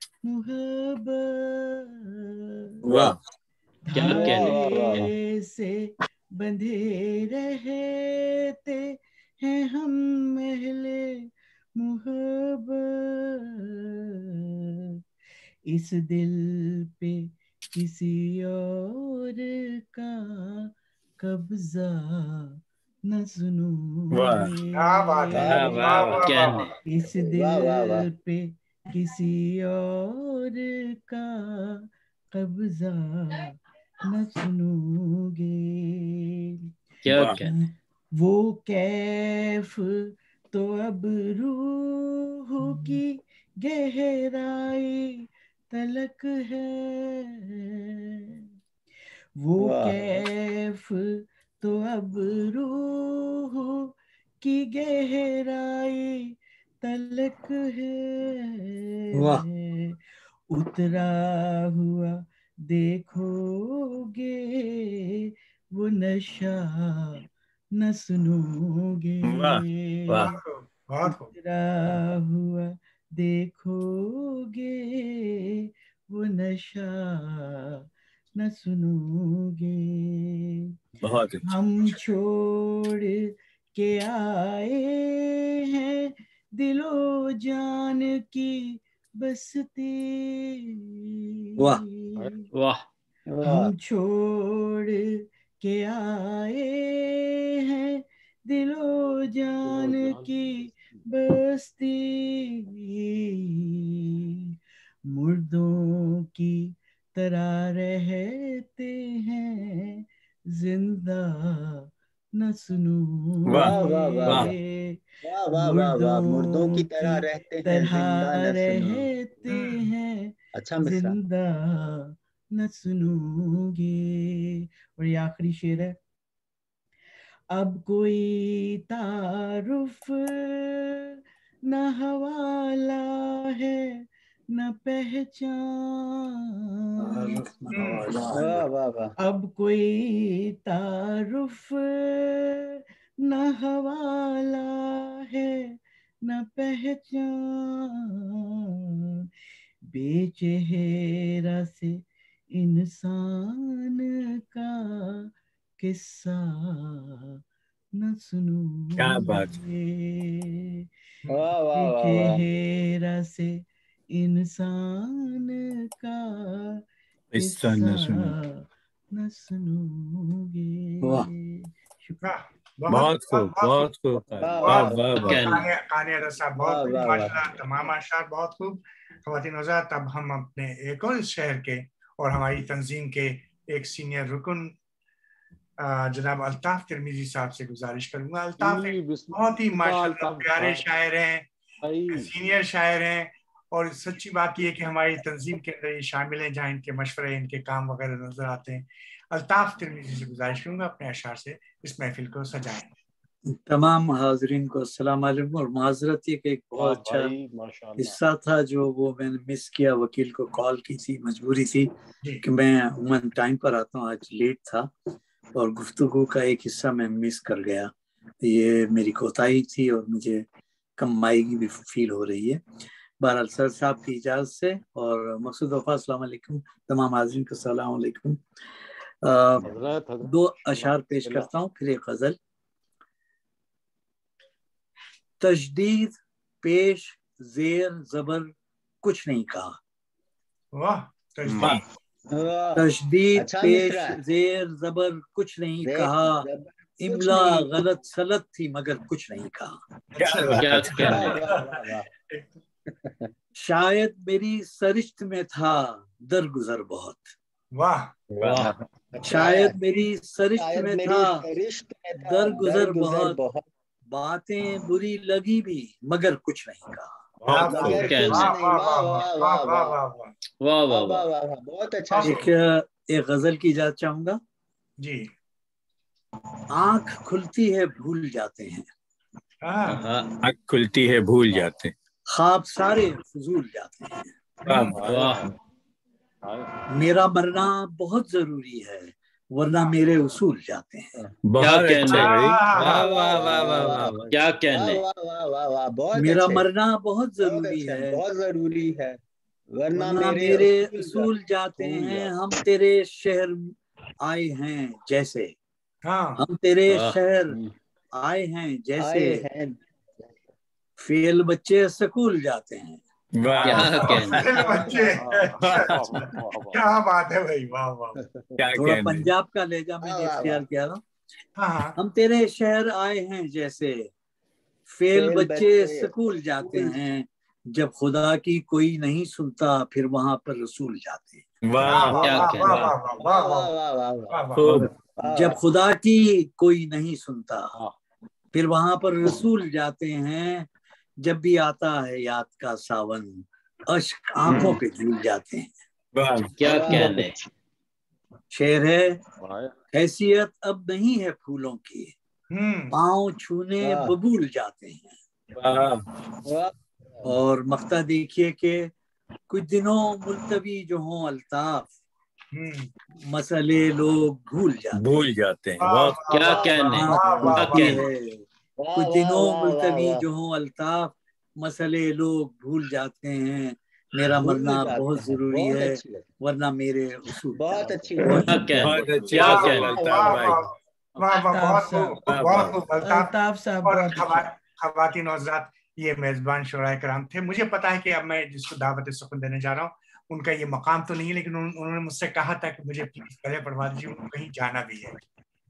मुहब्बत, वाह, क्या कहने। धागे से बंधे रहते हैं हम महले मुहब्बत, इस दिल पे किसी और का कब्जा न सुनोगे, इस दिल पे किसी और का कब्जा न सुनोगे, क्या कहने। वो कैफ तो अब रूह की गहराई तलक है, वो कैफ तो अब रूह की गहराई तलक है, उतरा हुआ देखोगे वो नशा न सुनोगे, उतरा हुआ देखोगे वो नशा न सुनोगे, हम छोड़ के आए हैं दिलो जान की बस्ती, वाह वाह, हम छोड़ के आए हैं दिलो जान की बस्ती, मुर्दों की तरह रहते हैं जिंदा न सुनोगे, मुर्दों की तरह रहते हैं जिंदा न सुनोगे। और ये आखिरी शेर है, अब कोई तारुफ न हवाला है न पहचान, अब कोई तारुफ न हवाला है न पहचान, बेचेहरा से इंसान का किस्सा न सुनोगे, क्या बात, बेचेहरा से इंसान का किस्सा न सुनोगे। शुक्रिया, बहुत खूब, बहुत खूब, कानिया रसा बहुत खूब, माशाल्लाह, तमाम आशार बहुत खूब। ख़वातीन हज़रात, तब हम अपने एक और शहर के और हमारी तंजीम के एक सीनियर रुकन जनाब अल्ताफ तिरमिजी साहब से गुजारिश करूंगा। अल्ताफ बहुत ही माशाल्लाह प्यारे शायर हैं, सीनियर शायर हैं, और सच्ची बात ये कि हमारी तंजीम के अंदर ये शामिल हैं जहाँ इनके मशवरे, इनके काम वगैरह नजर आते हैं। अल्ताफ तिरमिजी से गुजारिश करूंगा अपने अशार से इस महफिल को सजाएं। तमाम हाजरीन को अस्सलाम वालेकुम, और माजरत ये कि एक बहुत अच्छा हिस्सा था जो वो मैंने मिस किया, वकील को कॉल की थी, मजबूरी थी कि मैं उमन टाइम पर आता हूँ, आज लेट था और गुफ्तगू का एक हिस्सा मैं मिस कर गया। ये मेरी कोताही थी और मुझे कम मायगी भी फील हो रही है। बहरहाल सर साहब की इजाज़त से और मकसूद वफा, अस्सलाम वालेकुम, तमाम हाज़रीन को अस्सलाम वालेकुम। दो अशार पेश करता हूँ, फिर एक गज़ल। तजदीद पेश ज़ेर ज़बर कुछ नहीं कहा, वाह, तजदीद पेश ज़ेर ज़बर कुछ नहीं कहा, इमला गलत सलत थी मगर कुछ नहीं कहा, शायद मेरी सरिश्त में था दरगुजर बहुत, वाह, शायद मेरी सरिश्त में था दरगुजर बहुत, बातें बुरी लगी भी मगर कुछ नहीं कहा, बहुत अच्छा। एक गजल की इजाजत चाहूंगा जी। आंख खुलती है भूल जाते हैं, आंख खुलती है भूल जाते हैं, ख्वाब सारे फजूल जाते हैं, मेरा मरना बहुत जरूरी है वरना मेरे उसूल जाते हैं। बहुत अच्छा भाई, क्या कहने, मेरा मरना बहुत जरूरी है वरना मेरे उसूल जाते हैं। हम तेरे शहर आए हैं जैसे, हम तेरे शहर आए हैं जैसे, फेल बच्चे स्कूल जाते हैं। क्या कहने, क्या बात है भाई, वाह वाह। थोड़ा पंजाब का लहजा मैंने इख्तियार किया था। हम तेरे शहर आए हैं जैसे, फेल बच्चे स्कूल जाते हैं, जब खुदा की कोई नहीं सुनता फिर वहां पर रसूल जाते हैं। जब खुदा की कोई नहीं सुनता फिर वहां पर रसूल जाते हैं, जब भी आता है याद का सावन अश्क आंखों पे झूल जाते हैं। क्या कहने, शेर है, हैसियत अब नहीं है फूलों की, पाँव छूने बबूल जाते हैं। और मक्ता देखिए कि कुछ दिनों मुलतवी जो हों अल्ताफ, मसले लोग भूल जाते हैं। क्या कहने, कुछ दिनों मुलतवी जो हों अल्ताफ, मसले लोग भूल जाते हैं, मेरा मरना बहुत जरूरी है वरना मेरे उसूल। बहुत अच्छी, अल्ताफ साहब और खवातीन और हज़रात, ये मेजबान शुराए कराम थे। मुझे पता है कि अब मैं जिसको दावत सुकून देने जा रहा हूँ उनका ये मकाम तो नहीं है, लेकिन उन्होंने मुझसे कहा था कि मुझे प्लीज पहले पढ़वा दीजिए, उनको कहीं जाना भी है।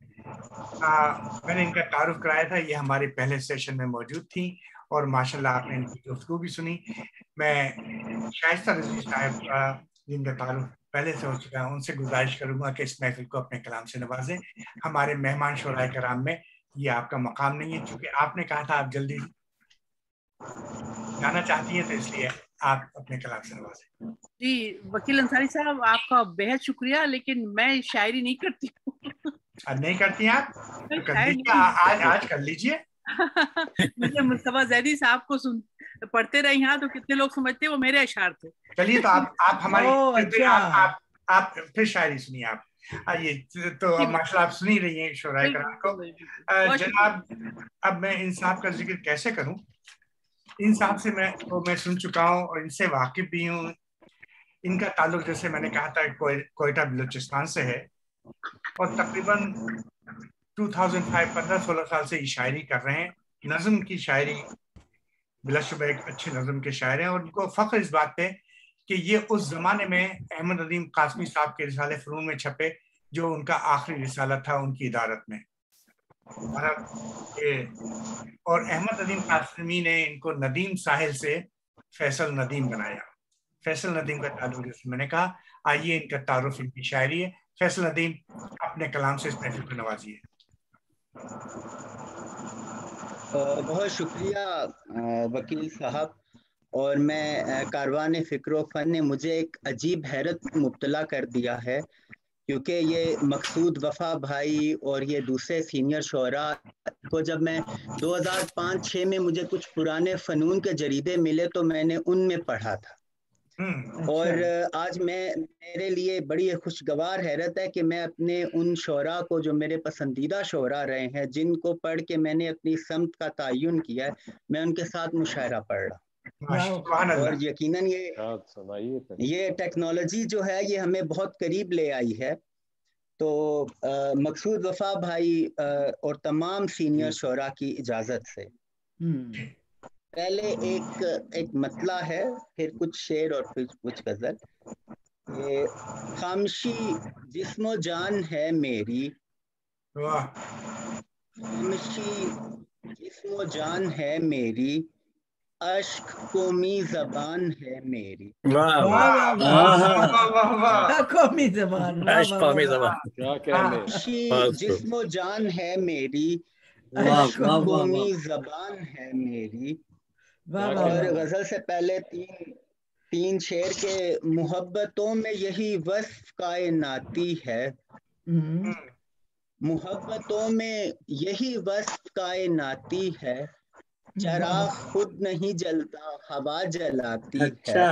मैंने इनका तारुफ कराया था, ये हमारे पहले सेशन में मौजूद थी और माशाल्लाह आपने इनकी गुफ्तगू भी सुनी। मैं शाइस्ता रज़वी साहब जिनका तारुफ पहले से हो चुका है, उनसे गुजारिश करूंगा कि इस महफिल को अपने कलाम से नवाजें। हमारे मेहमान शुराए कराम में ये आपका मकाम नहीं है, क्योंकि आपने कहा था आप जल्दी जाना चाहती हैं, तो इसलिए आप अपने कलाम से नवाजें। जी वकील अंसारी साहब, आपका बेहद शुक्रिया, लेकिन मैं शायरी नहीं करती हूँ। नहीं करती हैं आप? तो कर लीजिए, आज कर लीजिए। मुझे मुस्तफा जैदी साहब को पढ़ते रहे यहाँ तो कितने लोग समझते वो मेरे अशार थे। चलिए तो आप हमारी आप फिर शायरी सुनिए आप। ये तो माशाल्लाह आप सुनी रही हैं शुराए कराम को। जनाब, अब मैं इंसाफ का जिक्र कैसे करूं? इंसाफ से मैं सुन चुका हूँ और इनसे वाकिफ भी हूँ। इनका ताल्लुक, जैसे मैंने कहा था, कोयटा बलूचिस्तान से है और तकरीबन 2005 15-16 साल से ये शायरी कर रहे हैं। नज़म की शायरी, बिलाशुबह एक अच्छे नज़म के शायर हैं और उनको फ़ख्र इस बात पे कि ये उस ज़माने में अहमद नदीम कासमी साहब के रिसाले फ़नून में छपे, जो उनका आखिरी रिसाला था उनकी इदारत में। और अहमद नदीम कासमी ने इनको नदीम साहिल से फैसल नदीम बनाया। फैसल नदीम का ताल्लुक, जैसे मैंने कहा, आइए इनका तारुफ इनकी शायरी है। फैसल नदीम, अपने कलाम से इस महफिल को नवाजिए। बहुत शुक्रिया वकील साहब। और मैं कारवान फ़िक्र फ़न ने मुझे एक अजीब हैरत मुब्तला कर दिया है, क्योंकि ये मकसूद वफ़ा भाई और ये दूसरे सीनियर शुरा को जब मैं 2005-6 में मुझे कुछ पुराने फ़नून के जरीदे मिले तो मैंने उनमें पढ़ा था। और आज मेरे लिए बड़ी खुशगवार हैरत है कि मैं अपने उन शोरा को, जो मेरे पसंदीदा शोरा रहे हैं, जिनको पढ़ के मैंने अपनी समत का तयन किया है, मैं उनके साथ मुशायरा पढ़ रहा। और यकीनन ये टेक्नोलॉजी जो है ये हमें बहुत करीब ले आई है। तो मकसूद वफ़ा भाई और तमाम सीनियर शोरा की इजाज़त से पहले एक मतला है, फिर कुछ शेर और फिर कुछ गजल। ये खामशी जिस्मो जान है मेरी, खामशी जिस्मो जान है मेरी, अश्क कौमी ज़बान है मेरी। कौमी ज़बान, खामशी जिस्मो जान है मेरी, अश्क कौमी ज़बान है मेरी, اور غزل سے پہلے تین شعر کے محبتوں میں یہی وصف کائناتی ہے، محبتوں میں یہی وصف کائناتی ہے، چراغ خود نہیں جلتا ہوا جلاتی ہے،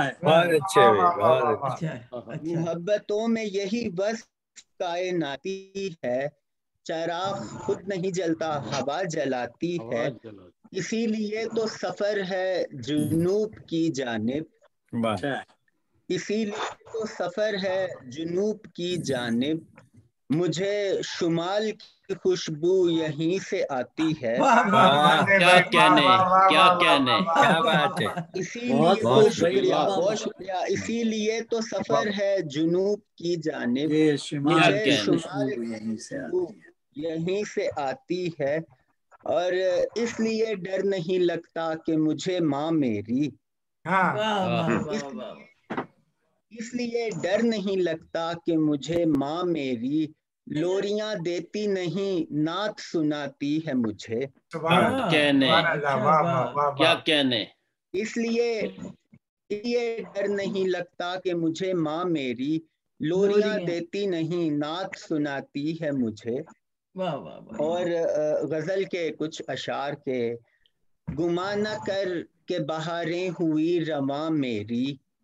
محبتوں میں یہی وصف کائناتی ہے، چراغ خود نہیں جلتا ہوا جلاتی ہے، اسی لیے تو سفر ہے جنوب کی جانب، اسی لیے تو سفر ہے جنوب کی جانب، مجھے شمال کی خوشبو یہیں سے آتی ہے، کیا کہنے کیا بات ہے، اسی لیے بہت شکریہ، اسی لیے تو سفر ہے جنوب کی جانب، مجھے شمال کی خوشبو یہیں سے آتی ہے، اور اس لیے ڈر نہیں لگتا کہ مجھے ماں میری، اس لیے ڈر نہیں لگتا کہ مجھے ماں میری، لوریاں دیتی نہیں نعت سناتی ہے مجھے، کیا کہنے، اس لیے ڈر نہیں لگتا کہ مجھے ماں میری، لوریاں دیتی نہیں نعت سناتی ہے مجھے، اور غزل کے کچھ اشعار کے، گما نہ کر کے بہاریں ہوئی رواں میری،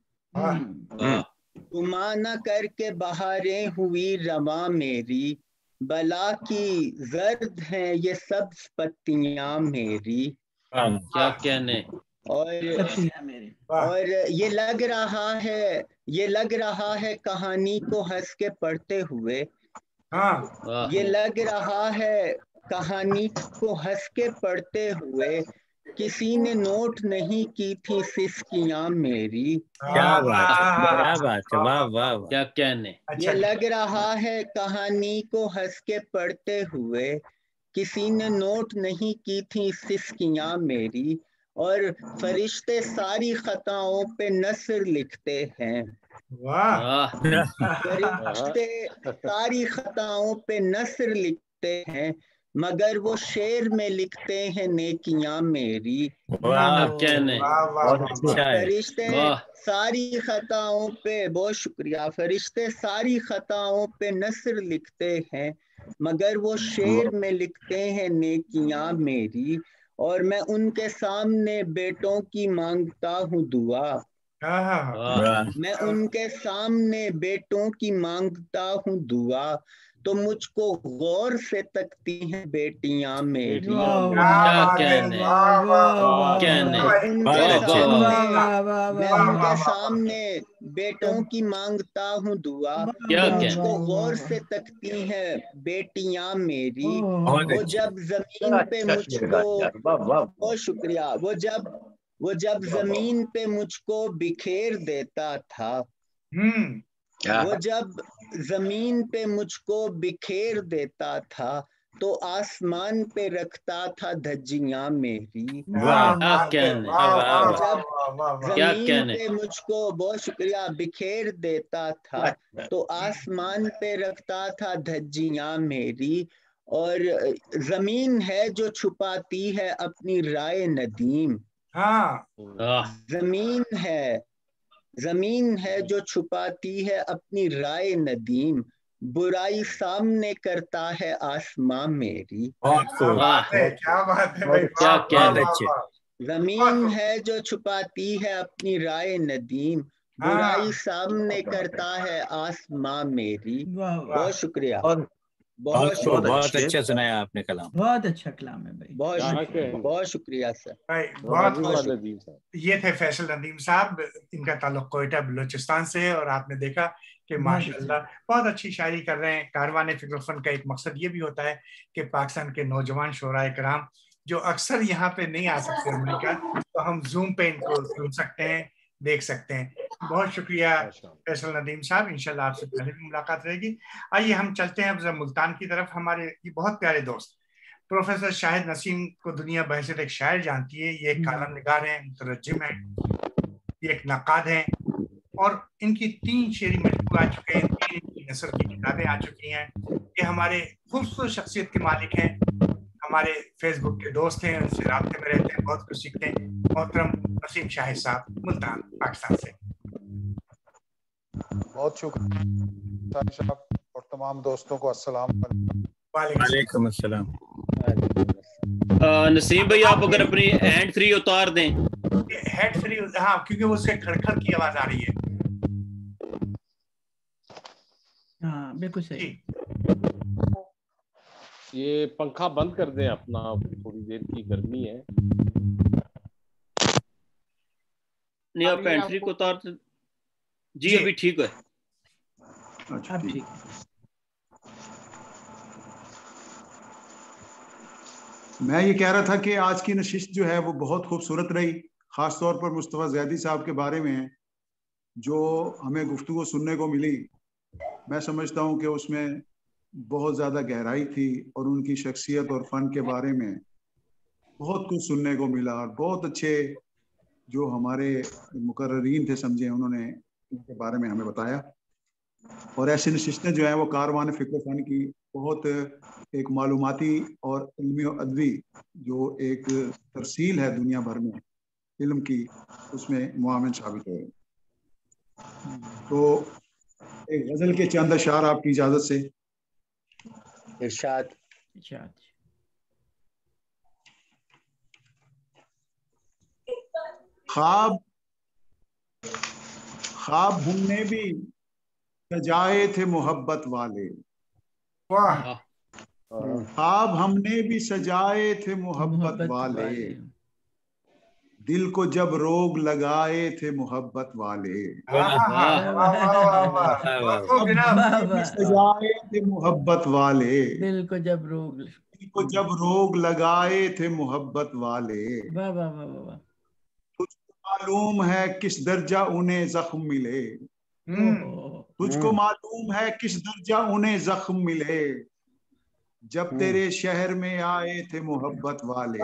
گما نہ کر کے بہاریں ہوئی رواں میری، بلا کی زرد ہیں یہ سبز پتیاں میری، کیا کہنے، اور یہ لگ رہا ہے کہانی کو ہنس کے پڑھتے ہوئے، یہ لگ رہا ہے کہانی کو ہنس کے پڑھتے ہوئے، کسی نے نوٹ نہیں کی تھی سسکیاں میری، کیا بات ہے، واہ واہ، کیا کہنے، یہ لگ رہا ہے کہانی کو ہنس کے پڑھتے ہوئے، کسی نے نوٹ نہیں کی تھی سسکیاں میری، اور فرشتے ساری خطاؤں پہ نثر لکھتے ہیں، فرشتے ساری خطاؤں پہ نثر لکھتے ہیں، مگر وہ شعر میں لکھتے ہیں نیکیاں میری، فرشتے ساری خطاؤں پہ، بہت شکریہ، فرشتے ساری خطاؤں پہ نثر لکھتے ہیں، مگر وہ شعر میں لکھتے ہیں نیکیاں میری، اور میں ان کے سامنے بیٹوں کی مانگتا ہوں دعا، میں ان کے سامنے بیٹوں کی مانگتا ہوں دعا، تو مجھ کو غور سے تکتی ہیں بیٹیاں میری، میں ان کے سامنے بیٹوں کی مانگتا ہوں دعا، تو مجھ کو غور سے تکتی ہیں بیٹیاں میری، وہ جب زمین پہ مجھ کو، بہت شکریہ، وہ جب زمین پہ مجھ کو بکھیر دیتا تھا، وہ جب زمین پہ مجھ کو بکھیر دیتا تھا، تو آسمان پہ رکھتا تھا دھجیاں میری، جب زمین پہ مجھ کو، بہت شکریہ، بکھیر دیتا تھا تو آسمان پہ رکھتا تھا دھجیاں میری، اور زمین ہے جو چھپاتی ہے اپنی رائے ندیم، زمین ہے جو چھپاتی ہے اپنی رائے ندیم، برائی سامنے کرتا ہے آسمان میری، زمین ہے جو چھپاتی ہے اپنی رائے ندیم، برائی سامنے کرتا ہے آسمان میری، بہت شکریہ، بہت اچھا سنایا آپ نے کلام، بہت اچھا کلام ہے بھائی، بہت شکریہ سر، یہ تھے فیصل ندیم صاحب، ان کا تعلق کوئٹہ بلوچستان سے، اور آپ نے دیکھا کہ ماشاءاللہ بہت اچھی شاعری کر رہے ہیں۔ کاروان فکر و فن کا ایک مقصد یہ بھی ہوتا ہے کہ پاکستان کے نوجوان شعراء کرام جو اکثر یہاں پہ نہیں آ سکتے امریکہ، تو ہم زوم پہ ان کو سن سکتے ہیں، دیکھ سکتے ہیں۔ بہت شکریہ فیصل ندیم صاحب، انشاءاللہ آپ سے پہلے بھی ملاقات رہے گی۔ آئیے ہم چلتے ہیں اب ملتان کی طرف۔ ہمارے یہ بہت پیارے دوست پروفیسر شاہد نسیم کو دنیا بحیثیت ایک شاعر جانتی ہے، یہ ایک کالم نگار ہیں، مترجم ہیں، یہ ایک نقاد ہیں، اور ان کی 3 شعری مجموعے آ چکے ہیں، 3 نثر کی کتابیں آ چکی ہیں۔ یہ ہمارے خوبصورت شخصیت کے مالک ہیں، हमारे फेसबुक के दोस्त हैं, उनसे राब्ते में रहते हैं, बहुत कुछ सीखते हैं। मोहतरम नसीम शाहिद साहब, मुल्तान, पाकिस्तान से। बहुत शुक्रिया साहब, और तमाम दोस्तों को अस्सलाम वालेकुम अस्सलाम। नसीम भाई आप अगर अपनी हैंड फ्री उतार दें। हैंड फ्री, हाँ, क्योंकि उससे खड़खड़ की आवाज आ रही है। हाँ बिल्कुल सही। ये पंखा बंद कर दें अपना, थोड़ी देर की गर्मी है। नहीं आप हैंड फ्री को उतार जी, अभी ठीक है। अब ठीक है। मैं ये कह रहा था कि आज की नशिस्त जो है वो बहुत खूबसूरत रही, ख़ास तौर पर मुस्तफ़ा ज़ैदी साहब के बारे में जो हमें गुफ्तगू सुनने को मिली। मैं समझता हूँ कि उसमें बहुत ज़्यादा गहराई थी और उनकी शख्सियत और फ़न के बारे में बहुत कुछ सुनने को मिला, और बहुत अच्छे जो हमारे मुकर्रीन थे समझे, उन्होंने उनके बारे में हमें बताया। और ऐसी नशिस्तें जो हैं वो कारवान फ़िक्र फ़न की बहुत एक मालूमाती और इल्मी और अदबी जो एक तरसील है दुनिया भर में इल्म की, उसमें मुआविन साबित हो। तो एक गज़ल के चंद अशार आपकी इजाज़त से। इरशाद। ख्वाब हमने भी सजाए थे मोहब्बत वाले, ख्वाब हमने भी सजाए थे मोहब्बत वाले, दिल को जब रोग लगाए थे मोहब्बत वाले, सजाए थे मोहब्बत वाले, दिल को जब रोग लगाए थे मोहब्बत वाले। वाह वाह वाह वाह। तुझको मालूम है किस दर्जा उन्हें जख्म मिले, तुझको मालूम है किस दर्जा उन्हें जख्म मिले, जब तेरे शहर में आए थे मोहब्बत वाले।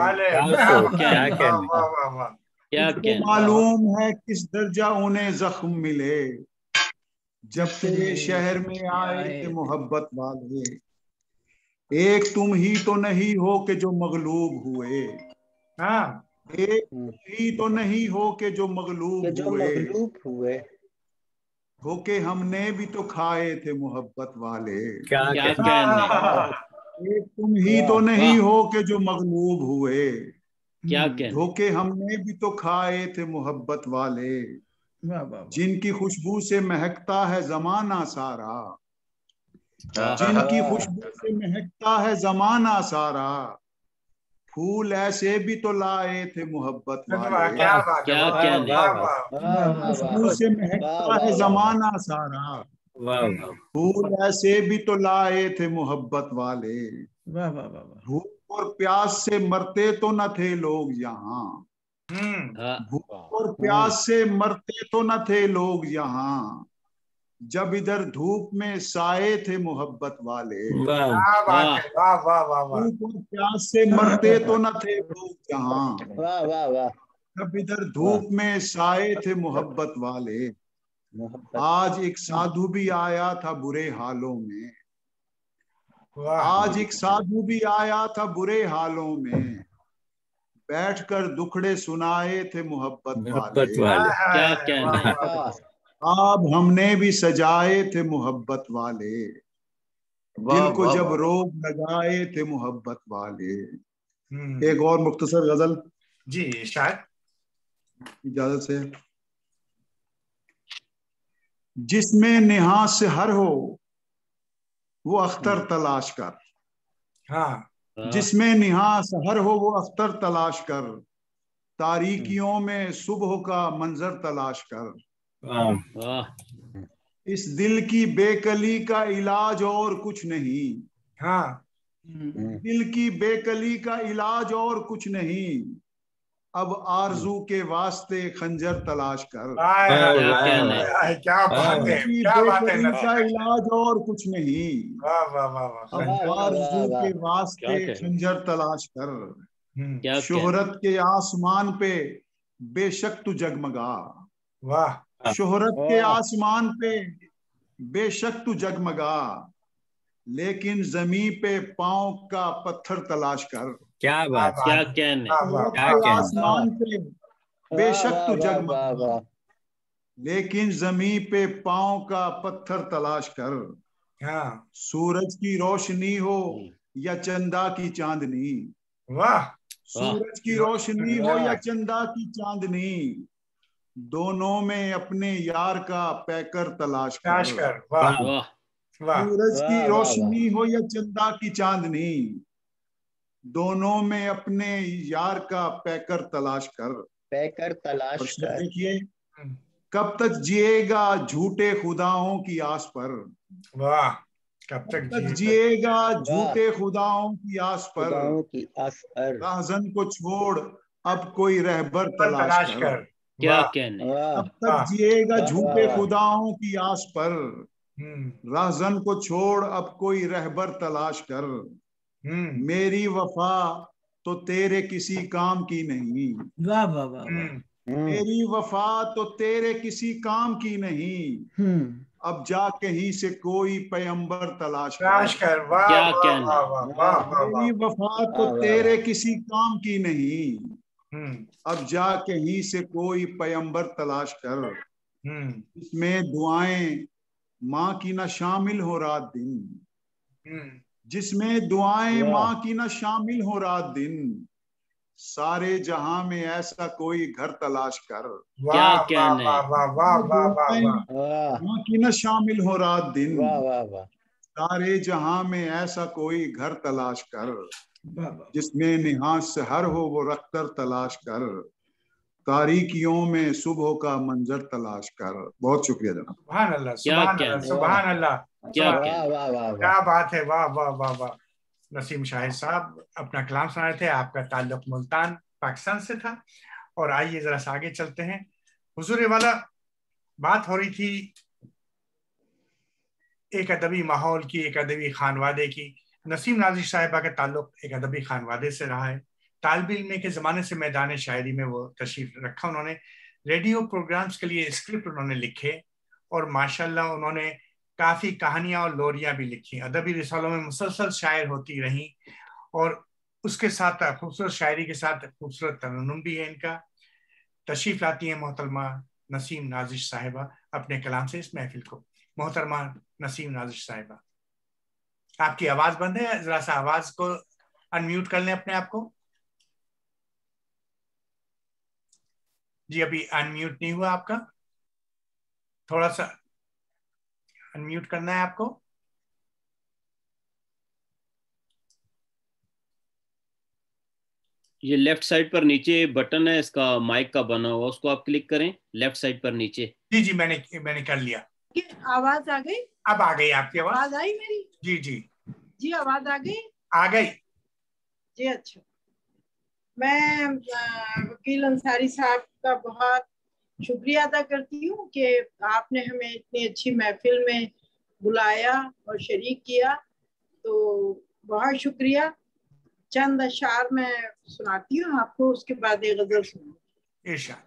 तुझको मालूम है किस दर्जा उन्हें जख्म मिले, जब तेरे शहर में आए थे मोहब्बत वाले। एक तुम ही तो नहीं हो के जो मगलूब हुए, एक तुम ही तो नहीं हो के जो मगलूब हुए, होके हमने भी तो खाए थे मोहब्बत वाले। एक तुम ही तो नहीं हो के जो मगलूब हुए, धोखे हमने भी तो खाए थे मोहब्बत वाले। जिनकी खुशबू से महकता है जमाना सारा, जिनकी खुशबू से महकता है जमाना सारा, फूल ऐसे भी तो लाए थे मोहब्बत वाले। खुशबू से महकता है जमाना सारा, फूल ऐसे भी तो लाए थे मोहब्बत वाले। भूख और प्यास से मरते तो न थे लोग यहाँ, भूख और प्यास से मरते तो न थे लोग यहाँ, जब इधर धूप में साए थे मोहब्बत वाले। भूख और प्यास से मरते तो न थे लोग यहाँ, जब इधर धूप में साए थे मोहब्बत वाले। आज एक साधु भी आया था बुरे हालों में, आज एक साधु भी आया था बुरे हालों में, बैठकर दुखड़े सुनाए थे मोहब्बत वाले। अब हमने भी सजाए थे मोहब्बत वाले, दिल को जब रोग लगाए थे मोहब्बत वाले। एक और मुख्तसर गजल जी शायद इजाजत से। जिसमें निहा से हर हो वो अख्तर तलाश कर, जिसमें निहा से हर हो वो अख्तर तलाश कर, तारीकियों में सुबह का मंजर तलाश कर। इस दिल की बेकली का इलाज और कुछ नहीं, दिल की बेकली का इलाज और कुछ नहीं, अब आरजू के वास्ते खंजर तलाश कर। क्या बात है, क्या बात है। का इलाज और कुछ नहीं, अब आरजू के वास्ते खंजर तलाश कर। शोहरत के आसमान पे बेशक तू जगमगा, शोहरत के आसमान पे बेशक तू जगमगा, लेकिन जमीन पे पांव का पत्थर तलाश कर। क्या बात, क्या कहने, आसमान पे बेशक तू जगमगा, लेकिन जमीन पे पांव का पत्थर तलाश कर। सूरज की रोशनी हो या चंदा की चांदनी, वाह, सूरज की रोशनी हो या चंदा की चांदनी, दोनों में अपने यार का पैकर तलाश कर। वाह, सूरज की रोशनी हो या चंदा की चांदनी, दोनों में अपने यार का पैकर तलाश कर। पैकर तलाश कर। देखिए, कब तक जिएगा झूठे खुदाओं की आस पर। वाह, कब तक जिएगा झूठे खुदाओं की आस पर। राहजन को छोड़ अब कोई रहबर तलाश कर। क्या कहने, कब तक जिएगा झूठे खुदाओं की आस पर। राहजन को छोड़ अब कोई रहबर तलाश कर। मेरी वफा तो तेरे किसी काम की नहीं। वाह वाह वाह। मेरी वफा तो तेरे किसी काम की नहीं, अब जा कहीं से कोई पैगंबर तलाश कर। क्या कहने, मेरी वफा तो तेरे किसी काम की नहीं, अब जा कहीं से कोई पैगंबर तलाश कर। इसमें दुआएं माँ की न शामिल हो रात दिन, जिसमें दुआएं माँ की न शामिल हो रात दिन, सारे जहां में ऐसा कोई घर तलाश कर। क्या कहने, माँ की न शामिल हो रात दिन, सारे जहां में ऐसा कोई घर तलाश कर, जिसमें निहाज से हर हो वो रखकर तलाश कर, तारीकियों में सुबह का मंजर तलाश कर। बहुत शुक्रिया जनाब। सुभान अल्लाह, सुभान अल्लाह, सुभान अल्लाह, क्या बात है, वाह वाह वाह वाह। नसीम शाहिद साहब अपना कलाम सुना रहे थे, आपका ताल्लुक मुल्तान पाकिस्तान से था। और आइए जरा सा आगे चलते हैं। हुजूर वाला, बात हो रही थी एक अदबी माहौल की, एक अदबी खानवादे की। नसीम नाजिर साहिबा का ताल्लुक एक अदबी खानवादे से रहा है। तालिब इल्म के ज़माने से मैदान शायरी में वो तशरीफ रखा। उन्होंने रेडियो प्रोग्राम्स के लिए स्क्रिप्ट उन्होंने लिखे और माशाल्लाह उन्होंने काफ़ी कहानियाँ और लोरियाँ भी लिखी। अदबी रिसालों में मुसलसल शायर होती रहीं और उसके साथ खूबसूरत शायरी के साथ खूबसूरत तरन्नुम भी है इनका। तशरीफ लाती हैं मोहतरमा नसीम नाजिर साहिबा अपने कलाम से इस महफिल को। मोहतरमा नसीम नाजिर साहिबा, आपकी आवाज़ बंद है, ज़रा सा आवाज़ को अनम्यूट कर लें अपने आप को। जी अभी अनम्यूट नहीं हुआ आपका, थोड़ा सा अनम्यूट करना है आपको। ये लेफ्ट साइड पर नीचे बटन है इसका माइक का बना हुआ, उसको आप क्लिक करें लेफ्ट साइड पर नीचे। जी जी मैंने कर लिया। आवाज आ गई? अब आ गई आपकी आवाज आई मेरी? जी जी जी आवाज आ गई? आ गई जी। अच्छा, मैं वकील अंसारी साहब का बहुत शुक्रिया अदा करती हूँ कि आपने हमें इतनी अच्छी महफिल में बुलाया और शरीक किया, तो बहुत शुक्रिया। चंद अशार मैं सुनाती हूँ आपको, उसके बाद एक गजल सुनूंगी। इरशाद।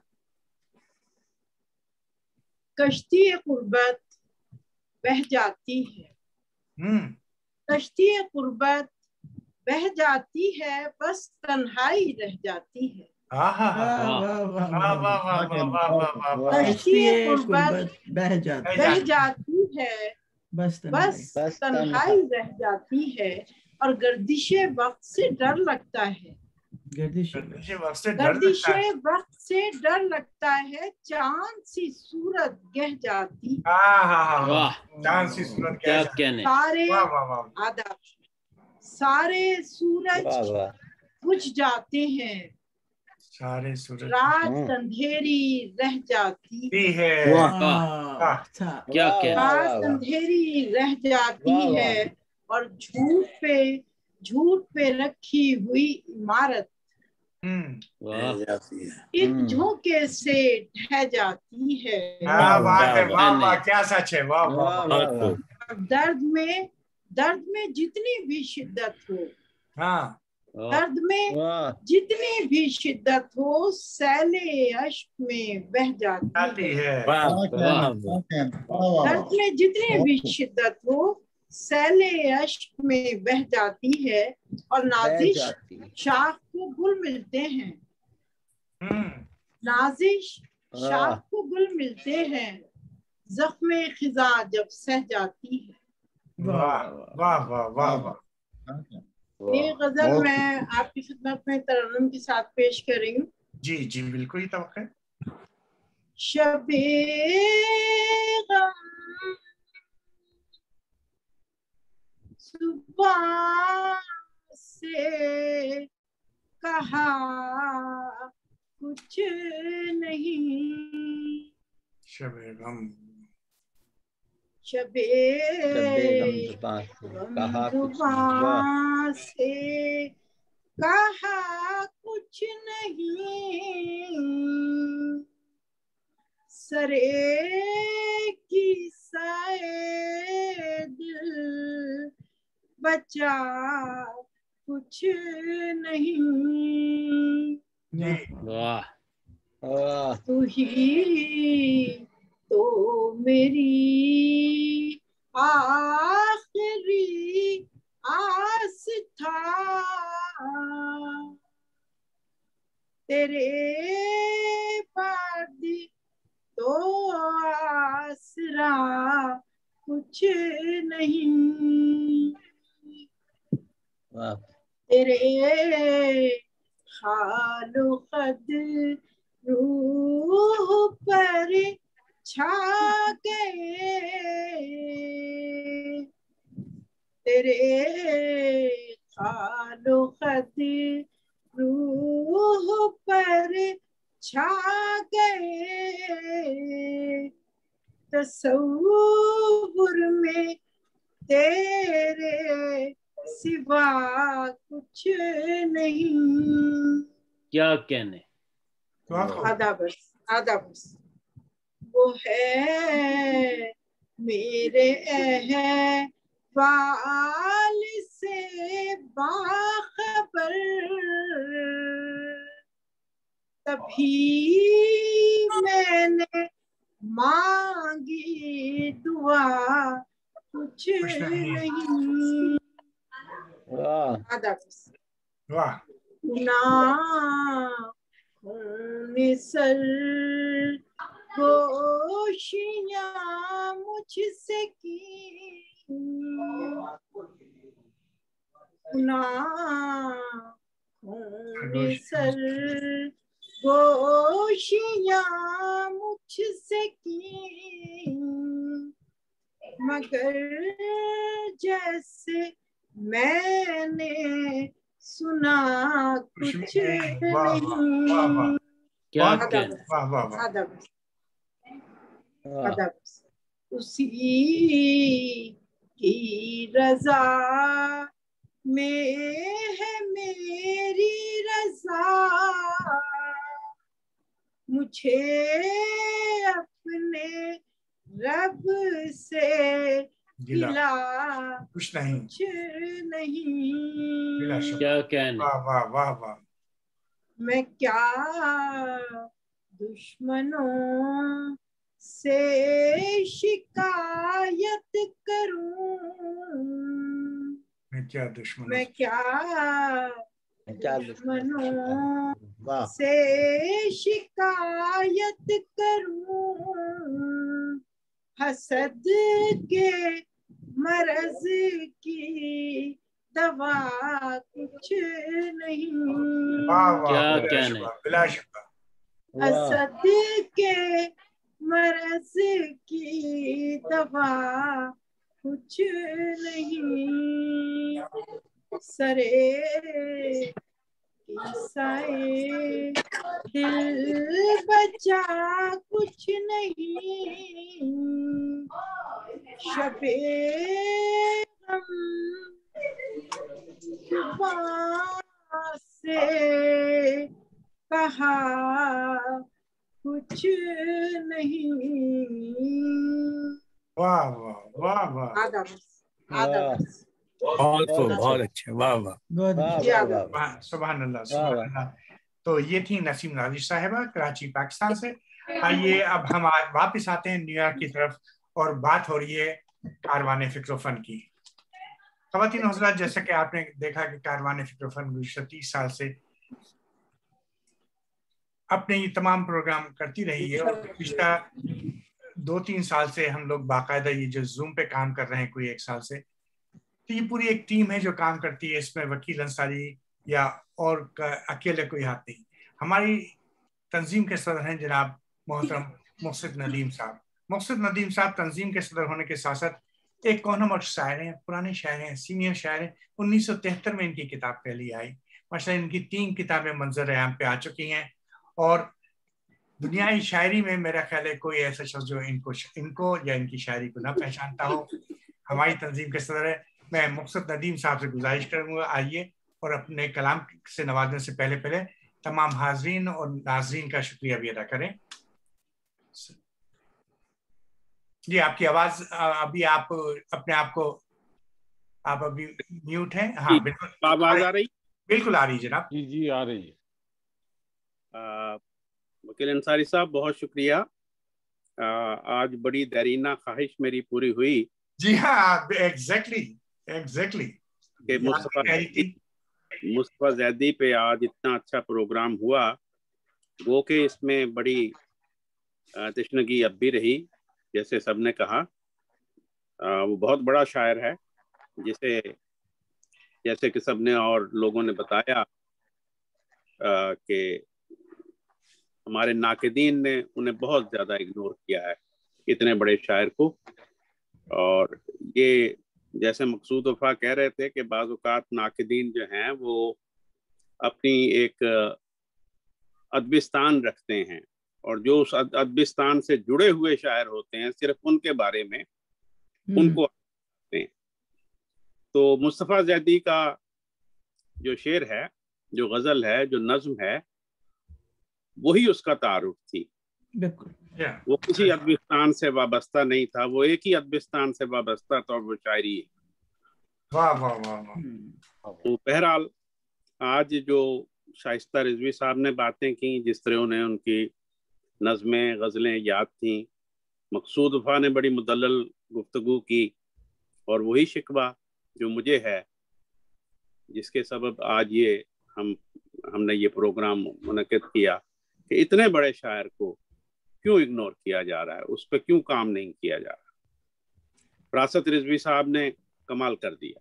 कश्ती कुर्बत बह जाती है, कश्ती कुर्बत बह जाती है, बस तन्हाई रह जाती है। कश्ती कुर्बत बह जाती है, बस तन्हाई रह जाती है, और गर्दिशे वक्त से डर लगता है, गर्दिशे वक्त से डर लगता है, चांद सी सूरत गह जाती है। चांद सी सूरत क्या कहने, सारे सूरज बुझ जाते हैं, सारे सूरज रात अंधेरी रह जाती है। क्या कहने, रात अंधेरी रह जाती है, और झूठ पे रखी हुई इमारत एक झोंके से ढह जाती है। वाह, क्या सच है, वाह वाह। दर्द में जितनी भी शिद्दत हो, दर्द में जितनी भी शिद्दत हो, सैले अश्क में बह जाती है। दर्द में जितनी भी शिद्दत हो, سیلے اشک میں بہ جاتی ہے اور نازش شاخ کو گل ملتے ہیں، نازش شاخ کو گل ملتے ہیں، زخم خزاں جب سہ جاتی ہے۔ واہ واہ واہ واہ واہ۔ یہ غزل میں آپ کی خدمت میں ترنم کے ساتھ پیش کر رہی ہوں۔ جی جی بالکل ہی توقع۔ شب غم صبح سے کہا کچھ نہیں، شب غم شب غم زبان سے کہا کچھ نہیں، سرے کی سائے دل بچا کچھ نہیں، تو ہی تو میری آخری آس تھا، تیرے بعد تو آسرا کچھ نہیں، تیرے خال و قد روح پر چھا گئے، تیرے خال و قد روح پر چھا گئے، تصور میں تیرے سوا کچھ نہیں۔ کیا کہنے، آدھا بس وہ ہے میرے احوال سے باخبر، تبھی میں نے مانگی دعا کچھ نہیں۔ آدھا بس سر گوشیاں مجھ سے کی، سر گوشیاں مجھ سے کی، مگر جیسے میں نے سنا کچھ نہیں۔ کیا اسی کی رضا میں ہے میری رضا، مجھے اپنے رب سے گلا کچھ نہیں۔ کیا کہنے، میں کیا دشمنوں سے شکایت کروں، میں کیا دشمنوں سے شکایت کروں، حسد کے مرض کی دوا کچھ نہیں۔ کیا کہنے، حسد کے مرض کی دوا کچھ نہیں، سرے کی سائے دل بچا کچھ نہیں، شب غم صبح سے کہا کچھ نہیں۔ واہ واہ واہ واہ، بہت اچھا، واہ واہ، سبحان اللہ سبحان اللہ۔ تو یہ تھی نسیم نازش صاحبہ کراچی پاکستان سے۔ آئیے اب ہم واپس آتے ہیں نیو یارک کی طرف اور بات ہو رہی ہے کاروان فکر و فن کی۔ ख़वातीन हज़रात, जैसा कि आपने देखा कि कारवान फ़िक्र फ़न गुज़श्ता 30 साल से अपने ये तमाम प्रोग्राम करती रही है, और पिछला 2-3 साल से हम लोग बाकायदा ये जो जूम पे काम कर रहे हैं कोई 1 साल से, तो ये पूरी एक टीम है जो काम करती है। इसमें वकील अंसारी या और अकेले कोई हाथ नहीं। हमारी तंजीम के सदर हैं जनाब मोहतरम मुक़सिद नदीम साहब। मुक़सिद नदीम साहब तंजीम के सदर होने के साथ साथ एक कोहनम शायर हैं, पुराने शायर हैं, सीनियर शायर हैं। 1973 में इनकी किताब पहली आई। माशाअल्लाह इनकी 3 किताबें मंजर आम पे आ चुकी हैं, और दुनियाई शायरी में मेरा ख्याल है कोई ऐसा शख्स जो इनको या इनकी शायरी को ना पहचानता हो, हमारी तंजीम के सदर है। मैं मुक़सिद नदीम साहब से गुजारिश करूँगा, आइए और अपने कलाम से नवाजने से पहले तमाम हाजरीन और नाजरीन का शुक्रिया भी अदा करें। जी, आपकी आवाज़ अभी आप अपने आप को आप अभी म्यूट हैं। हाँ बिल्कुल, आवाज़ आ रही? बिल्कुल आ रही जनाब। जी जी आ रही है। वकील अंसारी साहब बहुत शुक्रिया। आज बड़ी देरीना ख्वाहिश मेरी पूरी हुई। जी हाँ, एग्जैक्टली कि मुस्तफा ज़ैदी पे आज इतना अच्छा प्रोग्राम हुआ, वो कि इसमें बड़ी तशनगी अब भी रही। जैसे सबने कहा, वो बहुत बड़ा शायर है, जैसे कि सबने और लोगों ने बताया कि हमारे नाक़दीन ने उन्हें बहुत ज़्यादा इग्नोर किया है, इतने बड़े शायर को। और ये जैसे मकसूद वफा कह रहे थे कि बाज़ औक़ात नाक़दीन जो हैं वो अपनी एक अदबिस्तान रखते हैं, और जो उस अदबिस्तान से जुड़े हुए शायर होते हैं सिर्फ उनके बारे में उनको हैं। तो मुस्तफ़ा ज़ैदी का जो शेर है, जो गज़ल है, जो नज़्म है, वही उसका तारुफ थी। वो किसी अदबिस्तान से वाबस्ता नहीं था, वो एक ही अदबिस्तान से वाबस्ता था, और वो शायरी है। वाह वाह वाह वाह। तो बहरहाल आज जो शाइस्ता रिजवी साहब ने बातें की, जिस तरह उन्हें उनकी नज़में गज़लें याद थी, मकसूद वफा ने बड़ी मुदल्लल गुफ्तगू की, और वही शिकवा जो मुझे है, जिसके सबब आज ये हमने ये प्रोग्राम मुनक़िद किया कि इतने बड़े शायर को क्यों इग्नोर किया जा रहा है, उस पर क्यों काम नहीं किया जा रहा। फरासत रिजवी साहब ने कमाल कर दिया,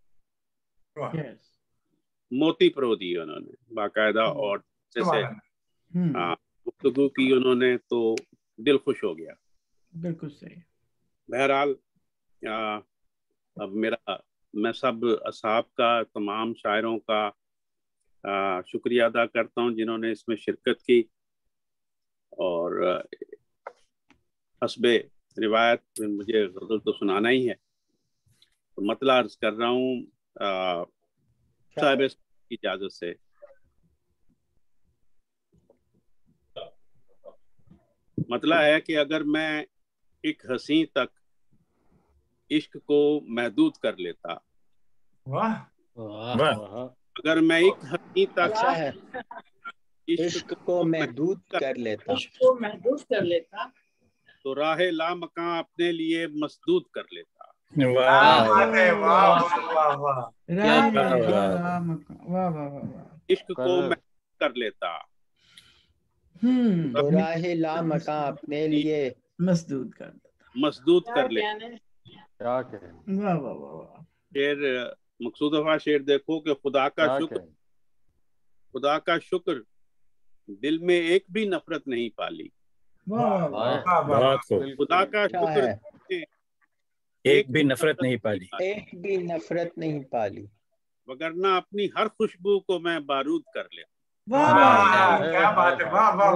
मोती परो दिए उन्होंने बाकायदा, और जैसे गुफ्तगू की उन्होंने तो दिल खुश हो गया। बिल्कुल सही। बहरहाल अब मैं सब असहाब का, तमाम शायरों का शुक्रिया अदा करता हूँ जिन्होंने इसमें शिरकत की, और हस्बे रिवायत मुझे गज़ल तो सुनाना ही है, तो मतला अर्ज कर रहा हूँ साहिब की इजाज़त से। मतला है कि अगर मैं एक हंसी तक इश्क को महदूद कर लेता, वाह वाह, अगर मैं एक हंसी तक अच्छा है, इश्क को महदूद कर लेता, तो राहे ला मकां अपने लिए मसदूद कर लेता। इश्क को मैं कर लेता, तो राहे ला मकां अपने लिए मसदूद कर लेता। वाह वाह वाह। शेर मकसूद वफा शेर देखो कि खुदा का शुक्र दिल में एक भी नफरत नहीं पाली। खुदा का शुक्र एक भी नफरत नहीं पाली, वगरना अपनी हर खुशबू को मैं बारूद कर ले। क्या बात है, वाह वाह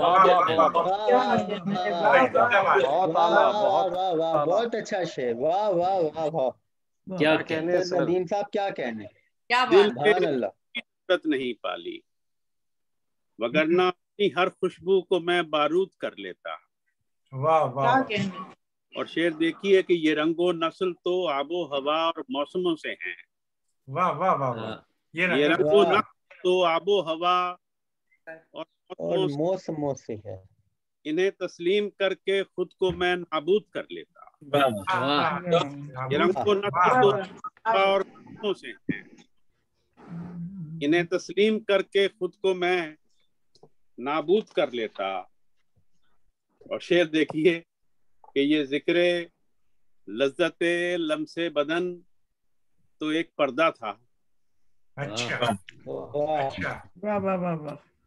वाह, बहुत अच्छा शेर, वाह वाह वाह वाह। क्या कहने नदीम साहब, क्या कहने, क्या बात नहीं पाली, वगरना अपनी हर खुशबू को मैं बारूद कर लेता। वाह वाह। और शेर देखिए कि ये रंगो नस्ल तो आबो हवा और मौसमों से हैं। वाह वाह वाह। ये रंगो नस्ल तो आबो हवा और मौसमों से है, इन्हें तस्लीम करके खुद को मैं नाबूद कर लेता। ये रंगो नस्ल तो और हाथों से हैं, इन्हें तस्लीम करके खुद को मैं नाबूद कर लेता। और शेर देखिए कि ये जिक्र लज्जते लम्से बदन तो एक पर्दा था। अच्छा, अच्छा, वाह वाह वाह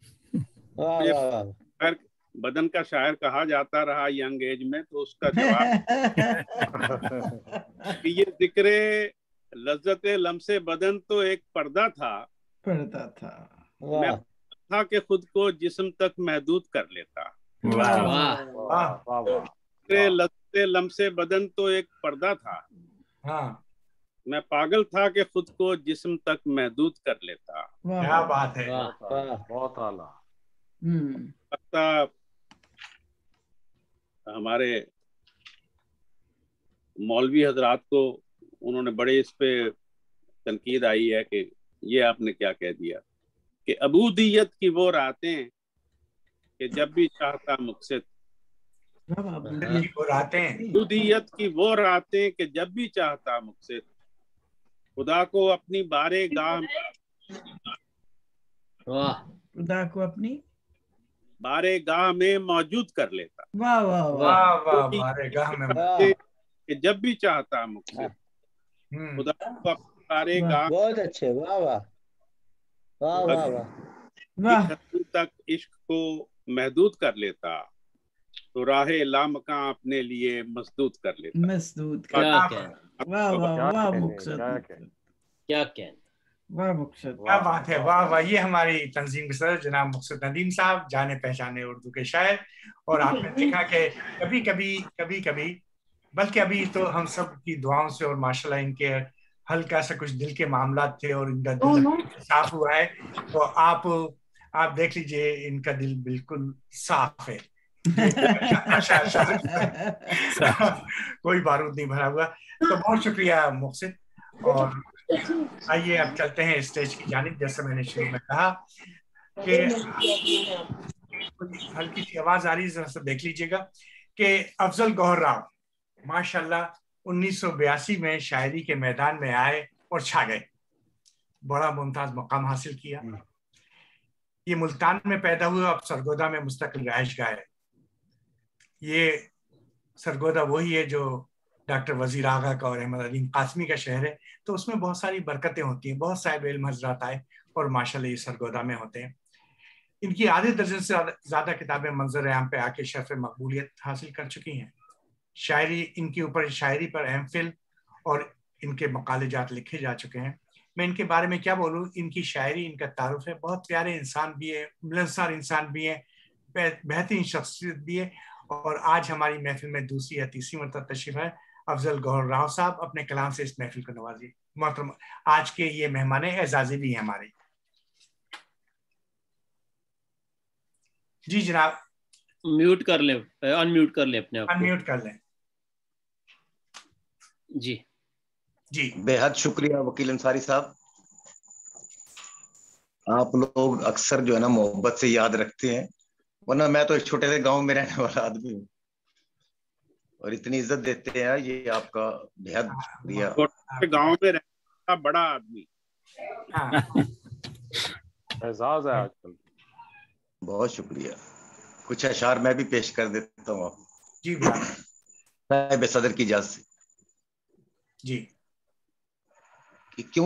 वाह। बदन का शायर कहा जाता रहा यंग एज में, तो उसका जवाब कि ये जिक्र लज्जते लम्से बदन तो एक पर्दा था, मैं था कि खुद को जिस्म तक महदूद कर लेता। वाह वाह वाह। लज्जते लम्से बदन तो एक पर्दा था, हाँ, मैं पागल था कि खुद को जिस्म तक महदूद कर लेता। क्या बात है, बहुत आला। लगता हमारे मौलवी हजरात को उन्होंने बड़े इस पे तनकीद आई है कि ये आपने क्या कह दिया कि अबूदियत की वो रातें कि जब भी चाहता मुक़सिद, अबूदियत की वो रातें कि जब भी चाहता मुक़सिद, खुदा को अपनी बारे गाह खुदा को अपनी बारे गाह में मौजूद कर लेता। वाह वाह वाह वाह, बारे गाह में कि जब भी चाहता मुक़सिद, खुदा को अपनी बारे गाह, बहुत अच्छे, वाह वाह वाह वाह वाह, तक इश्क को महदूद कर लेता, तो राहे लामकां अपने लिए मसदूद कर लेता। मसदूद क्या वाह वाह वाह मुक़सद, क्या कहना, वाह मुक़सद, क्या बात है, वाह वाह। ये हमारी तंजीम के सदर जनाब मुक़सद नदीम साहब, जाने पहचाने उर्दू के शायर। और आपने देखा कि कभी कभी बल्कि अभी तो हम सब की दुआओं से और माशाल्लाह इनके हल्का सा कुछ दिल के मामलात थे और इनका दिल साफ हुआ है, तो आप देख लीजिए इनका दिल बिल्कुल साफ है। कोई बारूद नहीं भरा हुआ। तो बहुत शुक्रिया मुक़सिद। और आइए अब चलते हैं स्टेज की जानिब। जैसे मैंने शुरू में कहा कि हल्की सी आवाज आ रही है, जरा सा देख लीजिएगा कि अफजल गौहर राव माशाल्लाह 1982 में शायरी के मैदान में आए और छा गए, बड़ा मुमताज मकाम हासिल किया। ये मुल्तान में पैदा हुए, अब सरगोदा में मुस्तकिल रहायश गाह है। ये सरगोदा वही है जो डॉक्टर वजीर आगा का और अहमद अलीम कासमी का शहर है, तो उसमें बहुत सारी बरकतें होती हैं, बहुत साहिब इल्म हजरात आए और माशाल्लाह ये सरगोदा में होते हैं। इनकी आधे दर्जन से ज़्यादा किताबें मंजर आम पे आके शर्फ मकबूलियत हासिल कर चुकी हैं। शायरी, इनके ऊपर शायरी पर एमफिल और इनके मकालेजात लिखे जा चुके हैं। मैं इनके बारे में क्या बोलूँ, इनकी शायरी, इनका तारुफ है, बहुत प्यारे इंसान भी है, मिलनसार इंसान भी है, बेहतरीन शख्सियत भी है। और आज हमारी महफिल में दूसरी या तीसरी मरतबा तशरीफ है अफजल गौहर राव साहब, अपने कलाम से इस महफिल को नवाजिए। मोहतरम, आज के ये मेहमान एजाज़ी भी हैं हमारे। जी जनाब, म्यूट कर ले, अनम्यूट कर ले अपने आप को, अनम्यूट कर लें। जी जी, बेहद शुक्रिया वकील अंसारी साहब। आप लोग अक्सर जो है ना मोहब्बत से याद रखते हैं, वरना मैं तो एक छोटे से गांव में रहने वाला आदमी हूँ और इतनी इज्जत देते हैं, ये आपका बेहद शुक्रिया। गांव में रहने बड़ा आदमी एजाज है आजकल। बहुत शुक्रिया। कुछ अशार मैं भी पेश कर देता हूँ आपको जी, नायब सदर की इजाजत से जी। कि क्यों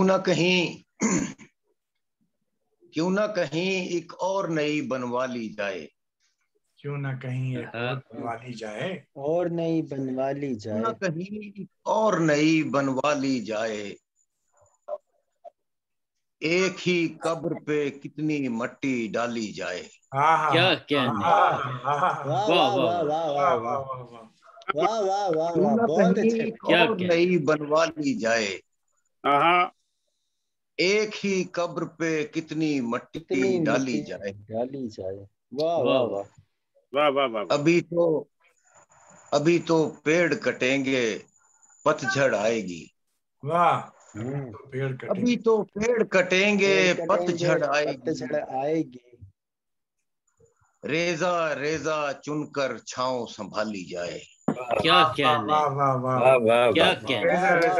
ना कहीं एक और नई बनवा ली जाए, क्यों ना कहीं एक और बनवा ली जाए, और नई बनवा ली जाए, क्यों ना कहीं एक और नई बनवा ली जाए, एक ही कब्र पे कितनी मट्टी डाली जाए। क्या कहना, वाह वाह वाह वाह वाह वाह वाह वाह, बहुत अच्छे। क्या नई बनवा ली जाए, एक ही कब्र पे कितनी मट्टी डाली जाए, वाह वाह वाह वाह वाह वाह। अभी तो पेड़ कटेंगे पतझड़ आएगी, वाह। अभी तो पेड़ कटेंगे पतझड़ आएगी, रेजा रेजा चुनकर छांव संभाली जाए। کیا کہنے، کیا کہنے،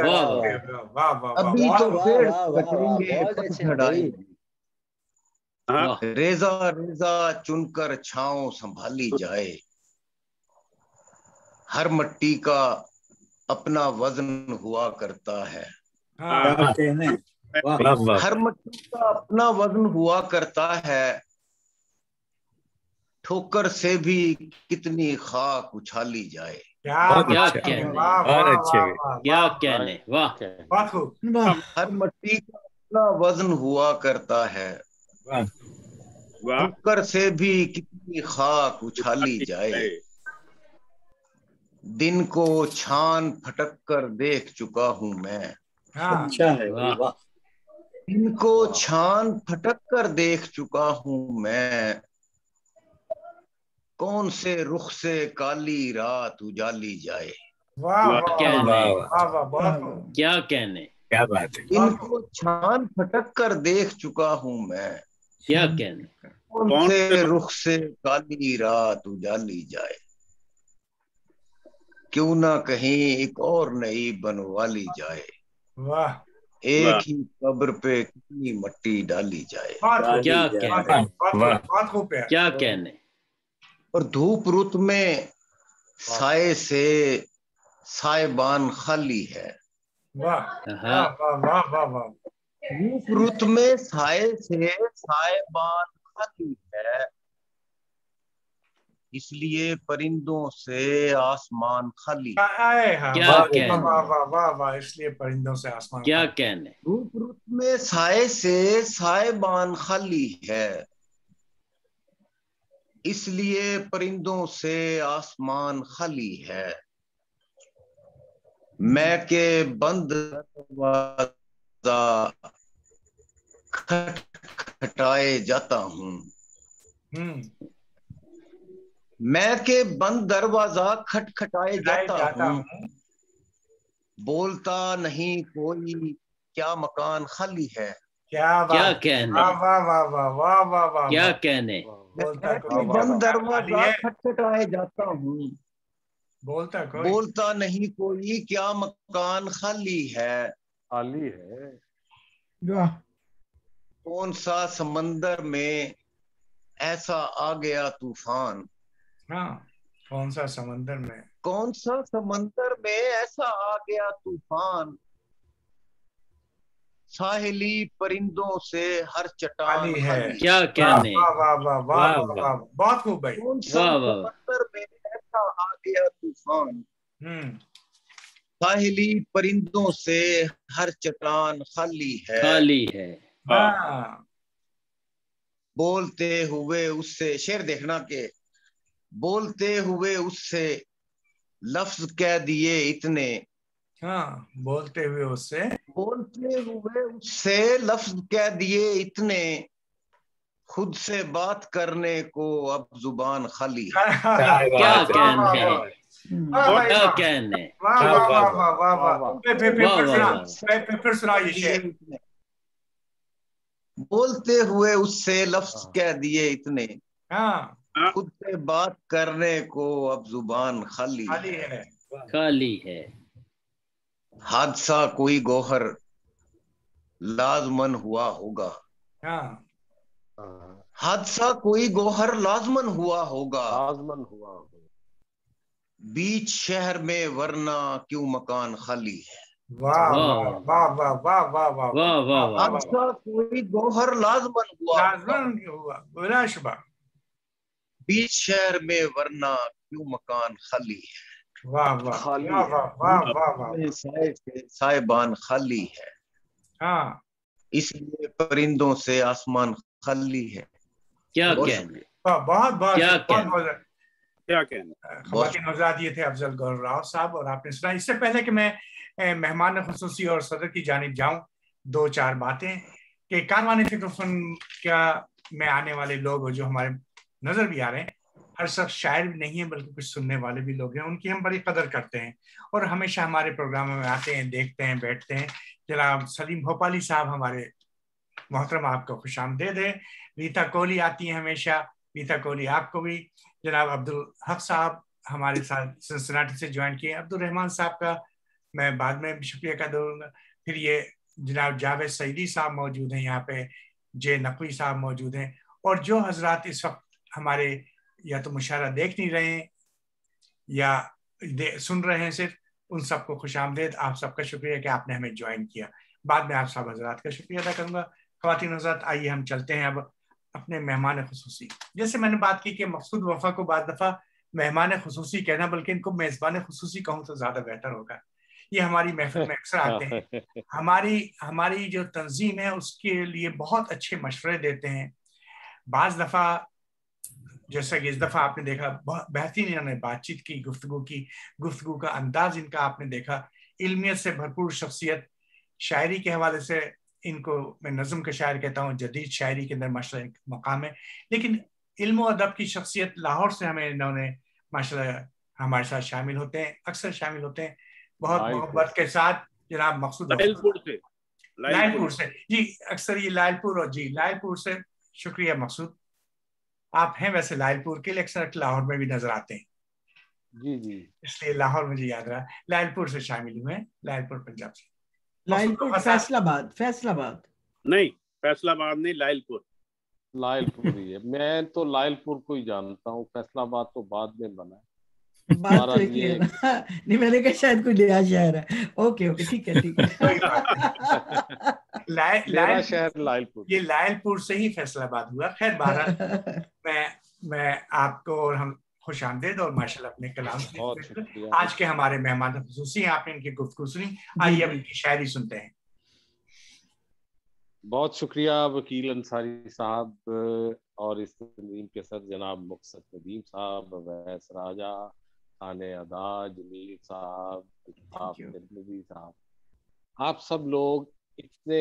ابھی تو پیڑ کٹیں گے پتجھڑ آئے گی، ریزہ ریزہ چن کر چھاؤں سنبھالی جائے، ہر مٹی کا اپنا وزن ہوا کرتا ہے، ہر مٹی کا اپنا وزن ہوا کرتا ہے، ٹھوکر سے بھی کتنی خاک اچھالی جائے، کیا کہنے، واہ، ہر مٹی کا اپنا وزن ہوا کرتا ہے، ٹھوکر سے بھی کتنی خاک اچھالی جائے، دن کو چھان پھٹک کر دیکھ چکا ہوں میں، دن کو چھان پھٹک کر دیکھ چکا ہوں میں، کون سے رخ سے کالی رات اجالی جائے، کیا کہنے، کیا بات ہے، ان کو چھان پھٹک کر دیکھ چکا ہوں میں، کیا کہنے، کون سے رخ سے کالی رات اجالی جائے، کیوں نہ کہیں ایک اور نئی بنوا لی جائے، ایک ہی قبر پہ کتنی مٹی ڈالی جائے، کیا کہنے، کیا کہنے، اور دھوپ رت میں سائے سے سائبان خالی ہے، دھوپ رت میں سائے سے سائبان خالی ہے، اس لیے پرندوں سے آسمان خالی ہے، کیا کہنے، اس لیے پرندوں سے آسمان، کیا کہنے، دھوپ رت میں سائے سے سائبان خالی ہے، اس لیے پرندوں سے آسمان خالی ہے، میں کہ بند دروازہ کھٹکھٹائے جاتا ہوں، میں کہ بند دروازہ کھٹکھٹائے جاتا ہوں، بولتا نہیں کوئی کیا مکان خالی ہے، کیا کہنے، کیا کہنے، بند دروازہ کھٹکھٹائے جاتا ہوں، بولتا نہیں کوئی کیا مکان خالی ہے، خالی ہے، کون سا سمندر میں ایسا آ گیا طوفان، کون سا سمندر میں، کون سا سمندر میں ایسا آ گیا طوفان، ساحلی پرندوں سے ہر چٹان خالی، کیا کہنے، بہت خوب بھائی، کون سا سمندر میں ایسا آ گیا طوفان، ساحلی پرندوں سے ہر چٹان خالی ہے، خالی ہے، بولتے ہوئے اس سے، شعر دیکھنا کہ بولتے ہوئے اس سے لفظ کہہ دیے اتنے، بولتے ہوئے اس سے، بولتے ہوئے اس سے لفظ کہہ دیے اتنے، خود سے بات کرنے کو اب زبان خالی ہے، کیا کہنے، کیا کہنے، پھر سنا یہ شعر، بولتے ہوئے اس سے لفظ کہہ دیے اتنے، خود سے بات کرنے کو اب زبان خالی ہے، خالی ہے، حادثہ کوئی گوہر لازمن ہوا ہوگا، حادثہ کوئی گوہر لازمن ہوا ہوگا، بیچ شہر میں ورنہ کیوں مکان خالی ہے، حادثہ کوئی گوہر لازمن ہوا بلا شبہ، بیچ شہر میں ورنہ کیوں مکان خالی ہے، سائبان خالی ہے، اس لیے پرندوں سے آسمان خالی ہے، کیا کہنے، بہت کیا کہنے، خواتین حضرات، یہ تھے افضل گور راؤ صاحب، اور آپ نے سنا۔ اس سے پہلے کہ میں مہمان خصوصی اور صدر کی جانب جاؤں، دو چار باتیں کہ کاروان فکر فن کیا میں آنے والے لوگ جو ہمارے نظر بھی آ رہے ہیں، ہر شخص شاعر بھی نہیں ہے بلکہ کچھ سننے والے بھی لوگ ہیں، ان کی ہم بڑی قدر کرتے ہیں اور ہمیشہ ہمارے پروگراموں میں آتے ہیں، دیکھتے ہیں، بیٹھتے ہیں۔ جناب سلیم بھوپالی صاحب ہمارے محترم، آپ کو خوش آمدید ہے۔ ریتا کوہلی آتی ہیں ہمیشہ، ریتا کوہلی آپ کو بھی۔ جناب عبدالحق صاحب हमारे साथ सिंसिनाटी से ज्वाइन किए। अब्दुल-रहमान साहब का मैं बाद में शुक्रिया अदा करूँगा। फिर ये जनाब जावेद सईदी साहब मौजूद हैं यहाँ पे, जे नकवी साहब मौजूद हैं, और जो हजरात इस वक्त हमारे या तो मुशायरा देख नहीं रहे हैं या सुन रहे हैं सिर्फ, उन सबको खुशामदीद। आप सबका शुक्रिया कि आपने हमें ज्वाइन किया। बाद में आप सब हजरात का शुक्रिया अदा करूँगा। ख़वातीन हज़रात, आइए हम चलते हैं अब अपने मेहमान खुसूसी। जैसे मैंने बात की कि मकसूद वफ़ा को बाद दफ़ा मेहमान खुसूसी कहना, बल्कि इनको मेज़बान खुसूसी कहूँ तो ज़्यादा बेहतर होगा। ये हमारी महफिल में अक्सर आते हैं, हमारी जो तंजीम है उसके लिए बहुत अच्छे मशवरे देते हैं। बाज़ दफ़ा जैसा कि इस दफ़ा आपने देखा, बहुत बेहतरीन इन्होंने बातचीत की, गुफ्तगू का अंदाज इनका आपने देखा, इल्मियत से भरपूर शख्सियत। शायरी के हवाले से इनको मैं नज़म का शायर कहता हूँ, जदीद शायरी के अंदर माशाल्लाह मकाम है, लेकिन इल्म और अदब की शख्सियत लाहौर से हमें इन्होंने माशाल्लाह हमारे साथ शामिल होते हैं, अक्सर शामिल होते हैं बहुत मोहब्बत के साथ। जनाब मकसूद लायलपुर से जी, अक्सर ये लायलपुर और जी लायलपुर से। शुक्रिया मकसूद, आप हैं वैसे लायलपुर के, अक्सर लाहौर में भी नजर आते हैं। जी जी, इसलिए लाहौर मुझे याद रहा। लायलपुर से शामिल हुए, लायलपुर पंजाब से। लायलपुर फैसलाबाद नहीं, फैसलाबाद नहीं, लायलपुर ही है। मैं तो लायलपुर को ही जानता हूँ, फैसलाबाद तो बाद में बना है। बात तो एक है ना। नहीं, मैंने कहा शायद कोई नया शहर है। ओके ठीक है मेरा शहर लायलपुर, ये लायलपुर से ही फैसलाबाद हुआ। खैर बहरहाल मैं आपको और हम खुश आमदेद और माशाल्लाह अपने कलाम आज के हमारे मेहमान खुसूसी हैं। आपने इनकी गुफ्तगू सुनी, आइए अब इनकी शायरी सुनते हैं। बहुत शुक्रिया वकील अंसारी साहब और इस तंजीम के सर जनाब मकसद नदीम साहब, अवैस राजा, खाने अदा, जमील साहब, नबी साहब, आप सब लोग इतने,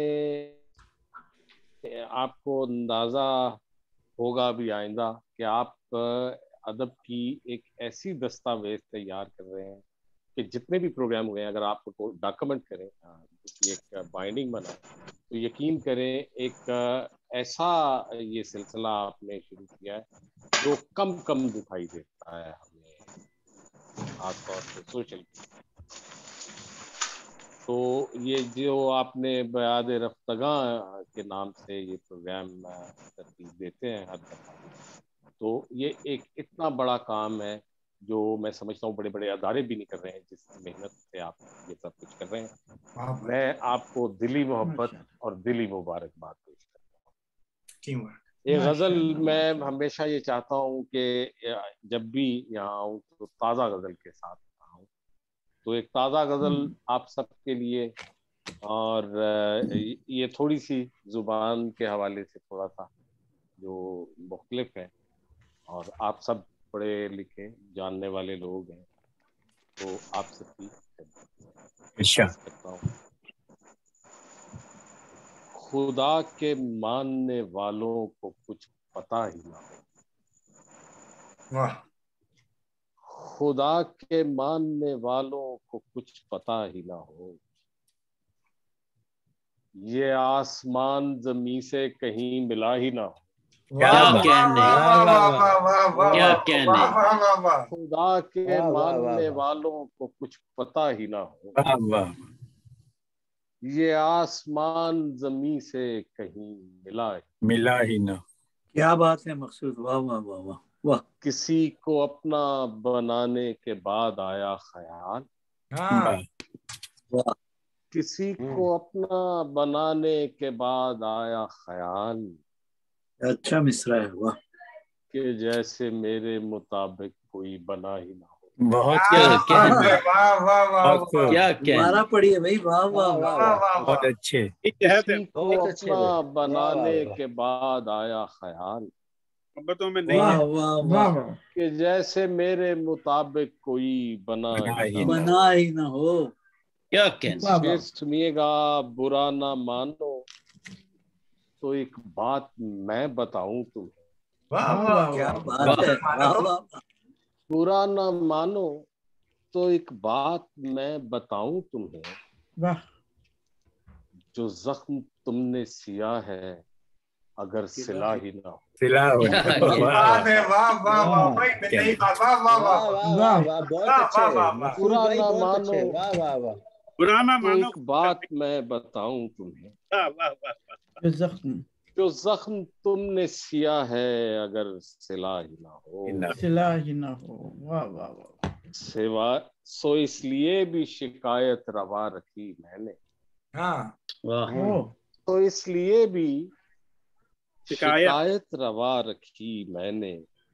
आपको अंदाजा होगा भी आइंदा कि आप अदब की एक ऐसी दस्तावेज तैयार कर रहे हैं कि जितने भी प्रोग्राम हुए हैं, अगर आप डॉक्यूमेंट करें, एक बाइंडिंग बनाए, तो यकीन करें एक ऐसा ये सिलसिला आपने शुरू किया है जो कम दिखाई देता है हमें, खासतौर से सोशल। तो ये जो आपने बयाद रफ्तगा के नाम से ये प्रोग्राम तरतीब देते हैं हर दफा, तो ये एक इतना बड़ा काम है जो मैं समझता हूँ बड़े बड़े अदारे भी नहीं कर रहे हैं, जिस मेहनत से आप ये सब कुछ कर रहे हैं। मैं आपको दिली मोहब्बत और दिली मुबारकबाद पेश करता हूँ। ये गज़ल मैं हमेशा ये चाहता हूँ कि जब भी यहाँ आऊँ तो ताज़ा गज़ल के साथ आऊँ, तो एक ताज़ा गज़ल आप सबके लिए, और ये थोड़ी सी ज़ुबान के हवाले से थोड़ा सा जो मुख्तलिफ है, और आप सब पढ़े लिखे जानने वाले लोग हैं, तो आप सबकी करता हूँ। खुदा के मानने वालों को कुछ पता ही ना हो, खुदा के मानने वालों को कुछ पता ही ना हो, ये आसमान जमीन से कहीं मिला ही ना हो। क्या कहने खुदा के मानने वालों को कुछ पता ही ना हो, ये आसमान जमीन से कहीं मिला ही ना। क्या बात है मकसूद, वाह वाह वाह वाह वाह। किसी को अपना बनाने के बाद आया ख्याल, किसी को अपना बनाने के बाद आया ख्याल, अच्छा मिसरा है, वाह। कि जैसे मेरे मुताबिक कोई बना ही ना हो। बहुत क्या पढ़िए भाई, वाह वाह वाह, बहुत अच्छे। किसी को अपना बनाने के बाद आया ख्याल, कि जैसे मेरे मुताबिक कोई बना ही ना हो। क्या कहना। सुनिएगा, बुरा ना मानो तो एक बात मैं बताऊं तुम्हें, क्या बात है, बुरा ना मानो तो एक बात मैं बताऊं तुम्हें, जो जख्म तुमने सिया है अगर सिला ही ना हो। सिला हो। वाह वाह वाह वाह भाई, नहीं वाह वाह वाह वाह वाह, बहुत अच्छे बुरा ना मानो, वाह वाह वाह। पुराना मानो। एक बात मैं बताऊं तुम्हें, जो जख्म तुमने सिया है अगर सिला ही ना हो, सिला ही ना हो। वाह वाह वाह। सिवा सो इसलिए भी शिकायत रवा रखी मैंने। हाँ तो इसलिए भी शिकायत रवा रखी मैंने।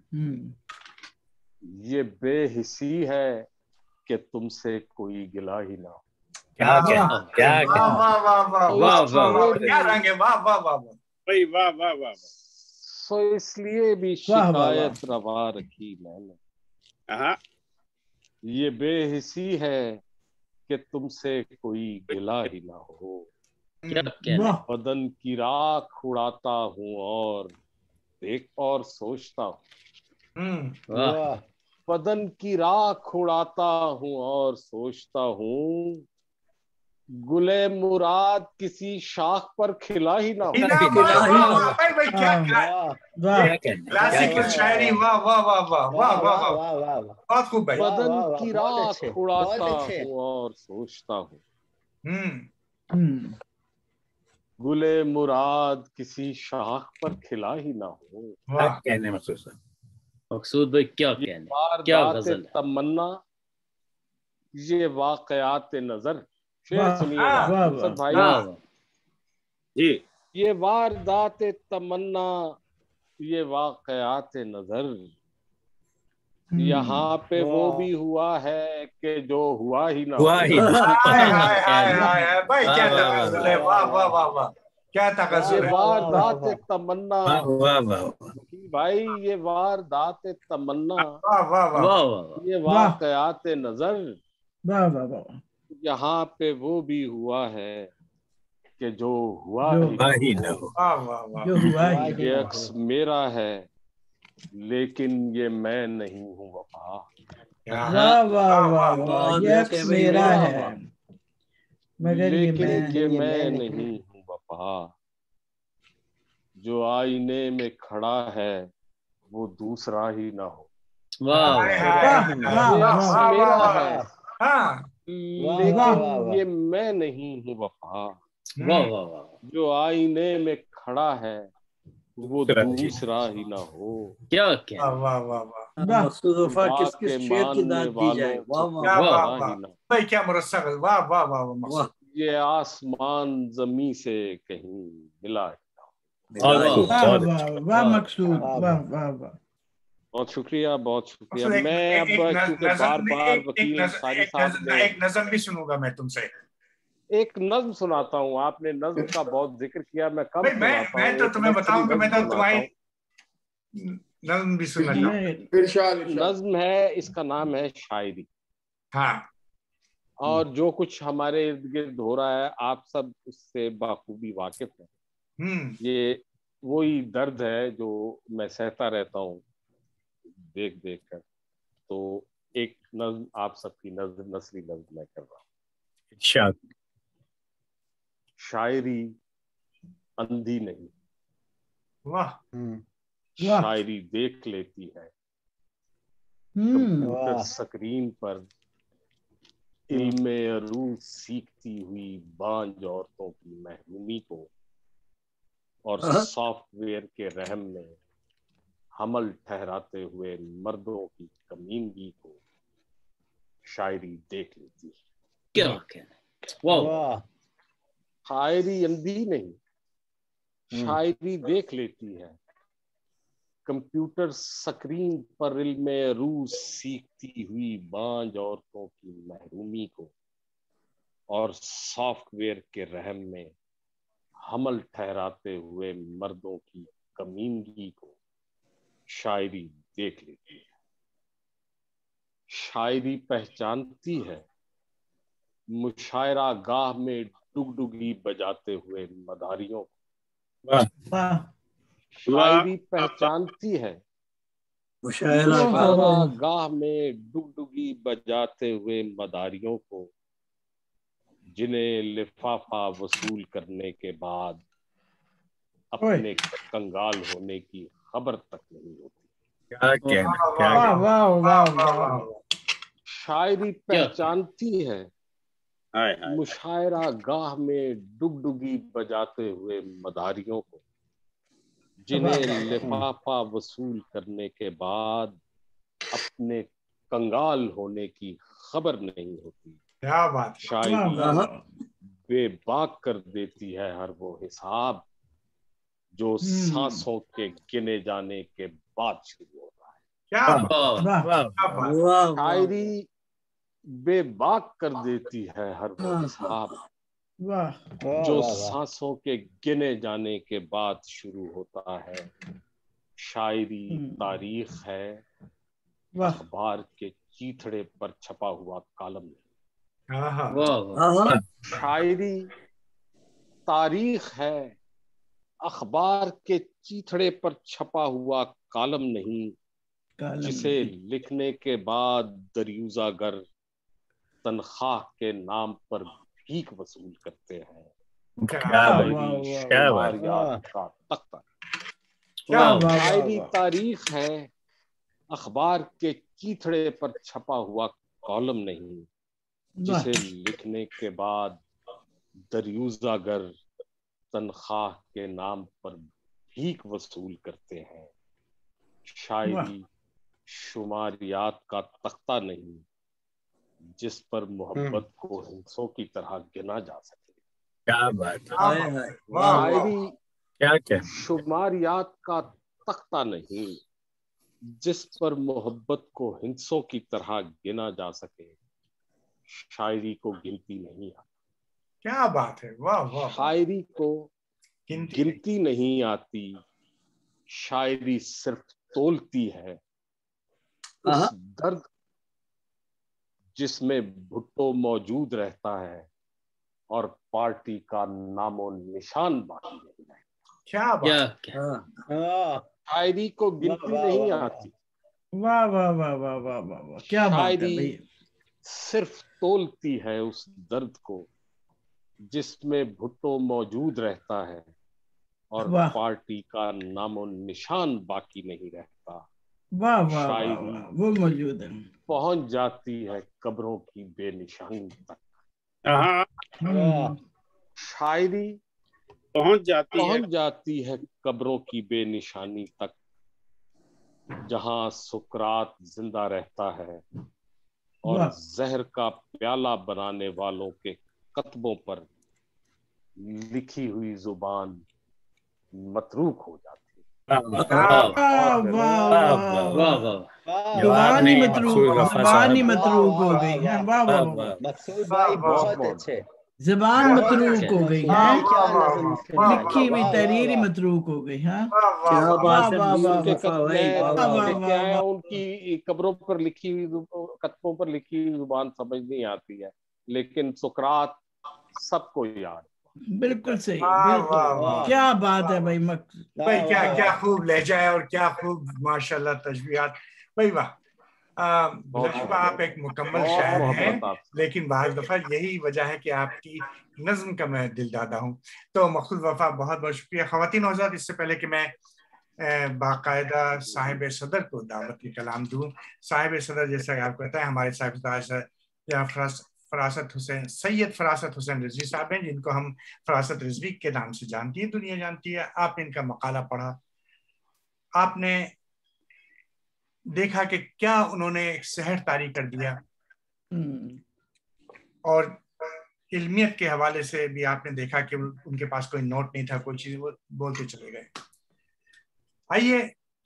ये बेहिसी है कि तुमसे कोई गिला ही ना हो। क्या क्या क्या वाह वाह वाह वाह वाह वाह, क्या रंग है, वाह वाह वाह भाई, वाह वाह वाह। सो इसलिए भी शिकायत रवा रखी मैंने। ये बेहिसी है कि तुमसे कोई गिला ही ना हो। बदन की राख उड़ाता हूँ और देख और सोचता हूँ। बदन की राख उड़ाता हूँ और सोचता हूँ, गुले मुराद किसी शाख पर खिला ही ना हो। भाई क्या क्लासिकल शायरी, वाह वाह वाह वाह वाह वाह वाह, बहुत खूब भाई। बदन की राख उड़ाता हूँ और सोचता हूँ, गुले मुराद किसी शाख पर खिला ही ना हो। क्या कहने मकसूद भाई, क्या कहने, क्या गजल है। तमन्ना ये वाकयात नजर। शेर सुनिएगा भाई जी। ये वारदात तमन्ना ये वाकयात नजर, यहाँ पे वो भी हुआ है कि जो हुआ ही ना हुआ ही। भाई क्या तगज़ुल है, वाह वाह वाह वाह, क्या तगज़ुल है। वारदात तमन्ना वाह वाह भाई, ये वारदात तमन्ना ये वाकयात नजर, वाह वाह वाह, यहाँ पे वो भी हुआ है कि जो हुआ ही ना हो। जो हुआ ही। ये अक्स मेरा है लेकिन ये मैं नहीं हूँ वफा। वाह वाह वाह वाह, ये अक्स मेरा है मगर ये मैं नहीं हूँ वफा। जो आईने में खड़ा है वो दूसरा ही ना हो। मेरा है लेकिन ये मैं नहीं हूँ वफा। जो आईने में खड़ा है वो दूसरा ही ना हो। क्या क्या वाह वाह वाह, किस किस शेर की दाद दी जाए। वाह वाह वाह भाई, क्या मुरस्सग, वाह वाह वाह। ये आसमान जमी से कहीं मिला। वाह मकसूद, वाह वाह वाह, बहुत शुक्रिया बहुत शुक्रिया। मैं अब क्योंकि बार बार वकील अंसारी साहब ने एक नज़म भी सुनूंगा मैं तुमसे। एक नज्म सुनाता हूँ। आपने नज्म का बहुत जिक्र किया, मैं कम सुनाता हूँ। मैं तो तुम्हें बताऊं कि मैं तो तुम्हारी नज्म भी सुनना चाहूँ। नज्म है, इसका नाम है शायरी। हाँ, और जो कुछ हमारे इर्द गिर्द हो रहा है आप सब उससे बाखूबी वाकिफ हैं। ये वही दर्द है जो मैं सहता रहता हूँ देख देख कर। तो एक नज्म आप सबकी नस्ली नज्म मैं कर रहा हूँ। शायरी अंधी नहीं, वाह, शायरी देख लेती है कंप्यूटर स्क्रीन पर इल्मे अरूज सीखती हुई बांझ औरतों की महरूमी को, और सॉफ्टवेयर के रहम में हमल ठहराते हुए मर्दों की कमीनगी को शायरी देख लेती है। क्या कहना, शायरी अंधी नहीं, शायरी देख लेती है कंप्यूटर स्क्रीन पर इल्मे अरूज सीखती हुई बांझ औरतों की महरूमी को, और सॉफ्टवेयर के रहम में हमल ठहराते हुए मर्दों की कमीनगी को शायरी देख लेती है। शायरी पहचानती है मुशायरा गाह में डुगडुगी बजाते हुए मदारियों को। शायरी पहचानती है मुशायरा गाह में डुगडुगी बजाते हुए मदारियों को, जिन्हें लिफाफा वसूल करने के बाद अपने कंगाल होने की खबर तक नहीं होती। शायरी पहचानती है मुशायरा गाह में डुगडुगी बजाते हुए मदारियों को, जिन्हें लिफाफा वसूल करने के बाद अपने कंगाल होने की खबर नहीं होती। क्या बात। शायरी बेबाक कर देती है हर वो हिसाब जो सांसों के गिने जाने के बाद शुरू होता है। क्या शायरी बेबाक कर देती है हर वो हिसाब जो सांसों के गिने जाने के बाद शुरू होता है। शायरी तारीख है, अखबार के चीथड़े पर छपा हुआ कॉलम नहीं। शायरी तारीख है, अखबार के चीथड़े पर छपा हुआ कॉलम नहीं, जिसे लिखने के बाद दरियुज़ागर तनख्वाह के नाम पर भीख वसूल करते हैं। शायरी तारीख है, अखबार के चीथड़े पर छपा हुआ कॉलम नहीं, जिसे लिखने के बाद दरियुज़ागर तनख्वाह के नाम पर भीख वसूल करते हैं। शायरी शुमारियात का तख्ता नहीं, जिस पर मोहब्बत को हिंसों की तरह गिना जा सके। क्या बात है। शायरी क्या शुमारियात का तख्ता नहीं, जिस पर मोहब्बत को हिंसों की तरह गिना जा सके। शायरी को गिनती नहीं आती। क्या बात है, वाह वाह। शायरी को गिनती नहीं आती, शायरी सिर्फ तोलती है उस दर्द जिसमें भुट्टो मौजूद रहता है और पार्टी का नामो निशान बाकी नहीं रहता। क्या बात। शायरी को गिनती नहीं आती। वाह वाह वाह वाह वाह वाह वाह, क्या बात है भाई। सिर्फ तोलती है उस दर्द को जिसमें भुट्टो मौजूद रहता है और पार्टी का नामो निशान बाकी नहीं रहता। वाह वाह वाह, वो मौजूद है। पहुंच जाती है कब्रों की बेनिशानी तक। शायरी पहुंच जाती है कब्रों की बेनिशानी तक, जहां सुकरात जिंदा रहता है और जहर का प्याला बनाने वालों के कत्बों पर लिखी हुई जुबान मतरूक हो जाती है। जुबान ही मतरूक हो गई है। वाह वाह वाह, मकसूद भाई बहुत अच्छे। ज़बान मतरूक हो गई है, लिखी हुई तहरीर मतरूक हो गई है। क्या बात है। उनकी कब्रों पर लिखी हुई कत्बों पर लिखी हुई जुबान समझ नहीं आती है, लेकिन सुकरात सबको याद। बिल्कुल सही, बिल्कुल। क्या बात है भाई। भाई क्या खूब लहजा है और क्या खूब माशाल्लाह तशबीहात भाई। वाह। आप एक मुकम्मल शायर हैं, लेकिन बाज़ दफ़ा यही वजह है कि आपकी नज़्म का मैं दिलदादा हूँ। तो मखसूद वफा बहुत बहुत शुक्रिया। ख़वातीन और हज़रात, इससे पहले कि मैं बाकायदा साहिब सदर को दावत की कलाम दूँ, साहिब सदर जैसा कि आपको पता है हमारे साहिब फरासत हुसैन, सैयद फरासत हुसैन रिजवी साहब हैं, जिनको हम फरासत रिजवी के नाम से जानती है, दुनिया जानती है। आपने इनका मकाला पढ़ा, आपने देखा कि क्या उन्होंने एक शहर तारी कर दिया, और इल्मियत के हवाले से भी आपने देखा कि उनके पास कोई नोट नहीं था, कोई चीज, वो बोलते चले गए। आइए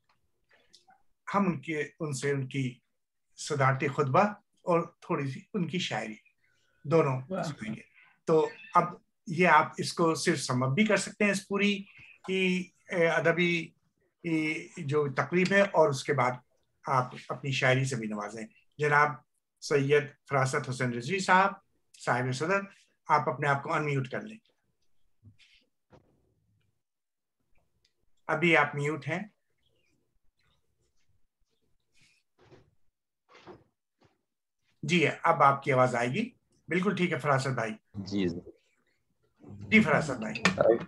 हम उनसे उनकी सदारती खुतबा और थोड़ी सी उनकी शायरी दोनों सुनेंगे। तो अब ये आप इसको सिर्फ समझ भी कर सकते हैं इस पूरी अदबी जो तकरीब है, और उसके बाद आप अपनी शायरी से भी नवाजें। जनाब सैयद फरासत हुसैन रिजवी साहब, साहिब सदर, आप अपने आप को अनम्यूट कर लें। अभी आप म्यूट हैं। जी अब आपकी आवाज आएगी। बिल्कुल ठीक है फरासत भाई। जी जी फरासत भाई।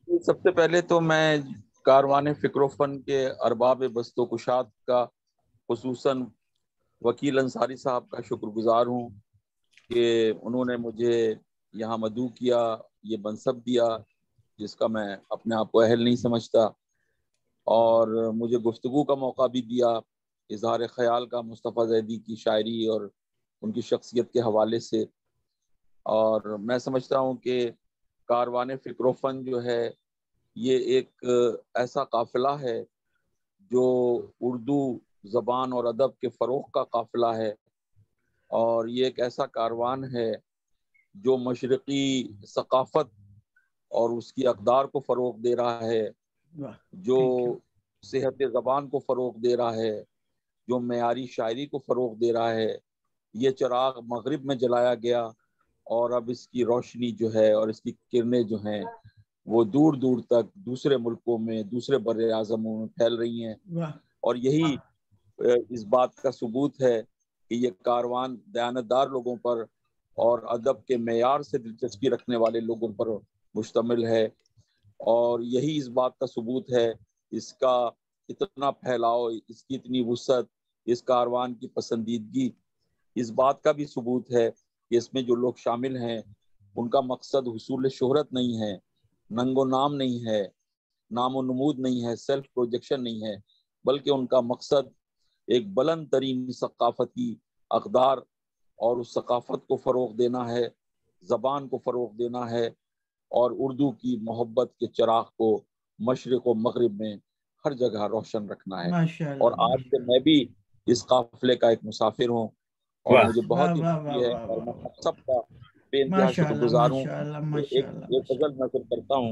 سب سے پہلے تو میں کاروان فکر و فن کے ارباب بست و کشاد کا خصوصاً وکیل انصاری صاحب کا شکر گزار ہوں کہ انہوں نے مجھے یہاں مدعو کیا، یہ منصب دیا جس کا میں اپنے آپ کو اہل نہیں سمجھتا، اور مجھے گفتگو کا موقع بھی دیا اظہار خیال کا مصطفیٰ زیدی کی شاعری اور ان کی شخصیت کے حوالے سے۔ اور میں سمجھتا ہوں کہ کاروان فکر و فن جو ہے یہ ایک ایسا قافلہ ہے جو اردو زبان اور ادب کے فروغ کا قافلہ ہے، اور یہ ایک ایسا کاروان ہے جو مشرقی ثقافت اور اس کی اقدار کو فروغ دے رہا ہے، جو صحت زبان کو فروغ دے رہا ہے، جو معیاری شاعری کو فروغ دے رہا ہے۔ یہ چراغ مغرب میں جلایا گیا اور اب اس کی روشنی جو ہے اور اس کی کرنیں جو ہیں وہ دور دور تک دوسرے ملکوں میں، دوسرے بر اعظموں میں پھیل رہی ہیں، اور یہی اس بات کا ثبوت ہے کہ یہ کاروان دیانتدار لوگوں پر اور ادب کے معیار سے دلچسپی رکھنے والے لوگوں پر مشتمل ہے، اور یہی اس بات کا ثبوت ہے، اس کا اتنا پھیلاؤ، اس کی اتنی وسعت، اس کاروان کی پسندیدگی اس بات کا بھی ثبوت ہے کہ اس میں جو لوگ شامل ہیں ان کا مقصد حصول شہرت نہیں ہے، ننگ و نام نہیں ہے، نام و نمود نہیں ہے، سیلف پروجیکشن نہیں ہے، بلکہ ان کا مقصد ایک بلند ترین ثقافتی اقدار اور اس ثقافت کو فروغ دینا ہے، زبان کو فروغ دینا ہے، اور اردو کی محبت کے چراغ کو مشرق و مغرب میں ہر جگہ روشن رکھنا ہے۔ اور آج سے میں بھی اس قافلے کا ایک مسافر ہوں، اور مجھے بہت ہی خوشی ہے، اور میں آپ سب کا بے انتہا شکر گزار ہوں۔ ایک غزل نظر کرتا ہوں۔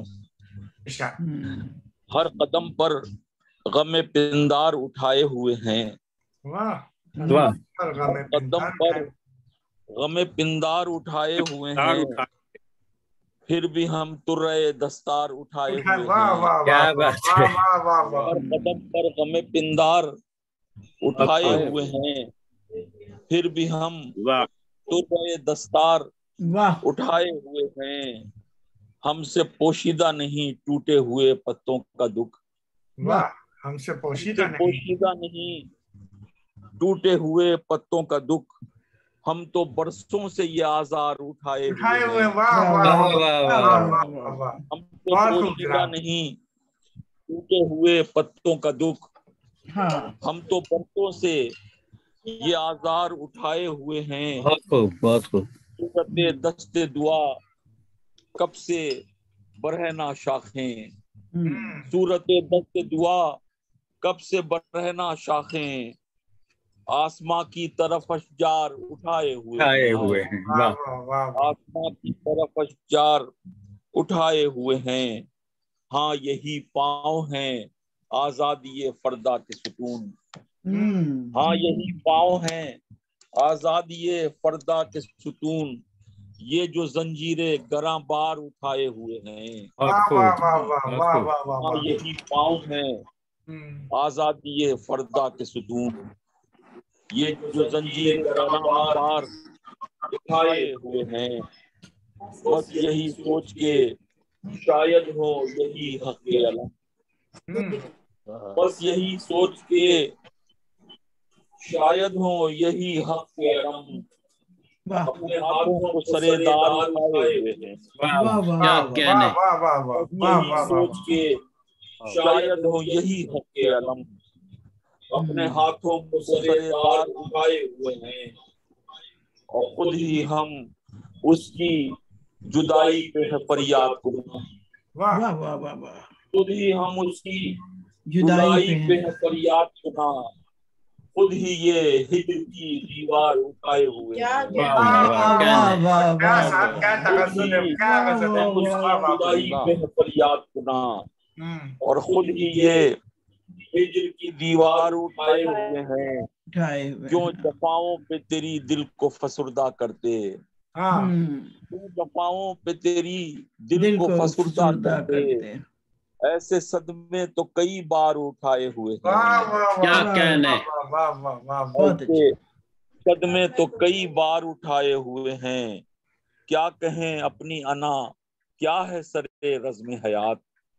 ہر قدم پر غم پندار اٹھائے ہوئے ہیں، ہر قدم پر غم پندار اٹھائے ہوئے ہیں، پھر بھی ہم ترے دستار اٹھائے ہوئے ہیں۔ کیا بات ہے! ہر قدم پر غم پندار اٹھائے ہوئے ہیں، پھر بھی ہم ترے دستار اٹھائے ہوئے ہیں، ہم سے پوشیدہ نہیں ٹوٹے ہوئے پتوں کا دکھ، ہم سے پوشیدہ نہیں ٹوٹے ہوئے پتوں کا دکھ، ہم تو برسوں سے یہ آزار اٹھائے ہوئے ہیں، ہم تو پوشیدہ نہیں ٹوٹے ہوئے پتوں کا دکھ، ہم تو برسوں سے یہ آزار اٹھائے ہوئے ہیں۔ بہت خوب۔ صورت دست دعا کب سے برہنہ شاخیں، صورت دست دعا کب سے برہنہ شاخیں، آسماں کی طرف اشجار اٹھائے ہوئے ہیں، آسماں کی طرف اشجار اٹھائے ہوئے ہیں، ہاں یہی پاؤں ہیں آزادی فردا کے ستون، ہاں یہی پاؤں ہیں آزادی فردا کے ستون، یہ جو زنجیریں گراں بار اٹھائے ہوئے ہیں، ہاں یہی پاؤں ہیں آزادی فردا کے ستون، یہ جو زنجیریں گراں بار اٹھائے ہوئے ہیں، بس یہی سوچ کے شاید ہو یہی حق علم، بس یہی سوچ کے شاید ہو یہی حق علم، اپنے ہاتھوں کو سرے دار اٹھائے ہوئے ہیں، کیا کہنے! یہی سوچ کے شاید ہو یہی حق علم، اپنے ہاتھوں کو سرے دار اٹھائے ہوئے ہیں، اور خود ہی ہم اس کی جدائی پہ فریاد کرنا، خود ہی ہم اس کی جدائی پہ فریاد کرنا، خود ہی یہ ہجر کی دیوار اٹھائے ہوئے ہیں، جدائی پہ فریاد کرنا، اور خود ہی یہ ہجر کی دیوار اٹھائے ہوئے ہیں، کیوں جفاؤں پہ تیری دل کو فسردہ کرتے، کیوں جفاؤں پہ تیری دل کو فسردہ کرتے، ایسے صدمے تو کئی بار اٹھائے ہوئے ہیں، کیا کہنے! ایسے صدمے تو کئی بار اٹھائے ہوئے ہیں، کیا کہیں اپنی انا کیا ہے سرے رزم حیات،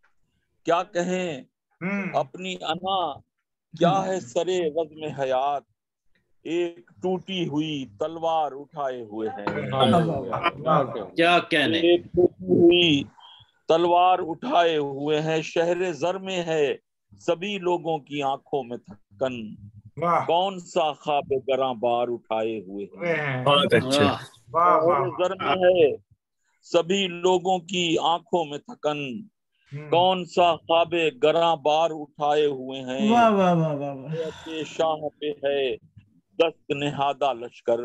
کیا کہیں اپنی انا، کیا ہے سرے رزم حیات، ایک ٹوٹی ہوئی تلوار اٹھائے ہوئے ہیں، کیا کہنے، ایک ٹوٹی ہوئی تلوار اٹھائے ہوئے ہیں، شہر زر میں ہے سبھی لوگوں کی آنکھوں میں تھکن، کون سا خواب گراں بار اٹھائے ہوئے ہیں، بہت اچھا، شہر زر میں ہے سبھی لوگوں کی آنکھوں میں تھکن، کون سا خواب گراں بار اٹھائے ہوئے ہیں، واہ واہ واہ واہ واہ، شاہ پہ ہے دست نہادہ لشکر،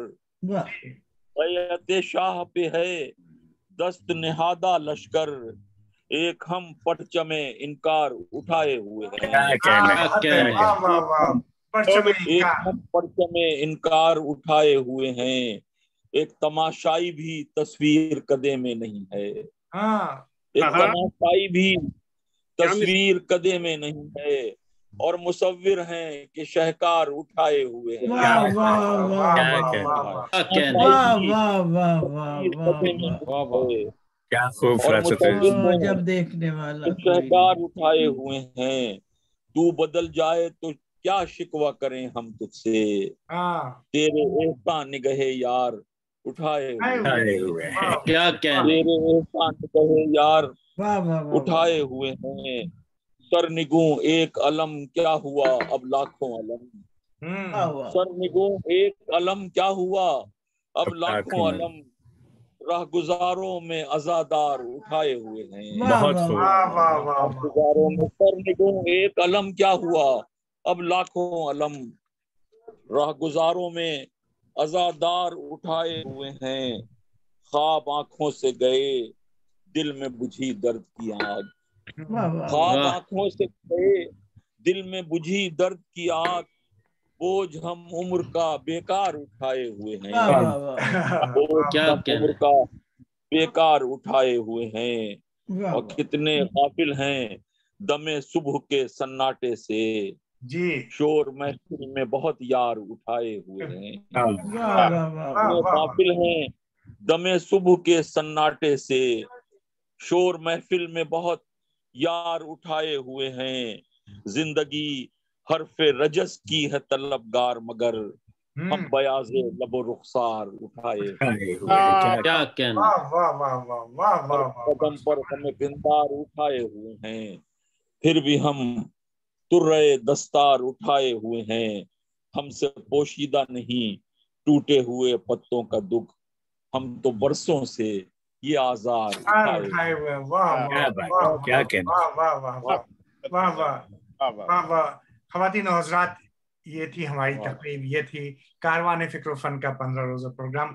بیعت شاہ پہ ہے دست نہادہ لشکر، ایک ہم پرچم انکار اٹھائے ہوئے ہیں، کیا کہنے، ایک ہم پرچم انکار اٹھائے ہوئے ہیں، ایک تماشائی بھی تصویر کدے میں نہیں ہے، ایک تماشائی بھی تصویر کدے میں نہیں ہے، اور مصور ہیں کہ شہکار اٹھائے ہوئے ہیں، کیا خوبصورت جب دیکھنے والا شہکار اٹھائے ہوئے ہیں، تو بدل جائے تو کیا شکوہ کریں ہم تجھ سے، تیرے احسان نگہے یار اٹھائے ہوئے ہیں، کیا کہنے، تیرے احسان نگہے یار اٹھائے ہوئے ہیں، سر نگوں ایک علم کیا ہوا اب لاکھوں علم، سر نگوں ایک علم کیا ہوا اب لاکھوں علم، راہ گزاروں میں عزادار اٹھائے ہوئے ہیں، راہ گزاروں میں سر نگوں ایک علم کیا ہوا اب لاکھوں علم، راہ گزاروں میں عزادار اٹھائے ہوئے ہیں، خواب آنکھوں سے گئے دل میں بجھی درد کی آگ، خواب آنکھوں سے گئے دل میں بجھی درد کی آگ، بوجھ ہم عمر کا بیکار اٹھائے ہوئے ہیں، بوجھ ہم عمر کا بیکار اٹھائے ہوئے ہیں، اور کتنے غافل ہیں دم صبح کے سناٹے سے، شور محفل میں بہت یار اٹھائے ہوئے ہیں، کتنے غافل ہیں دم صبح کے سناٹے سے، شور محفل میں بہت یار اٹھائے ہوئے ہیں، زندگی حرف رجس کی ہے طلبگار مگر ہم بیاض لب و رخسار اٹھائے ہوئے، کیا کہنا، ہر قدم پر ہمیں پندار اٹھائے ہوئے ہیں، پھر بھی ہم ترے دستار اٹھائے ہوئے ہیں، ہم سے پوشیدہ نہیں ٹوٹے ہوئے پتوں کا دکھ، ہم تو برسوں سے یہ آزار اٹھائے ہوئے ہیں، کیا کہنا، خواتین و حضرات، یہ تھی ہماری تقریب، یہ تھی کاروان فکر و فن کا 15 روزہ پروگرام۔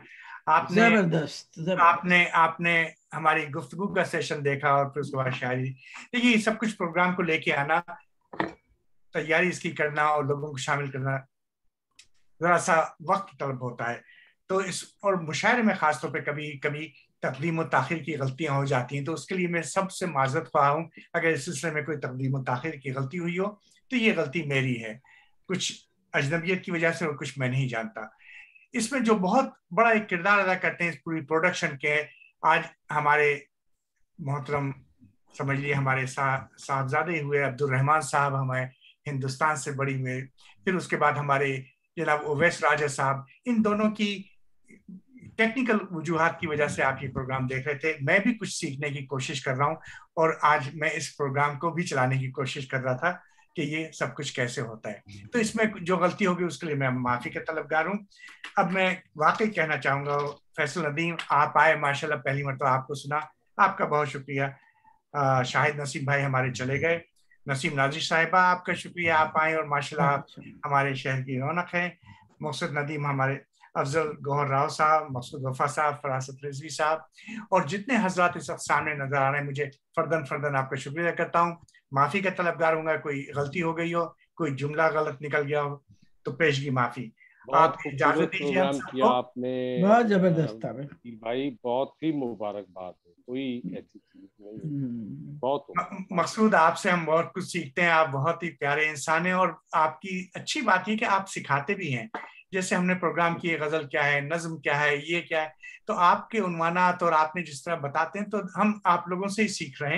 آپ نے ہماری گفتگو کا سیشن دیکھا اور پھر اس کے بعد شاعری، دیکھیے سب کچھ پروگرام کو لے کے آنا، تیاری اس کی کرنا اور لوگوں کو شامل کرنا ذرا سا وقت طلب ہوتا ہے، تو اس اور مشاعرے میں خاص طور پہ کبھی کبھی تقدیم و تاخیر کی غلطیاں ہو جاتی ہیں، تو اس کے لیے میں سب سے معذرت خواہ ہوں اگر اس سلسلے میں کوئی تقدیم و تاخیر کی غلطی ہوئی ہو تو یہ غلطی میری ہے، کچھ اجنبیت کی وجہ سے اور کچھ میں نہیں جانتا۔ اس میں جو بہت بڑا ایک کردار ادا کرتے ہیں اس پوری پروڈکشن کے، آج ہمارے محترم سمجھ لیے ہمارے صاحبزادے ہوئے عبدالرحمان صاحب، ہمیں ہندوستان سے بڑی ہوئے، پھر اس کے بعد ہمارے جناب اویس راجہ صاحب، ان دونوں کی ٹیکنیکل وجوہات کی وجہ سے آپ یہ پروگرام دیکھ رہے تھے، میں بھی کچھ سیکھنے کی کوشش کر رہا ہوں، اور آج میں اس پروگرام کو بھی چلانے کی کوشش کر رہا تھا کہ یہ سب کچھ کیسے ہوتا ہے، تو اس میں جو غلطی ہوگی اس کے لیے میں معافی کا طلبگار ہوں۔ اب میں واقعی کہنا چاہوں گا فیصل ندیم، آپ آئے، ماشاءاللہ پہلی مرتبہ آپ کو سنا، آپ کا بہت شکریہ۔ شاہد نسیم بھائی ہمارے چلے گئے، نسیم نازی صاحبہ آپ کا شکریہ، آپ آئیں اور ماشاءاللہ آپ ہمارے شہر کی رونق ہیں۔ مقصد ندیم ہمارے، افضل گوہر راؤ صاحب، مقصود وفا صاحب، فراست رضوی صاحب، اور جتنے حضرات اس وقت سامنے نظر آ رہے ہیں، مجھے فردن آپ کا شکریہ کرتا ہوں، معافی کا طلبگار ہوں گا، کوئی غلطی ہو گئی ہو، کوئی جملہ غلط نکل گیا ہو تو پیشگی معافی۔ بہت خوبصورت پروگرام کیا آپ نے، بہت زبردست بھائی، بہت ہی مبارکباد ہے، کوئی ایسی چیز نہیں، بہت مقصود آپ سے ہم بہت کچھ سیکھتے ہیں، آپ بہت ہی پیارے انسان ہیں، اور آپ کی اچھی بات یہ کہ آپ سکھاتے بھی ہیں، جیسے ہم نے پروگرام کیے غزل کیا ہے، نظم کیا ہے، یہ کیا ہے، تو آپ کے عنوانات اور آپ نے جس طرح بتاتے ہیں تو ہم آپ لوگوں سے ہی سیکھ رہے ہیں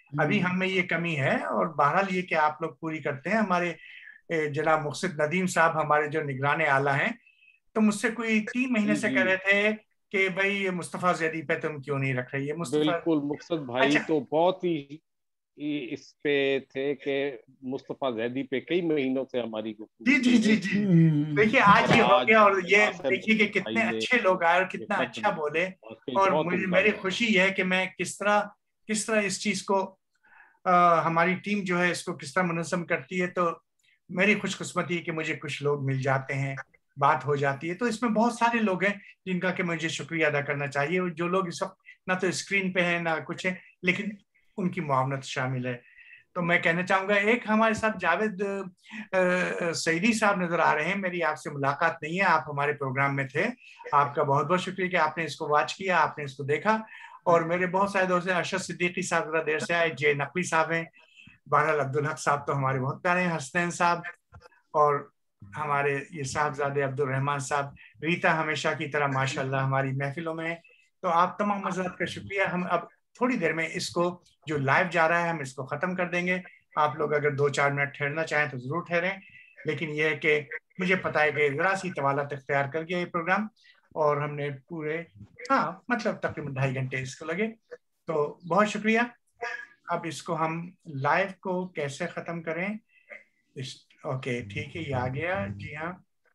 अभी हम में ये कमी है, और बहरहाल ये कि आप लोग पूरी करते हैं। हमारे जनाब मुक़सिद नदीम साहब हमारे जो निगरान आला हैं, तो मुझसे कोई 3 महीने से कह रहे थे कि भाई ये मुस्तफ़ा ज़ैदी पे तुम क्यों नहीं रख रही है मुस्तफ़ा। बिल्कुल मुक़सिद भाई अच्छा। तो बहुत ही इस पे थे कि मुस्तफ़ा ज़ैदी पे कई महीनों से हमारी जी जी जी जी देखिए आज ये हो गया, और ये देखिए कि कितने अच्छे लोग आए और कितना अच्छा बोले, और मुझे मेरी खुशी है कि मैं किस तरह इस चीज को हमारी टीम जो है इसको किस तरह मुनज़्ज़म करती है। तो मेरी खुशकिस्मती है कि मुझे कुछ लोग मिल जाते हैं, बात हो जाती है। तो इसमें बहुत सारे लोग हैं जिनका कि मुझे शुक्रिया अदा करना चाहिए, जो लोग इस वक्त ना तो स्क्रीन पे हैं ना कुछ है, लेकिन उनकी मुआवनत शामिल है। तो मैं कहना चाहूँगा, एक हमारे साथ जावेद सईदी साहब नजर आ रहे हैं। मेरी आपसे मुलाकात नहीं है, आप हमारे प्रोग्राम में थे। आपका बहुत बहुत शुक्रिया कि आपने इसको वॉच किया, आपने इसको देखा। और मेरे बहुत सारे दोस्त हैं, अरशद सिद्दीकी साहब जरा देर से आए, जे नकवी साहब हैं, बहरहाल अब्दुल हक साहब तो हमारे बहुत प्यारे हैं, हसनैन साहब, और हमारे ये साहबजादे अब्दुल रहमान साहब। रीता हमेशा की तरह माशाल्लाह हमारी महफिलों में है। तो आप तमाम हज़रात का शुक्रिया। हम अब थोड़ी देर में इसको जो लाइव जा रहा है हम इसको ख़त्म कर देंगे। आप लोग अगर 2-4 मिनट ठहरना चाहें तो ज़रूर ठहरें, लेकिन यह है कि मुझे पता है कि ज़रा सी तवालत इख्तियार कर गया ये प्रोग्राम, और हमने पूरे मतलब तकरीबन 2.5 घंटे इसको लगे। तो बहुत शुक्रिया। अब इसको हम लाइव को कैसे ख़त्म करें? ओके ठीक है, ये आ गया। जी हाँ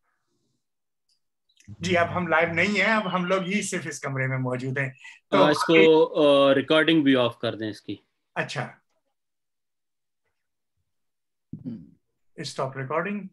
जी, अब हम लाइव नहीं है, अब हम लोग ही सिर्फ इस कमरे में मौजूद हैं। तो इसको रिकॉर्डिंग भी ऑफ कर दें इसकी। अच्छा, स्टॉप रिकॉर्डिंग।